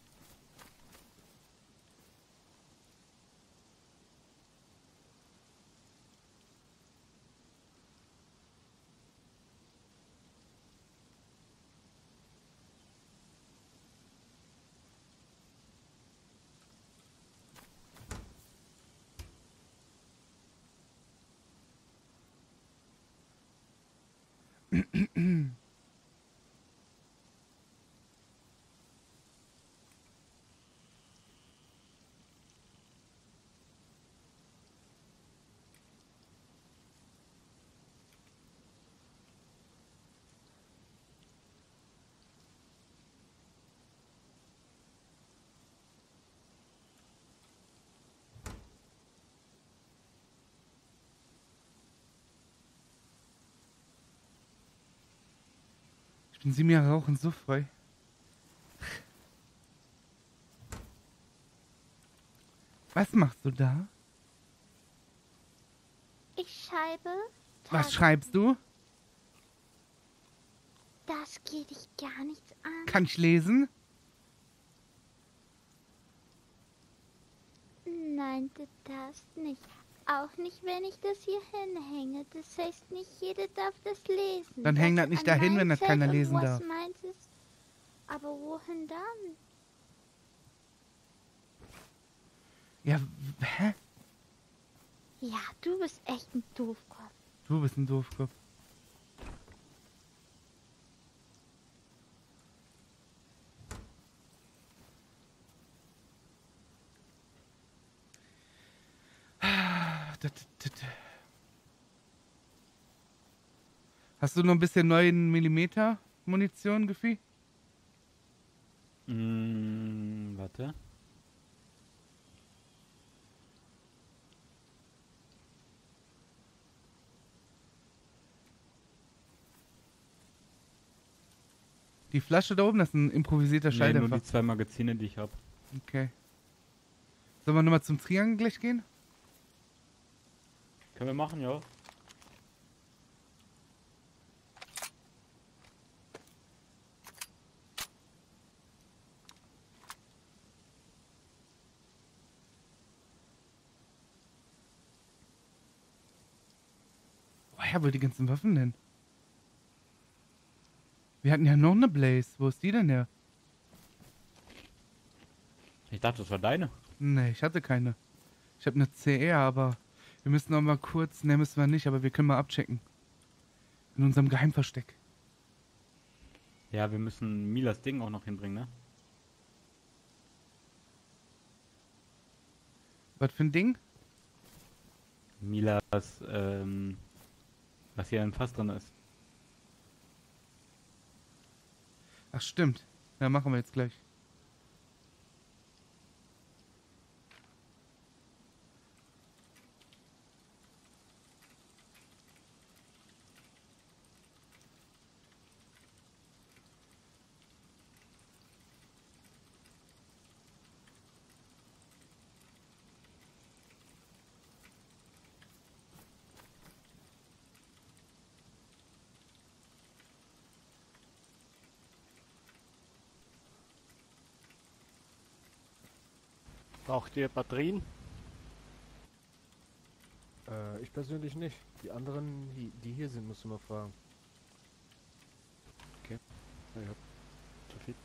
Ich bin sieben Jahre rauchen so frei. Was machst du da? Ich schreibe. Was schreibst du? Das geht dich gar nichts an. Kann ich lesen? Nein, du darfst nicht. Auch nicht, wenn ich das hier hinhänge. Das heißt, nicht jeder darf das lesen. Dann häng das nicht dahin, wenn das keiner lesen darf. Was meinst du? Aber wohin dann? Ja, w- hä? Ja, du bist echt ein Doofkopf. Du bist ein Doofkopf. Hast du noch ein bisschen neuen Millimeter Munition, Gefühl? Mm, warte. Die Flasche da oben, das ist ein improvisierter Nee, Schalldämpfer. nur die zwei Magazine, die ich habe. Okay. Sollen wir nochmal zum Triangel gleich gehen? Können wir machen, ja. Woher wohl die ganzen Waffen denn? Wir hatten ja noch eine Blaze. Wo ist die denn her? Ich dachte, das war deine. Nee, ich hatte keine. Ich habe eine C R, aber wir müssen noch mal kurz... Ne, müssen wir nicht, aber wir können mal abchecken. In unserem Geheimversteck. Ja, wir müssen Milas Ding auch noch hinbringen, ne? Was für ein Ding? Milas, ähm... was hier im Fass drin ist. Ach, stimmt. Ja, machen wir jetzt gleich. Braucht ihr Batterien? Äh, ich persönlich nicht. Die anderen, die, die hier sind, musst du mal fragen. Okay. Ja, ja. Zu viel.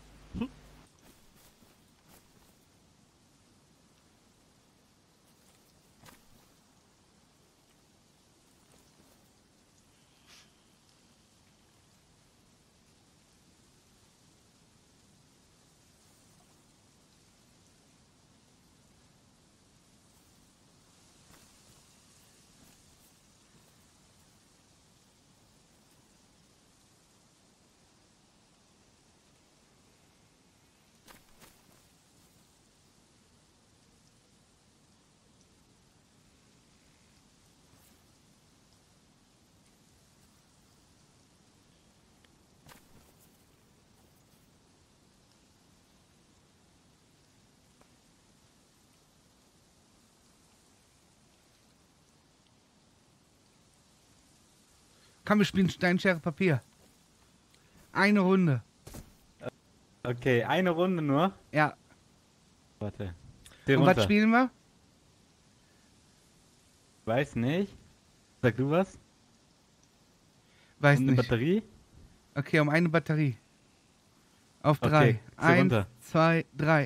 Komm, wir spielen Stein, Schere, Papier. Eine Runde. Okay, eine Runde nur. Ja. Warte. Steh Und runter. was spielen wir? Weiß nicht. Sag du was? Weiß um nicht. Eine Batterie? Okay, um eine Batterie. Auf Okay, drei. zieh Eins, runter. zwei, drei.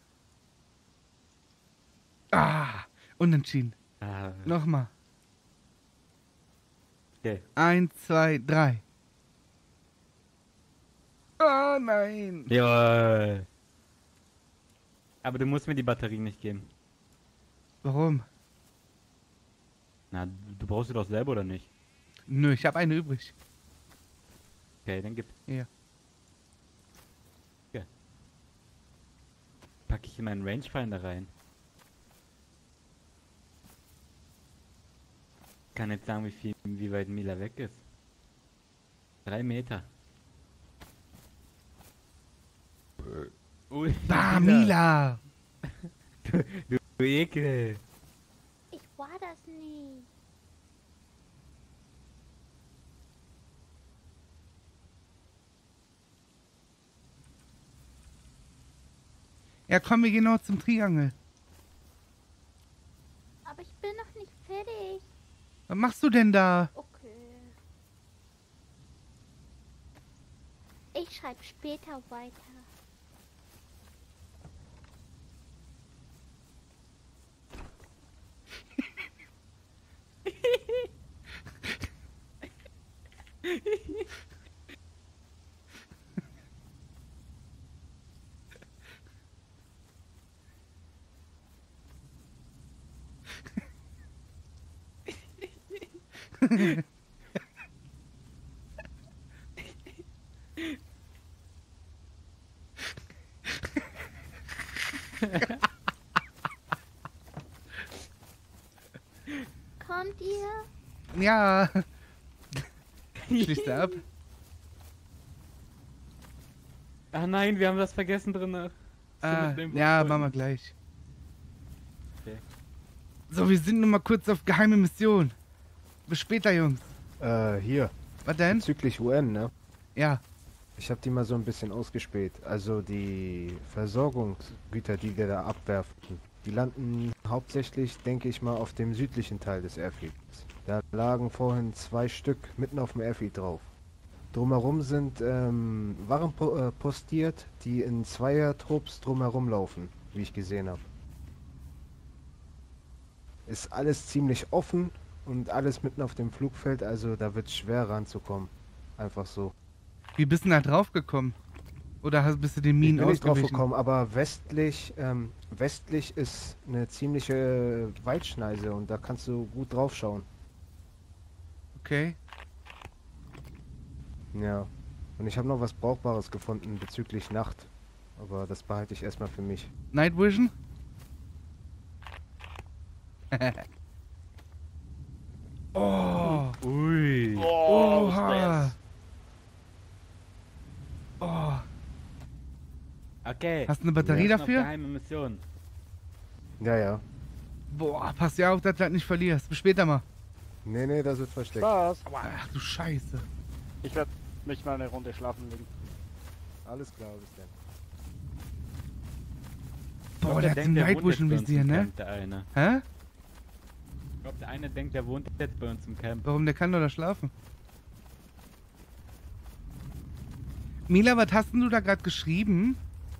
Ah, unentschieden. Ah, Nochmal. okay. Eins, zwei, drei. Ah, nein. Jawohl. Aber du musst mir die Batterie nicht geben. Warum? Na, du brauchst sie doch selber oder nicht? Nö, ich habe eine übrig. Okay, dann gib. Ja. Okay. Pack ich in meinen Rangefinder rein. Kann jetzt sagen, wie viel, wie weit Mila weg ist. Drei Meter. Ui, Ah, Mila. Du, du, du Ekel. Ich war das nie. Ja, komm, wir gehen noch zum Triangel. Aber ich bin noch nicht fertig. Was machst du denn da? Okay. Ich schreibe später weiter. Kommt ihr? Ja. Schließt er ab? Ach nein, wir haben das vergessen drin. Ah, ja, machen wir gleich. Okay. So, wir sind nur mal kurz auf geheime Mission. Bis später, Jungs. Äh, hier. Was denn? Bezüglich U N, ne? Ja. Ich habe die mal so ein bisschen ausgespäht. Also die Versorgungsgüter, die wir da abwerfen, die landen hauptsächlich, denke ich mal, auf dem südlichen Teil des Airfields. Da lagen vorhin zwei Stück mitten auf dem Airfield drauf. Drumherum sind ähm, Waren po äh, postiert, die in Zweiertrupps drumherum laufen, wie ich gesehen habe. Ist alles ziemlich offen und alles mitten auf dem Flugfeld, also da wird es schwer ranzukommen. Einfach so. Wie bist du da drauf gekommen? Oder hast, bist du den Ich Minen bin nicht drauf ausgewichen? gekommen, aber westlich, ähm, westlich ist eine ziemliche Waldschneise und da kannst du gut drauf schauen. Okay. Ja. Und ich habe noch was Brauchbares gefunden bezüglich Nacht. Aber das behalte ich erstmal für mich. Night Vision? Oh. Ui. Oh, Oha. Oh. Okay. Hast du eine Batterie wir müssen auf dafür? Geheime Mission. Ja, ja. Boah, pass ja auf, dass du das nicht verlierst. Bis später mal. Nee, nee, das wird versteckt. Spaß. Ach du Scheiße. Ich werde mich mal eine Runde schlafen legen. Alles klar, bis dann. Boah, Ich glaub, der hat den denkt, der Night wohnt jetzt Vision bei uns im visieren, ne? Camp, Der eine. Hä? Ich glaube, der eine denkt, der wohnt jetzt bei uns im Camp. Warum? Der kann doch da schlafen. Mila, was hast denn du da gerade geschrieben?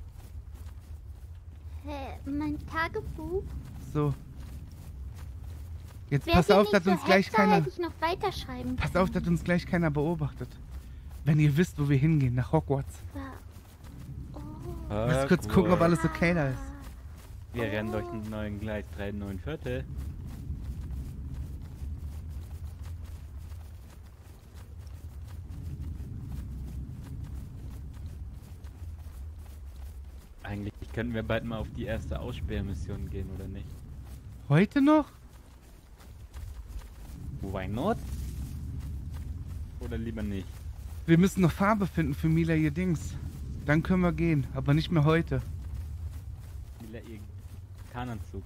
Hä, mein Tagebuch? So. Jetzt Wär pass sie auf, nicht dass so uns gleich Hexer, keiner... hätte ich noch weiterschreiben Pass können. auf, dass uns gleich keiner beobachtet. Wenn ihr wisst, wo wir hingehen, nach Hogwarts. Ah, Lass kurz cool. gucken, ob alles okay da ist. Wir rennen durch einen neuen Gleis drei neun Viertel. Eigentlich könnten wir bald mal auf die erste Aussperrmission gehen, oder nicht? Heute noch? Why not? Oder lieber nicht? Wir müssen noch Farbe finden für Mila ihr Dings. Dann können wir gehen, aber nicht mehr heute. Mila, ihr Tarnanzug.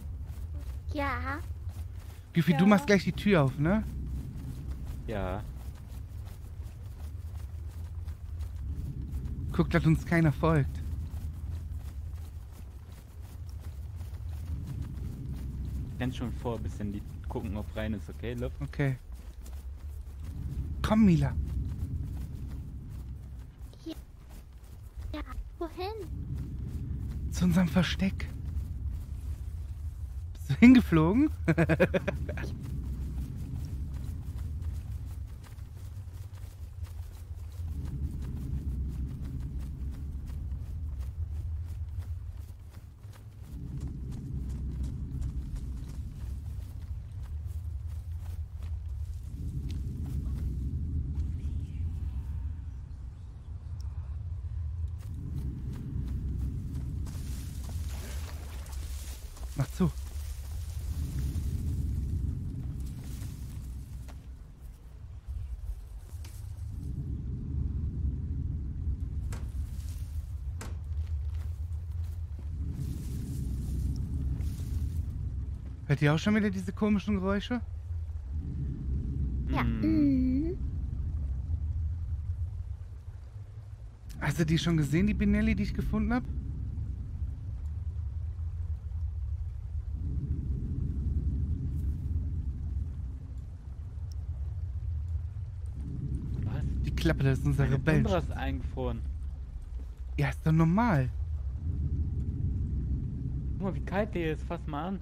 Ja. Giffy, du Ja. machst gleich die Tür auf, ne? Ja. Guck, dass uns keiner folgt. Renn schon vor, bis dann die gucken, ob rein ist, okay, Luft? Okay. Komm, Mila. Hier. Ja, wohin? Zu unserem Versteck. Bist du hingeflogen? Mach zu. Hört ihr auch schon wieder diese komischen Geräusche? Ja. Mhm. Hast du die schon gesehen, die Benelli, die ich gefunden habe? Was? Die Klappe, das ist unser Meine Rebellen. Tundra ist eingefroren. Ja, ist doch normal. Guck mal, wie kalt der ist. Fass mal an.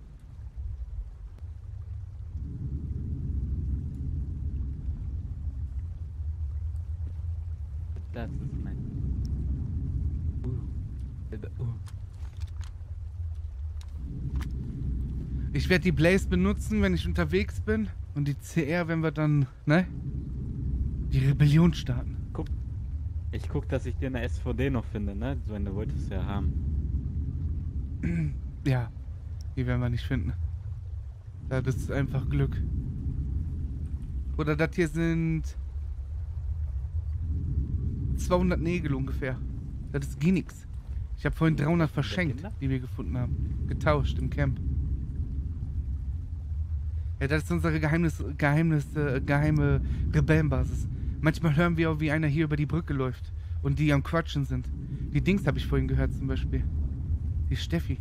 Das ist mein... Uh. Uh. Ich werde die Blaze benutzen, wenn ich unterwegs bin. Und die C R, wenn wir dann, ne? Die Rebellion starten. Guck. Ich guck, dass ich dir eine S V D noch finde, ne? So eine wolltest du ja haben. Ja, die werden wir nicht finden. Ja, das ist einfach Glück. Oder das hier sind zweihundert Nägel ungefähr. Das ist gar nichts. Ich habe vorhin dreihundert verschenkt, die wir gefunden haben. Getauscht im Camp. Ja, das ist unsere Geheimnis, Geheimnis, äh, geheime Rebellenbasis. Manchmal hören wir auch, wie einer hier über die Brücke läuft und die am Quatschen sind. Die Dings habe ich vorhin gehört zum Beispiel. Die Steffi.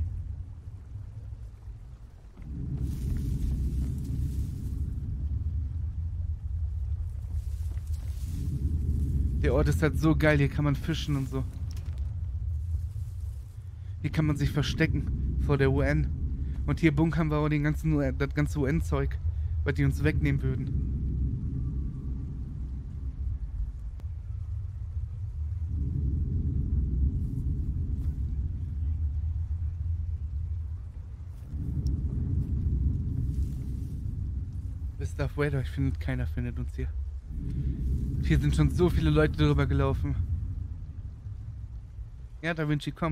Der Ort ist halt so geil, hier kann man fischen und so. Hier kann man sich verstecken vor der U N. Und hier bunkern wir auch den ganzen, das ganze U N-Zeug, was die uns wegnehmen würden. Bis Darth Vader, ich finde, keiner findet uns hier. Hier sind schon so viele Leute drüber gelaufen. Ja, Da Vinci, komm.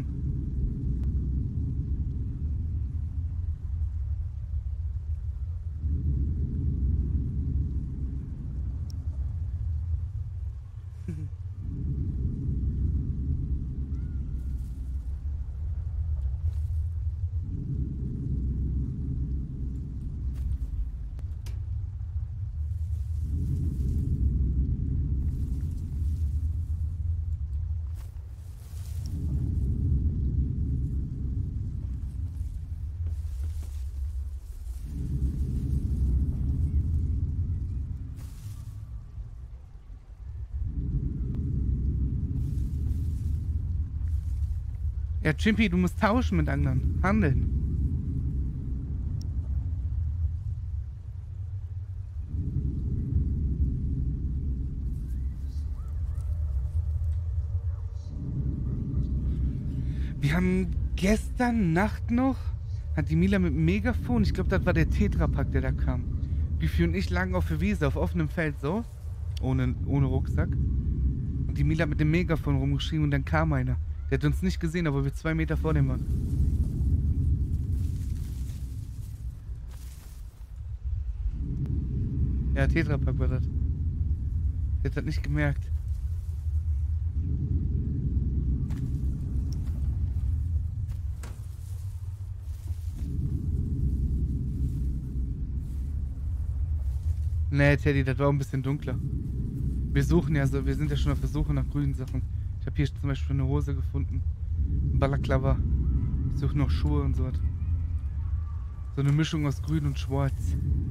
Ja, Chimpy, du musst tauschen mit anderen. Handeln. Wir haben gestern Nacht noch, hat die Mila mit dem Megafon, ich glaube, das war der Tetrapack, der da kam. Bifi und ich lagen auf der Wiese, auf offenem Feld, so. Ohne, ohne Rucksack. Und die Mila hat mit dem Megafon rumgeschrieben und dann kam einer. Der hat uns nicht gesehen, aber wir zwei Meter vor dem waren. Ja, Tetrapack war das. Der hat das nicht gemerkt. Nee, Teddy, das war ein bisschen dunkler. Wir suchen ja so, wir sind ja schon auf der Suche nach grünen Sachen. Ich Ich habe hier zum Beispiel eine Hose gefunden. Ein Balaklava. Ich suche noch Schuhe und so was. So eine Mischung aus Grün und Schwarz.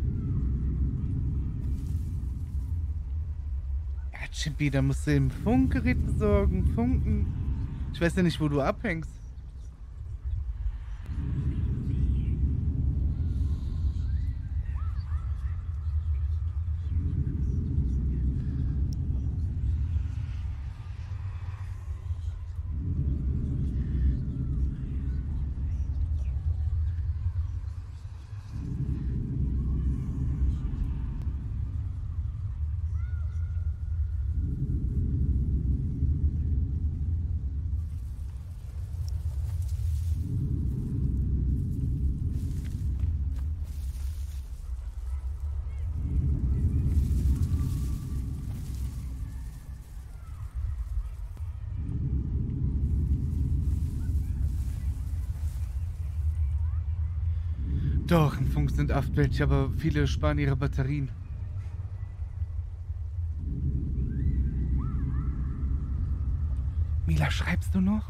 Ja, Chippy, da musst du ein Funkgerät besorgen. Funken. Ich weiß ja nicht, wo du abhängst. Doch, im Funk sind acht welche, aber viele sparen ihre Batterien. Mila, schreibst du noch?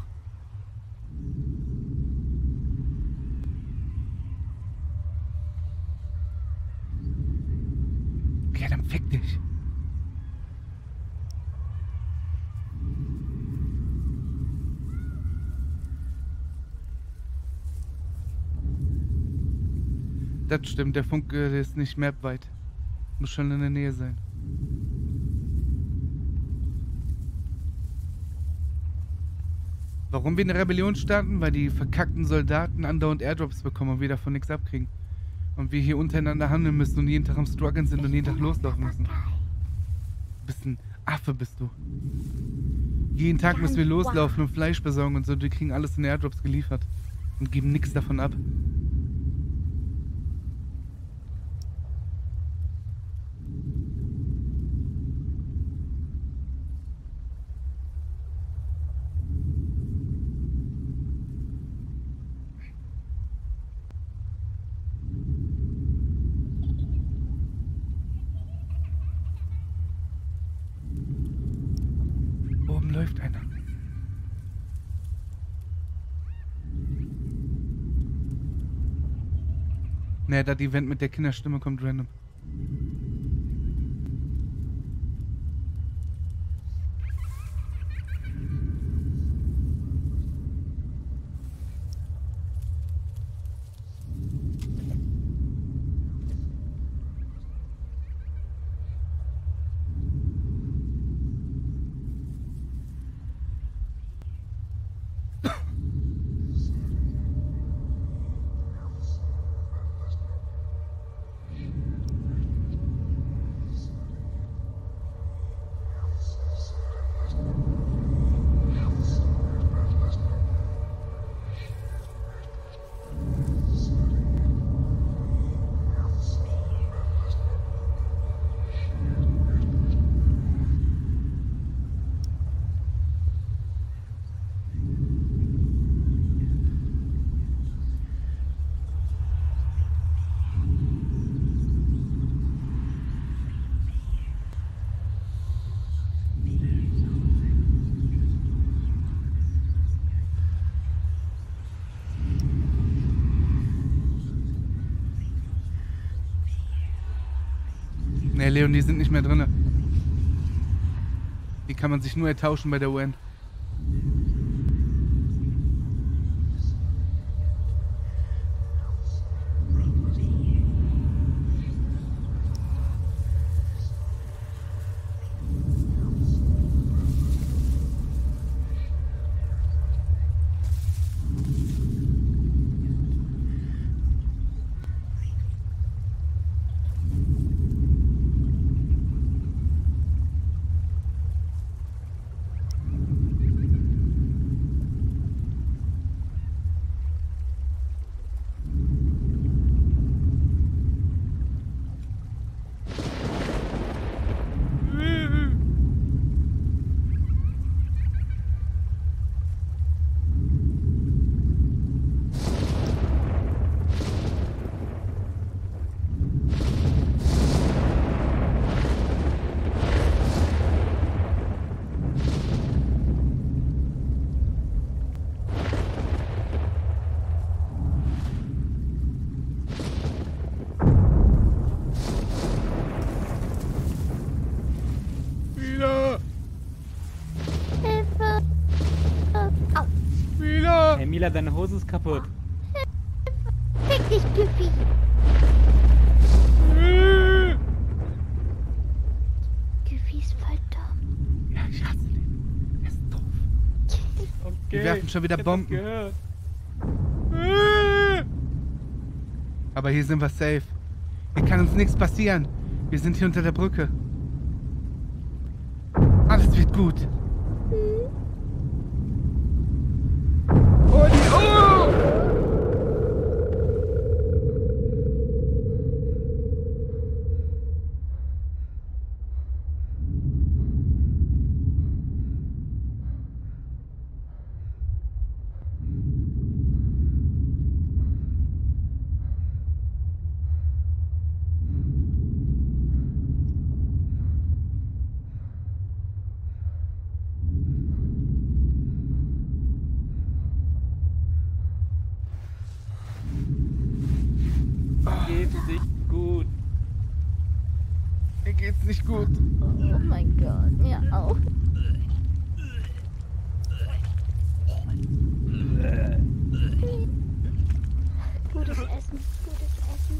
Okay, dann fick dich. Das stimmt, der Funk äh, ist nicht mapweit. Muss schon in der Nähe sein. Warum wir eine Rebellion starten? Weil die verkackten Soldaten andauernd Airdrops bekommen und wir davon nichts abkriegen. Und wir hier untereinander handeln müssen und jeden Tag am Struggeln sind und jeden Tag loslaufen müssen. Du bist ein Affe, bist du. Jeden Tag müssen wir loslaufen und Fleisch besorgen und so. Wir kriegen alles in Airdrops geliefert und geben nichts davon ab. Oben läuft einer. Ne, das Event mit der Kinderstimme kommt random. Ne, Leon, die sind nicht mehr drinne. Die kann man sich nur ertauschen bei der U N. Mila, deine Hose ist kaputt. Fick dich, Goofy. Goofy ist voll dumm. Ja, ich hasse den. Er ist doof. Okay, Wir werfen schon wieder ich hab das Bomben. gehört. Aber hier sind wir safe. Hier kann uns nichts passieren. Wir sind hier unter der Brücke. Alles wird gut. Oh, die... Oh! Geht's nicht gut. Mir geht's nicht gut. Oh mein Gott, mir auch. Gutes Essen, gutes Essen.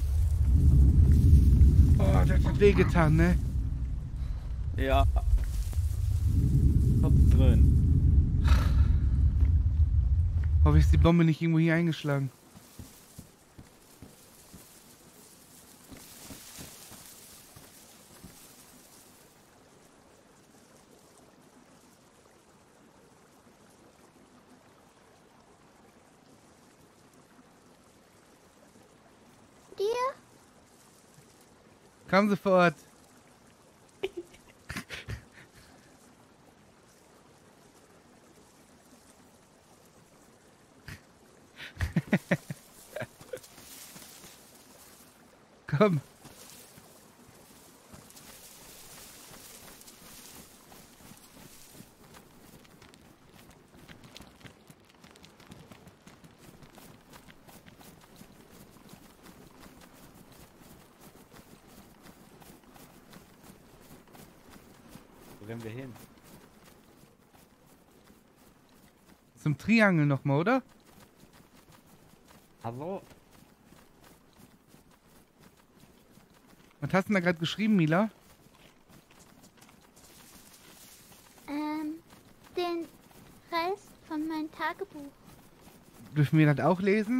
Oh, das hat wehgetan, ne? Ja. Kopf drin. Hoffe, ist die Bombe nicht irgendwo hier eingeschlagen. Dir? Komm sofort. Komm. Wo rennen wir hin? Zum Triangel nochmal, oder? Hallo? Was hast du denn da gerade geschrieben, Mila? Ähm, den Rest von meinem Tagebuch. Dürfen wir das auch lesen?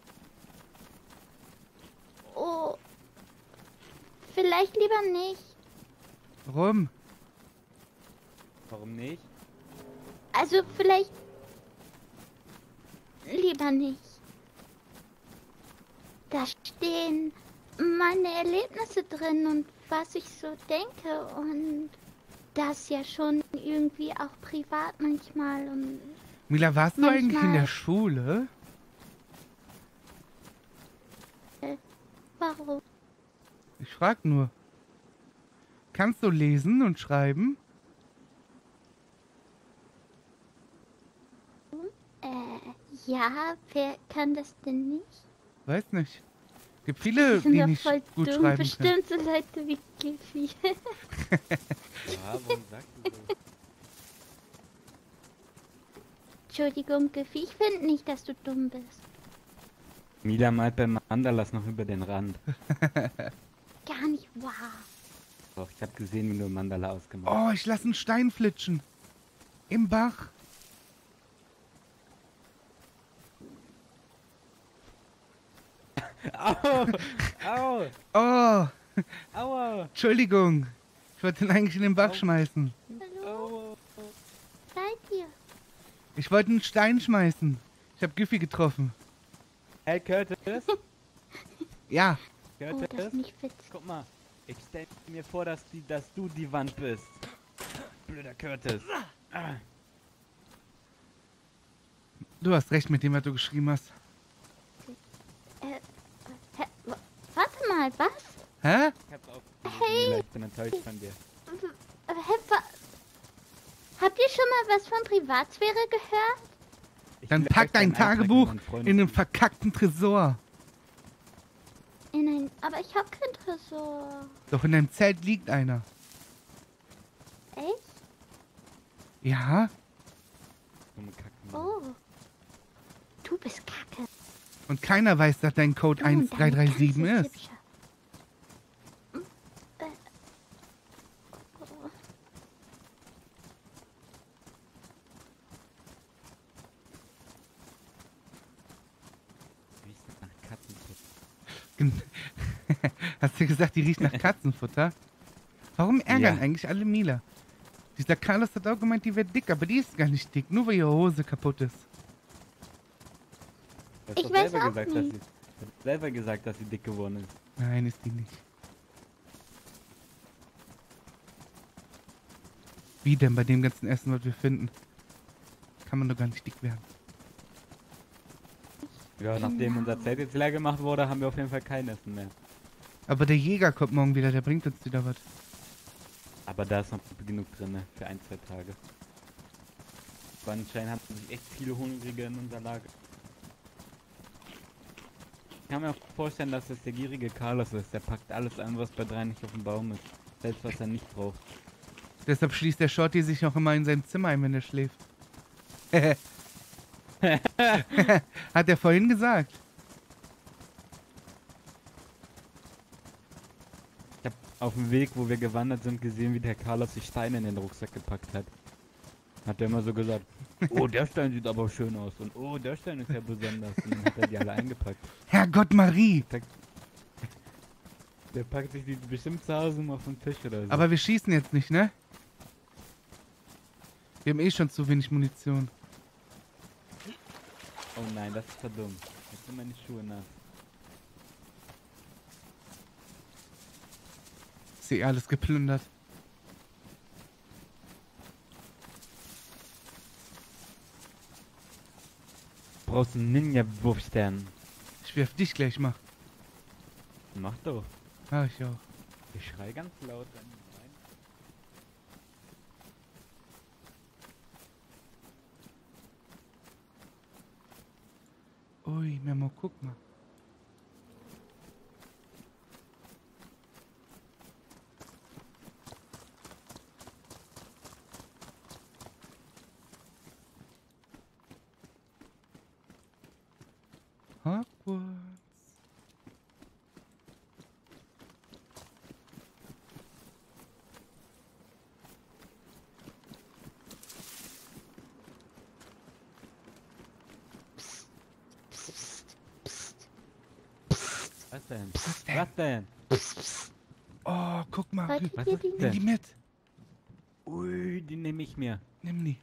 Oh, vielleicht lieber nicht. Warum? Warum nicht? Also vielleicht lieber nicht. Da stehen meine Erlebnisse drin und was ich so denke und das ja schon irgendwie auch privat manchmal und Mila, warst du eigentlich in Manchmal. der Schule? äh, warum? Ich frag nur. Kannst du lesen und schreiben? Äh, ja, wer kann das denn nicht? Weiß nicht. Gibt viele, Die sind die ja nicht voll gut dumm, schreiben können. bestimmt so Leute wie Giffy. Ja, warum sagst du so? Entschuldigung, Giffy, ich finde nicht, dass du dumm bist. Mila malt beim Mandalas noch über den Rand. Gar nicht wahr. Doch, ich habe gesehen, wie du Mandala ausgemacht Oh, ich lasse einen Stein flitschen. Im Bach. Au! Au! Oh, Aua! Entschuldigung. Ich wollte ihn eigentlich in den Bach Au. schmeißen. Hallo? Seid ihr? Ich wollte einen Stein schmeißen. Ich habe Giffy getroffen. Hey Curtis! Ja. Oh, das Curtis! ist nicht witzig. Guck mal, ich stell mir vor, dass, die, dass du die Wand bist. Blöder Curtis. Ah. Du hast recht mit dem, was du geschrieben hast. Äh, hä, wa- warte mal, was? Hä? Ich hab's auch Hey. Mila, ich bin enttäuscht von dir. W- Hä, wa- Habt ihr schon mal was von Privatsphäre gehört? Ich Dann will pack euch dein einen Eintrag in Tagebuch meinen Freund- in den verkackten Tresor. In ein, aber ich hab kein Tresor. Doch in deinem Zelt liegt einer. Echt? Ja? Dumme Kacken. Oh. Du bist kacke. Und keiner weiß, dass dein Code Du und eins drei drei sieben deine ist. ganze Hübsche. Hm, äh. Oh. Riecht nach Katzenfutter. Gen- Hast du gesagt, die riecht nach Katzenfutter? Warum ärgern Ja. eigentlich alle Mila? Dieser Carlos hat auch gemeint, die wäre dick, aber die ist gar nicht dick, nur weil ihre Hose kaputt ist. Du hast Ich doch weiß selber auch gesagt, dass nicht. sie, du hast selber gesagt, dass sie dick geworden ist. Nein, ist die nicht. Wie denn bei dem ganzen Essen, was wir finden? Kann man doch gar nicht dick werden. Ja, nachdem unser Zelt jetzt leer gemacht wurde, haben wir auf jeden Fall kein Essen mehr. Aber der Jäger kommt morgen wieder, der bringt uns wieder was. Aber da ist noch genug drin, ne? Für ein, zwei Tage. Aber anscheinend haben sich echt viele Hungrige in unser Lager. Ich kann mir auch vorstellen, dass es der gierige Carlos ist. Der packt alles an, was bei drei nicht auf dem Baum ist. Selbst was er nicht braucht. Deshalb schließt der Shorty sich auch immer in sein Zimmer ein, wenn er schläft. Hat er vorhin gesagt. Ich habe auf dem Weg, wo wir gewandert sind, gesehen, wie der Carlos die Steine in den Rucksack gepackt hat. Hat er immer so gesagt, oh, der Stein sieht aber schön aus und oh, der Stein ist ja besonders. Und dann hat er die alle eingepackt. Herrgott Marie! Der, der packt sich die bestimmt zu Hause mal auf den Tisch oder so. Aber wir schießen jetzt nicht, ne? Wir haben eh schon zu wenig Munition. Oh nein, das ist verdammt. Jetzt sind meine Schuhe nass. Ist eh alles geplündert. Du brauchst einen Ninja-Wurfstern. Ich werf dich gleich mal. Mach doch. Mach ich auch. Ich schrei ganz laut an ihn rein. Ui, Memo, guck mal. Hogwarts. Was denn? Was denn? Was denn? Oh, guck mal. Wolltet Was ihr ist die Nimm denn? die mit. Ui, die nehme ich mir. Nimm die.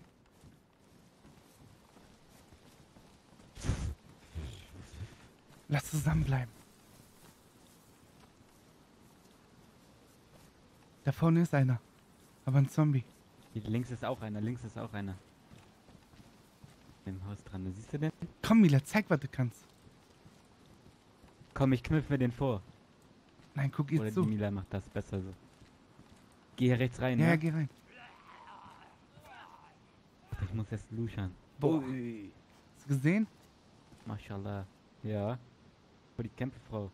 Lass zusammenbleiben. Da vorne ist einer. Aber ein Zombie. Hier links ist auch einer, links ist auch einer. Im Haus dran, siehst du den? Komm, Mila, zeig, was du kannst. Komm, ich kniff mir den vor. Nein, guck Oder jetzt die so. Mila macht das besser so. Geh hier rechts rein, Ja, ja, ne? geh rein. Ich muss erst luschern. Boah. Ui. Hast du gesehen? Mashallah. Ja. Für die Kämpferfrau.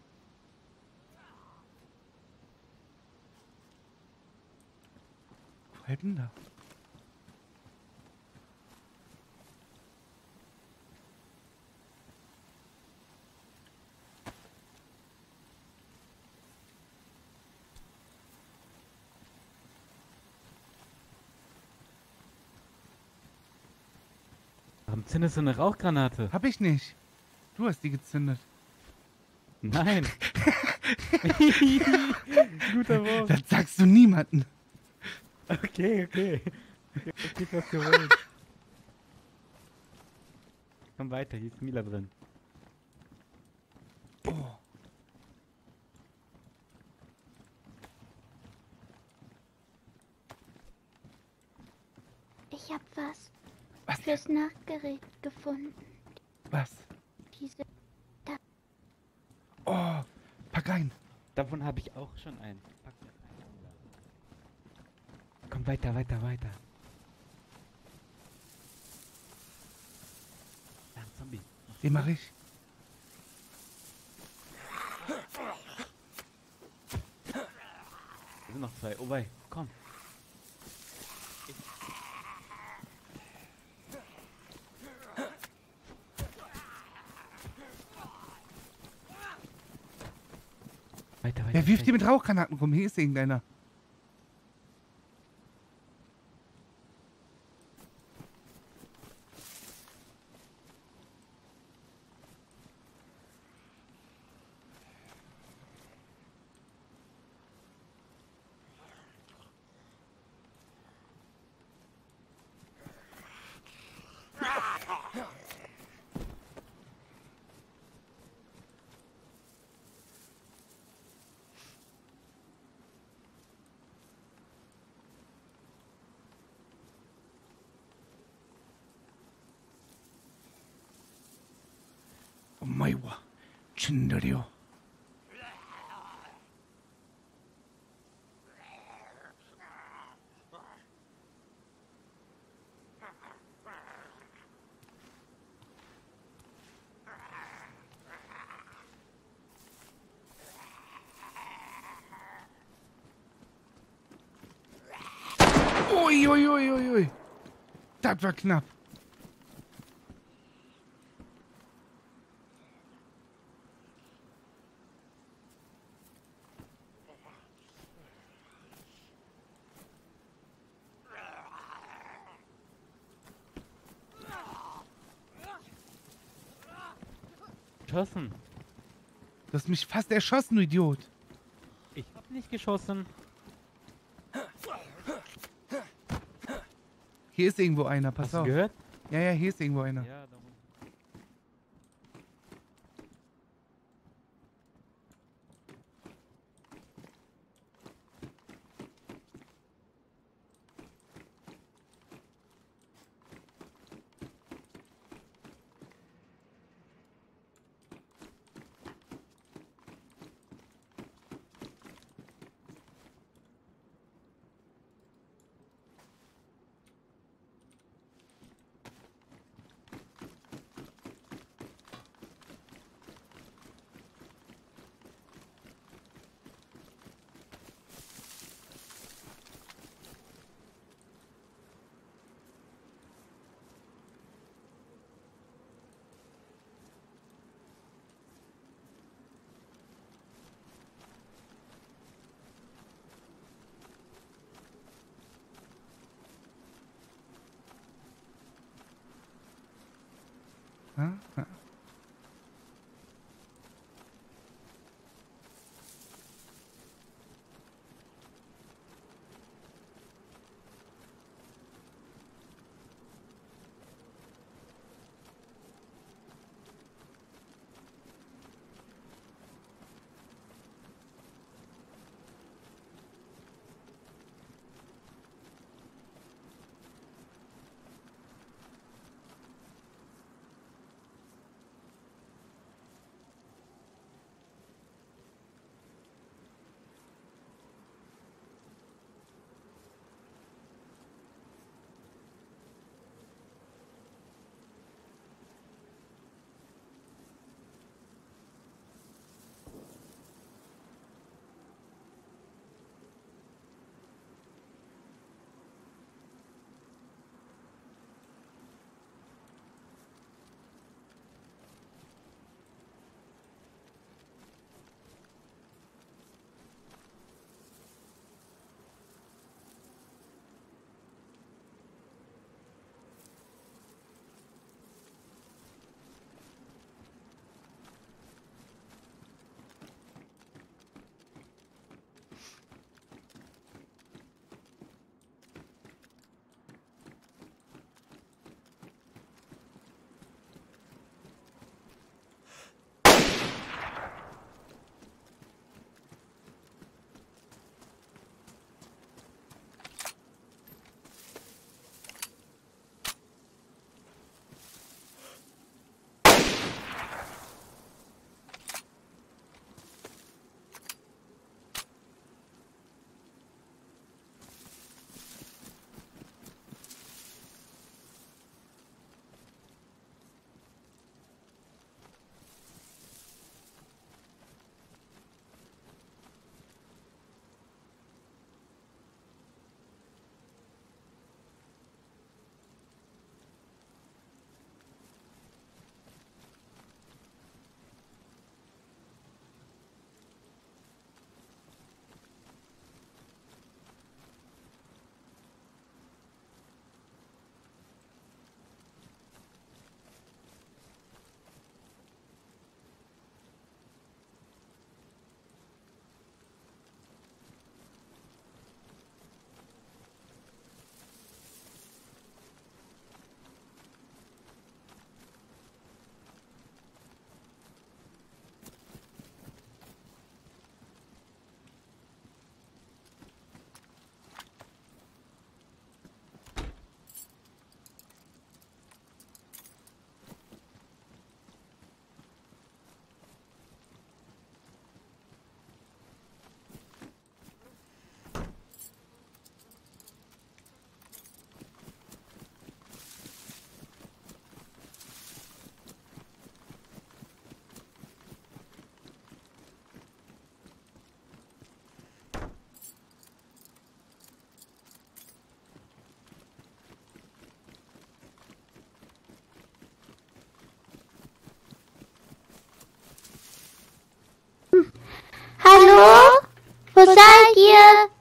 Wo hält denn da? Warum zündest du eine Rauchgranate? Hab ich nicht. Du hast die gezündet. Nein. Guter Wurf. Das sagst du niemanden. Okay, okay. Ich krieg was geholt. Komm weiter, hier ist Mila drin. Oh. Ich hab was Was? fürs Nachtgerät gefunden. Was? Diese. Oh, pack ein. Davon habe ich auch schon einen. Pack mir einen. Komm weiter, weiter, weiter. Ja, ein Zombie. Den mach ich. Da sind noch zwei. Oh wei, komm. Weiter, weiter. Wer wirft hier weiter. mit Rauchgranaten rum? Hier ist irgendeiner. Maiwa, Chindario. Ui, ui, ui, ui, ui. Das war knapp. Geschossen. Du hast mich fast erschossen, du Idiot. Ich hab nicht geschossen. Hier ist irgendwo einer, pass Hast auf. du gehört? Ja, ja, hier ist irgendwo einer. Ja, da unten. Ah, ah.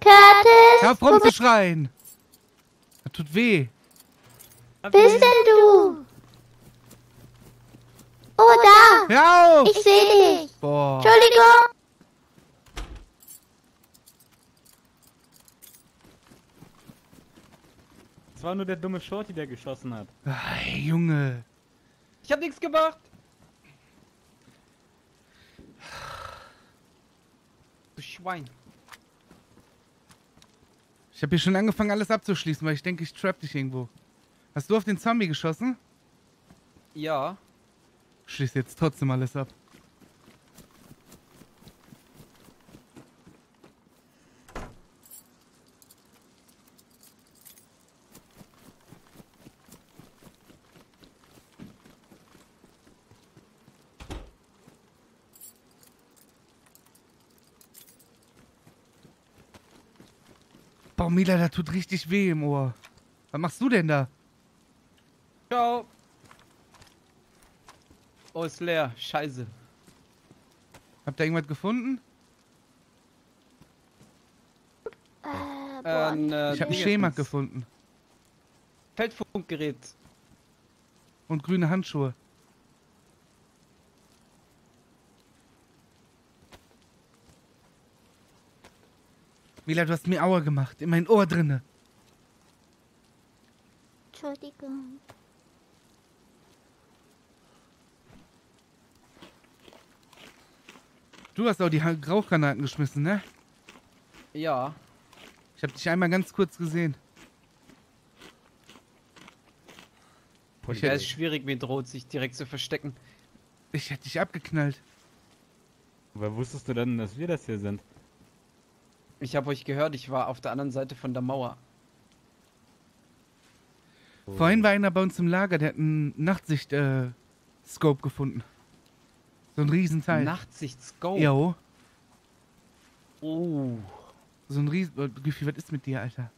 Curtis? Hör auf rumzuschreien! Das tut weh. Bist denn du? Oh, da! Hör auf! Ich sehe dich! Boah. Entschuldigung! Es war nur der dumme Shorty, der geschossen hat. Ey, Junge. Ich hab nichts gemacht. Du Schwein. Ich habe hier schon angefangen, alles abzuschließen, weil ich denke, ich trap dich irgendwo. Hast du auf den Zombie geschossen? Ja. Schließ jetzt trotzdem alles ab. Boah, Mila, das tut richtig weh im Ohr. Was machst du denn da? Ciao. Oh, ist leer. Scheiße. Habt ihr irgendwas gefunden? Äh, boah. Ein, äh, Ich habe ein Dingens. Schema gefunden. Feldfunkgerät. Und grüne Handschuhe. Mila, du hast mir Aua gemacht. In mein Ohr drinne. Entschuldigung. Du hast auch die Ha- Rauchgranaten geschmissen, ne? Ja. Ich habe dich einmal ganz kurz gesehen. Ich Ja, hätte, ist schwierig mit Rot, sich direkt zu verstecken. ich hätte dich abgeknallt. Woher wusstest du denn, dass wir das hier sind? Ich habe euch gehört, ich war auf der anderen Seite von der Mauer. Vorhin war einer bei uns im Lager, der hat einen Nachtsicht-Scope gefunden. So ein Riesenteil. Nachtsicht-Scope? Jo. Oh. So ein Riesen... Oh, Güffi, was ist mit dir, Alter?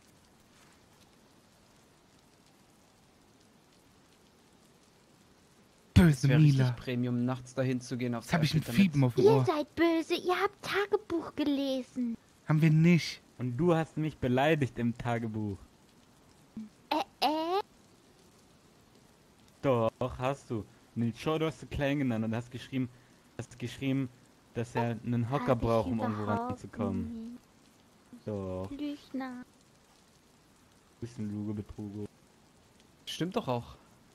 Böse Wäre Mila. richtig Premium, nachts dahin zu gehen. Jetzt hab ich ein Fiepen auf dem Ihr Ohr. seid böse, ihr habt Tagebuch gelesen. Haben wir nicht. Und du hast mich beleidigt im Tagebuch. Äh, äh? Doch, hast du. Und den Show, du hast du klein genannt und hast geschrieben, hast geschrieben, dass er einen Hocker Hab ich braucht, um irgendwo überhaupt ranzukommen. Doch, nicht. Lügner. bisschen Luge, Betruge. Stimmt doch auch.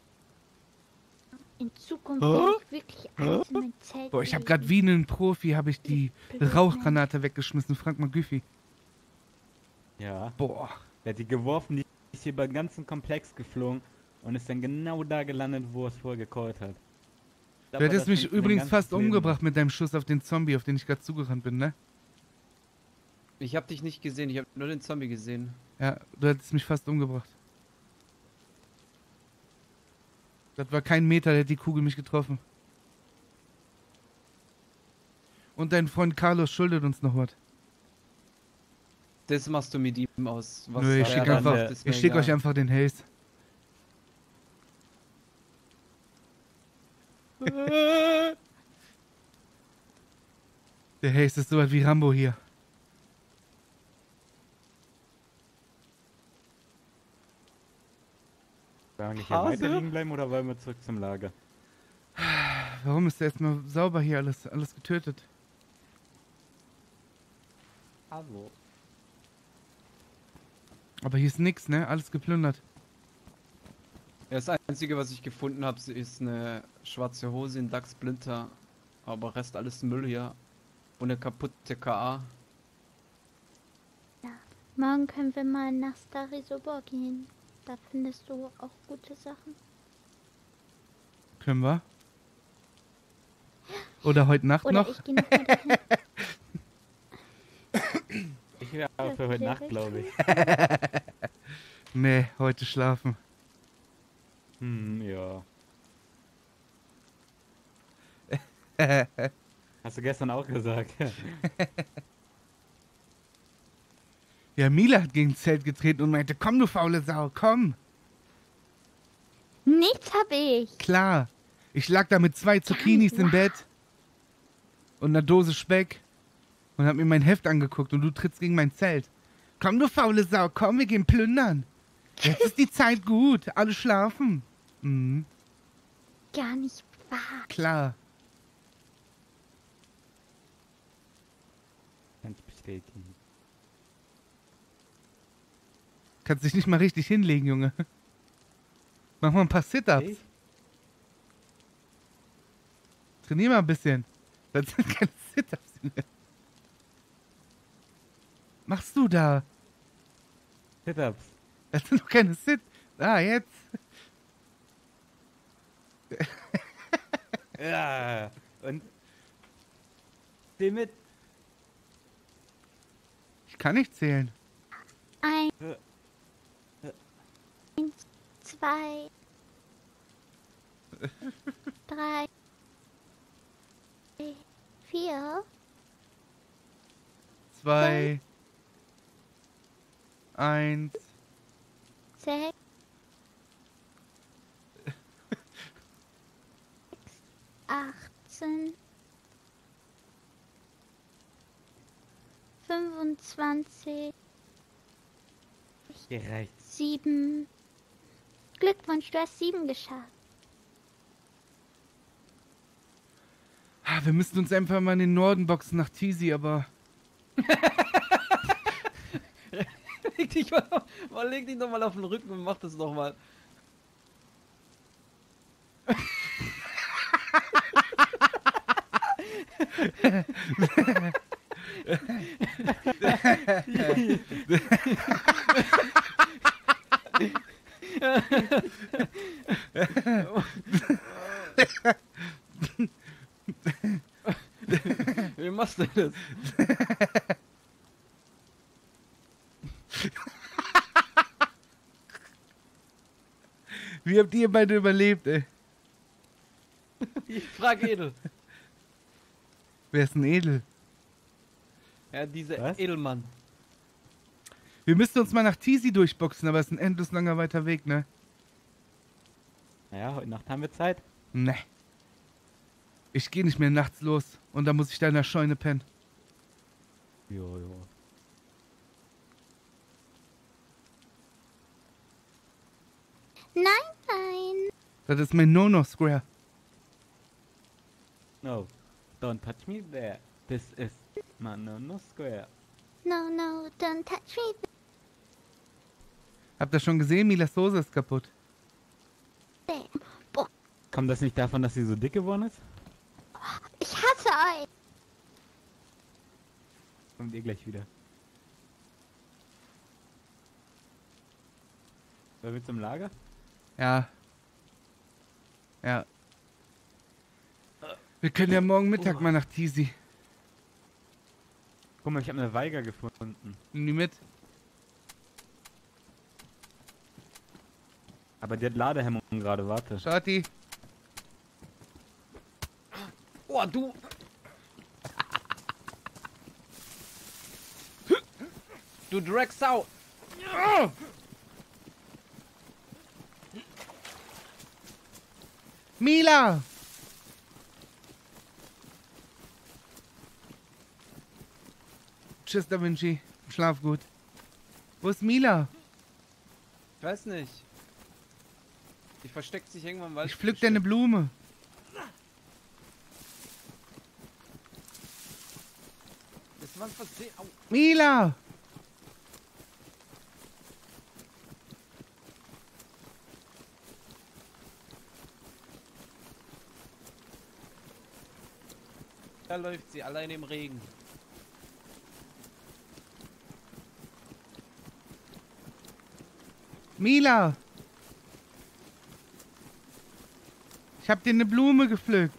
In Zukunft werde ich wirklich alles in mein Zelt Boah, ich habe legen. gerade wie ein Profi habe ich die Rauchgranate weggeschmissen. Frag mal Güffi. Ja. Boah. Der hat die geworfen, die ist hier über den ganzen Komplex geflogen und ist dann genau da gelandet, wo er es vorher gecallt hat. Du hättest mich übrigens fast umgebracht mit deinem Schuss auf den Zombie, auf den ich gerade zugerannt bin, ne? Ich habe dich nicht gesehen, ich habe nur den Zombie gesehen. Ja, du hättest mich fast umgebracht. Das war kein Meter, der hat die Kugel mich getroffen. Und dein Freund Carlos schuldet uns noch was. Das machst du mit ihm aus. Was Nö, ich er schicke dann einfach, macht, ist mir ich schick egal. euch einfach den Haze. Der Haze ist so weit wie Rambo hier. Wollen wir nicht hier Hase? weiter liegen bleiben oder wollen wir zurück zum Lager? Warum ist der jetzt mal sauber hier alles, alles getötet? Also. Aber hier ist nix, ne? Alles geplündert. Das Einzige, was ich gefunden habe, ist eine schwarze Hose in Dachssplinter. Aber Rest alles Müll hier. Und eine kaputte K A. Morgen können wir mal nach Starisobor gehen. Da findest du auch gute Sachen. Können wir? Oder heute Nacht Oder noch? ich gehe noch mal dahin. Ich wäre auch für heute Nacht, glaube ich. Nee, heute schlafen. Hm, ja. Hast du gestern auch gesagt. Ja, Mila hat gegen das Zelt getreten und meinte, komm du faule Sau, komm. Nichts hab ich. Klar. Ich lag da mit zwei Zucchinis im Bett und einer Dose Speck und hab mir mein Heft angeguckt und du trittst gegen mein Zelt. Komm, du faule Sau, komm, wir gehen plündern. Jetzt ist die Zeit gut, alle schlafen. Mhm, Gar nicht wahr. klar. Kannst bestätigen. Kannst dich nicht mal richtig hinlegen, Junge. Mach mal ein paar Sit-Ups. Ich? Trainier mal ein bisschen. Das sind keine Sit-Ups, Junge. Machst du da? Sit-Ups. Das sind doch keine Sit. Ah, jetzt. Ja. Und? Steh mit. Ich kann nicht zählen. Eins, Äh, zwei, drei, vier, Zwei. Eins. sechs, achtzehn, fünfundzwanzig, gereicht. sieben. Glückwunsch, du hast sieben geschafft. Ah, wir müssten uns einfach mal in den Norden boxen nach Tizi, aber... leg dich mal, mal, leg dich doch mal auf den Rücken und mach das doch mal. Wie machst du das? Wie habt ihr beide überlebt, ey? Ich frag Edel. Wer ist ein Edel? Ja, dieser Was? Edelmann. Wir müssten uns mal nach Tizi durchboxen, aber es ist ein endlos langer weiter Weg, ne? Naja, heute Nacht haben wir Zeit. Ne. Ich gehe nicht mehr nachts los und dann muss ich da in der Scheune pennen. Jo, jo. Nein, nein. Das ist mein No-No-Square. No, don't touch me there. This is my no-no square. No, no, don't touch me. Habt ihr schon gesehen? Milas Hose ist kaputt. there. Boah, Kommt das nicht davon, dass sie so dick geworden ist? ich hasse euch. Kommt ihr gleich wieder. Wer willst im Lager? Ja. Ja. Wir können ja morgen Mittag mal nach Tizi. Guck mal, ich habe eine Weiger gefunden. Nimm die mit. Aber die hat Ladehemmungen gerade, warte. Shorty. Oh, du. Du Drecksau. Mila! Tschüss, Da Vinci. Schlaf gut. Wo ist Mila? Ich weiß nicht. Die versteckt sich irgendwann im Wald. Ich pflück deine Blume. Das war versehen. Au. Mila! Da läuft sie allein im Regen. Mila! Ich hab dir eine Blume gepflückt.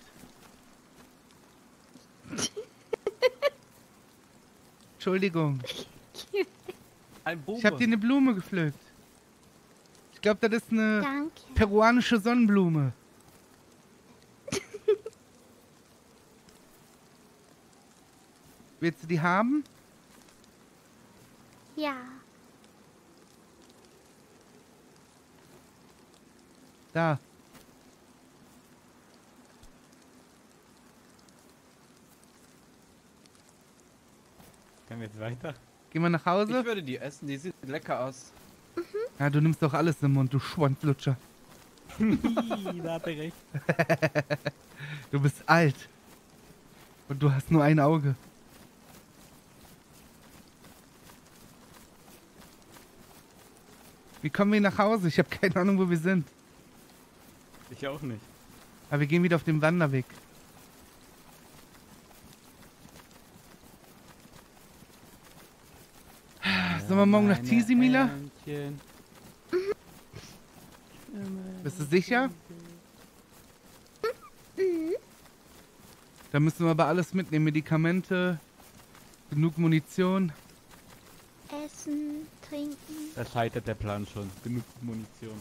Entschuldigung. Ein Bube. Ich hab dir eine Blume gepflückt. Ich glaube, das ist eine Danke. peruanische Sonnenblume. Willst du die haben? Ja. Da. Können wir jetzt weiter? Gehen wir nach Hause? Ich würde die essen, die sieht lecker aus. Ja, du nimmst doch alles im Mund, du Schwanzlutscher. Da hat er recht. Du bist alt. Und du hast nur ein Auge. Wie kommen wir nach Hause? Ich habe keine Ahnung, wo wir sind. Ich auch nicht. Aber wir gehen wieder auf den Wanderweg. Sollen wir morgen nach Tizi, Mila? Bist du sicher? Da müssen wir aber alles mitnehmen. Medikamente, genug Munition. Essen, trinken. Da scheitert der Plan schon. Genug Munition.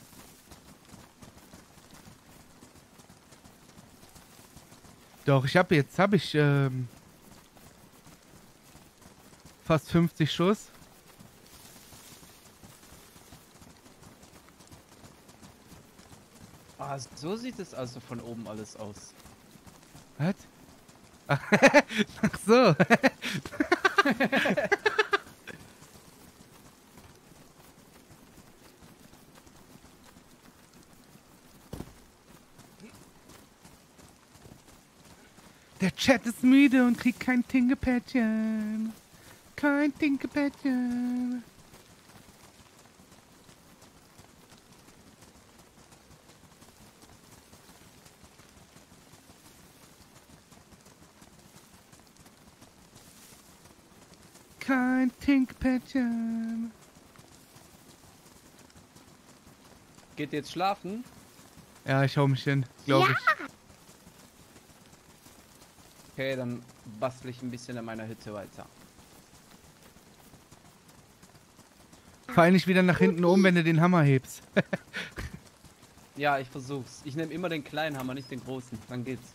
Doch, ich habe jetzt, habe ich ähm, fast fünfzig Schuss. Ah, so sieht es also von oben alles aus. Was? Ach so. Der Chat ist müde und kriegt kein Tinkepäckchen. Kein Tinkepäckchen. Kein Tinkepäckchen. Geht ihr jetzt schlafen? Ja, ich hau mich hin, glaube ich. Okay, dann bastel ich ein bisschen an meiner Hütte weiter. Fall nicht wieder nach hinten um, wenn du den Hammer hebst. Ja, ich versuch's. Ich nehme immer den kleinen Hammer, nicht den großen. Dann geht's.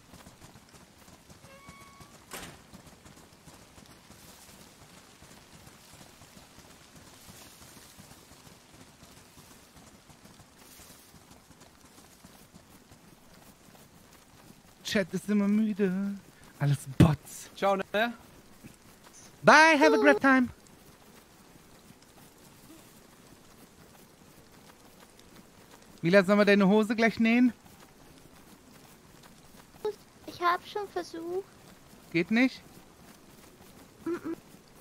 Chat ist immer müde. Alles Bots. Ciao, ne? Bye, have a great time. Mila, sollen wir deine Hose gleich nähen? Ich habe schon versucht. Geht nicht? Mm-mm.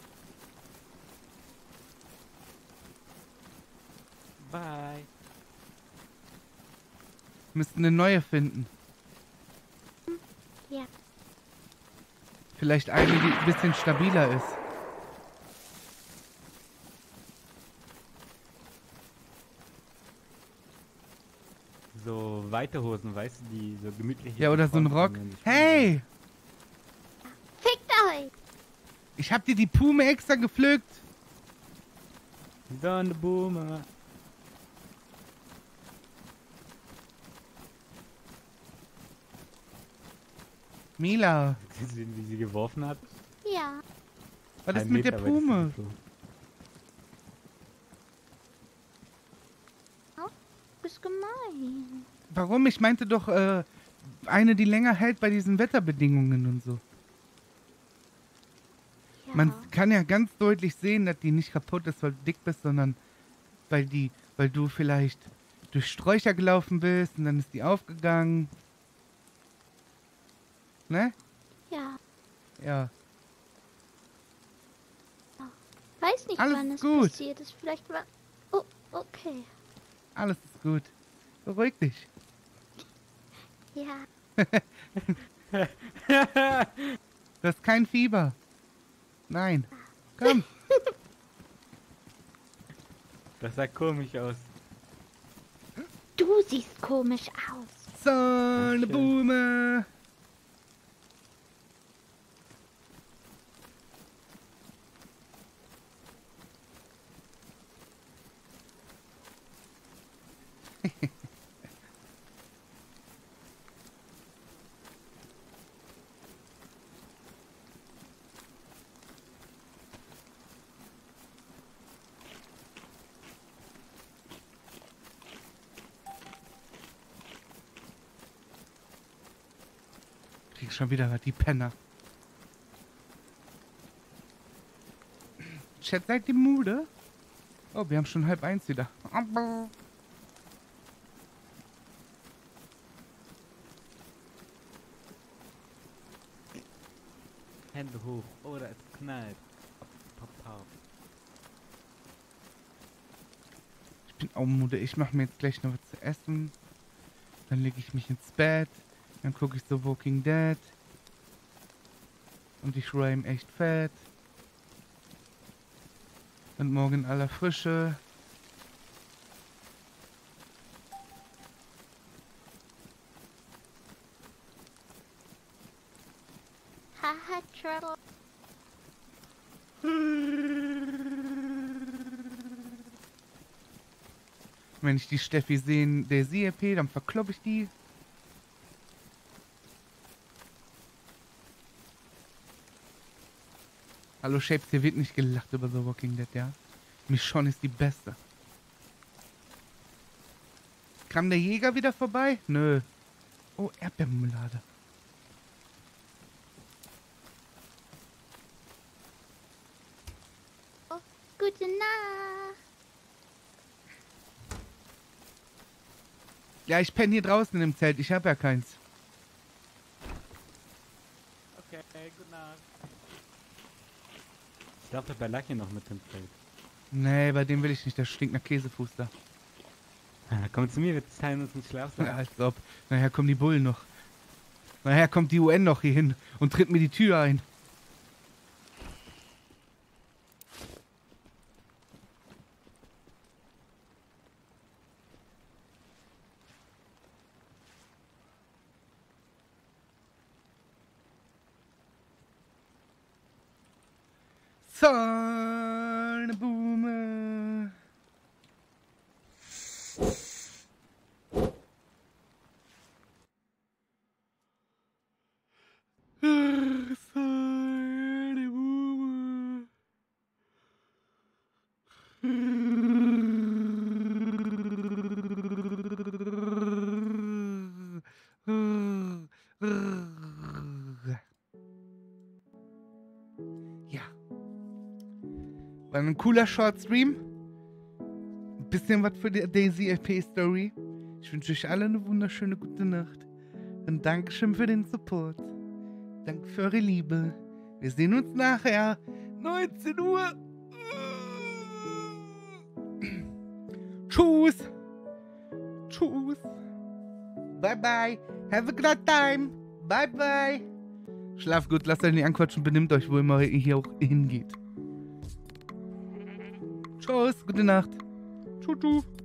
Bye. Müssten eine neue finden. Ja. Vielleicht eine, die ein bisschen stabiler ist. So weite Hosen, weißt du, die so gemütlich. Ja, oder so ein Rock. Hey! Fickt euch! Ich hab dir die Pume extra gepflückt. Sonnenboomer. Mila. Gesehen, wie sie geworfen hat? Ja. Was ist Ein mit der Meter weit ist sie Pume? geflogen. Oh, bist gemein. Warum? Ich meinte doch, äh, eine, die länger hält bei diesen Wetterbedingungen und so. Ja. Man kann ja ganz deutlich sehen, dass die nicht kaputt ist, weil du dick bist, sondern weil die, weil du vielleicht durch Sträucher gelaufen bist und dann ist die aufgegangen. Ne? Ja. Ja. Weiß nicht, Alles wann es gut. passiert ist. Vielleicht war... Oh, okay. Alles ist gut. Beruhig dich. Ja. Du hast kein Fieber. Nein. Komm. Das sah komisch aus. Du siehst komisch aus. Sonnenblume. Krieg schon wieder was, die Penner. Chat, seid ihr müde? Oh, wir haben schon halb eins wieder. Hände hoch. Oder es knallt. Pop, pop. Ich bin auch müde. Ich mache mir jetzt gleich noch was zu essen. Dann lege ich mich ins Bett. Dann gucke ich so Walking Dead. Und ich rhyme echt fett. Und morgen in aller Frische. Haha, Trouble. Wenn ich die Steffi sehe in der C R P, dann verkloppe ich die. Hallo Shapes, hier wird nicht gelacht über The Walking Dead, ja? Michonne ist die Beste. Kam der Jäger wieder vorbei? Nö. Oh, Erdbeermarmelade. Oh, gute Nacht. Ja, ich penne hier draußen in dem Zelt. Ich habe ja keins. Okay, gute Nacht. Ich dachte bei Lucky noch mit dem Feld. Nee, bei dem will ich nicht. Der stinkt nach Käsefuß da. Komm zu mir, wir teilen uns einen Schlafsaal. Ja, als ob. Nachher kommen die Bullen noch. Nachher kommt die U N noch hier hin und tritt mir die Tür ein. Sonnebume. Sonnebume. Ja. War ein cooler Short-Stream. Ein bisschen was für die Daisy L P-Story. Ich wünsche euch alle eine wunderschöne gute Nacht. Und Dankeschön für den Support. Danke für eure Liebe. Wir sehen uns nachher. neunzehn Uhr. Tschüss. Tschüss. Bye bye. Have a good time. Bye bye. Schlaft gut, lasst euch nicht anquatschen, benimmt euch, wo immer ihr hier auch hingeht. Tschüss, gute Nacht. Tschüss, tschüss.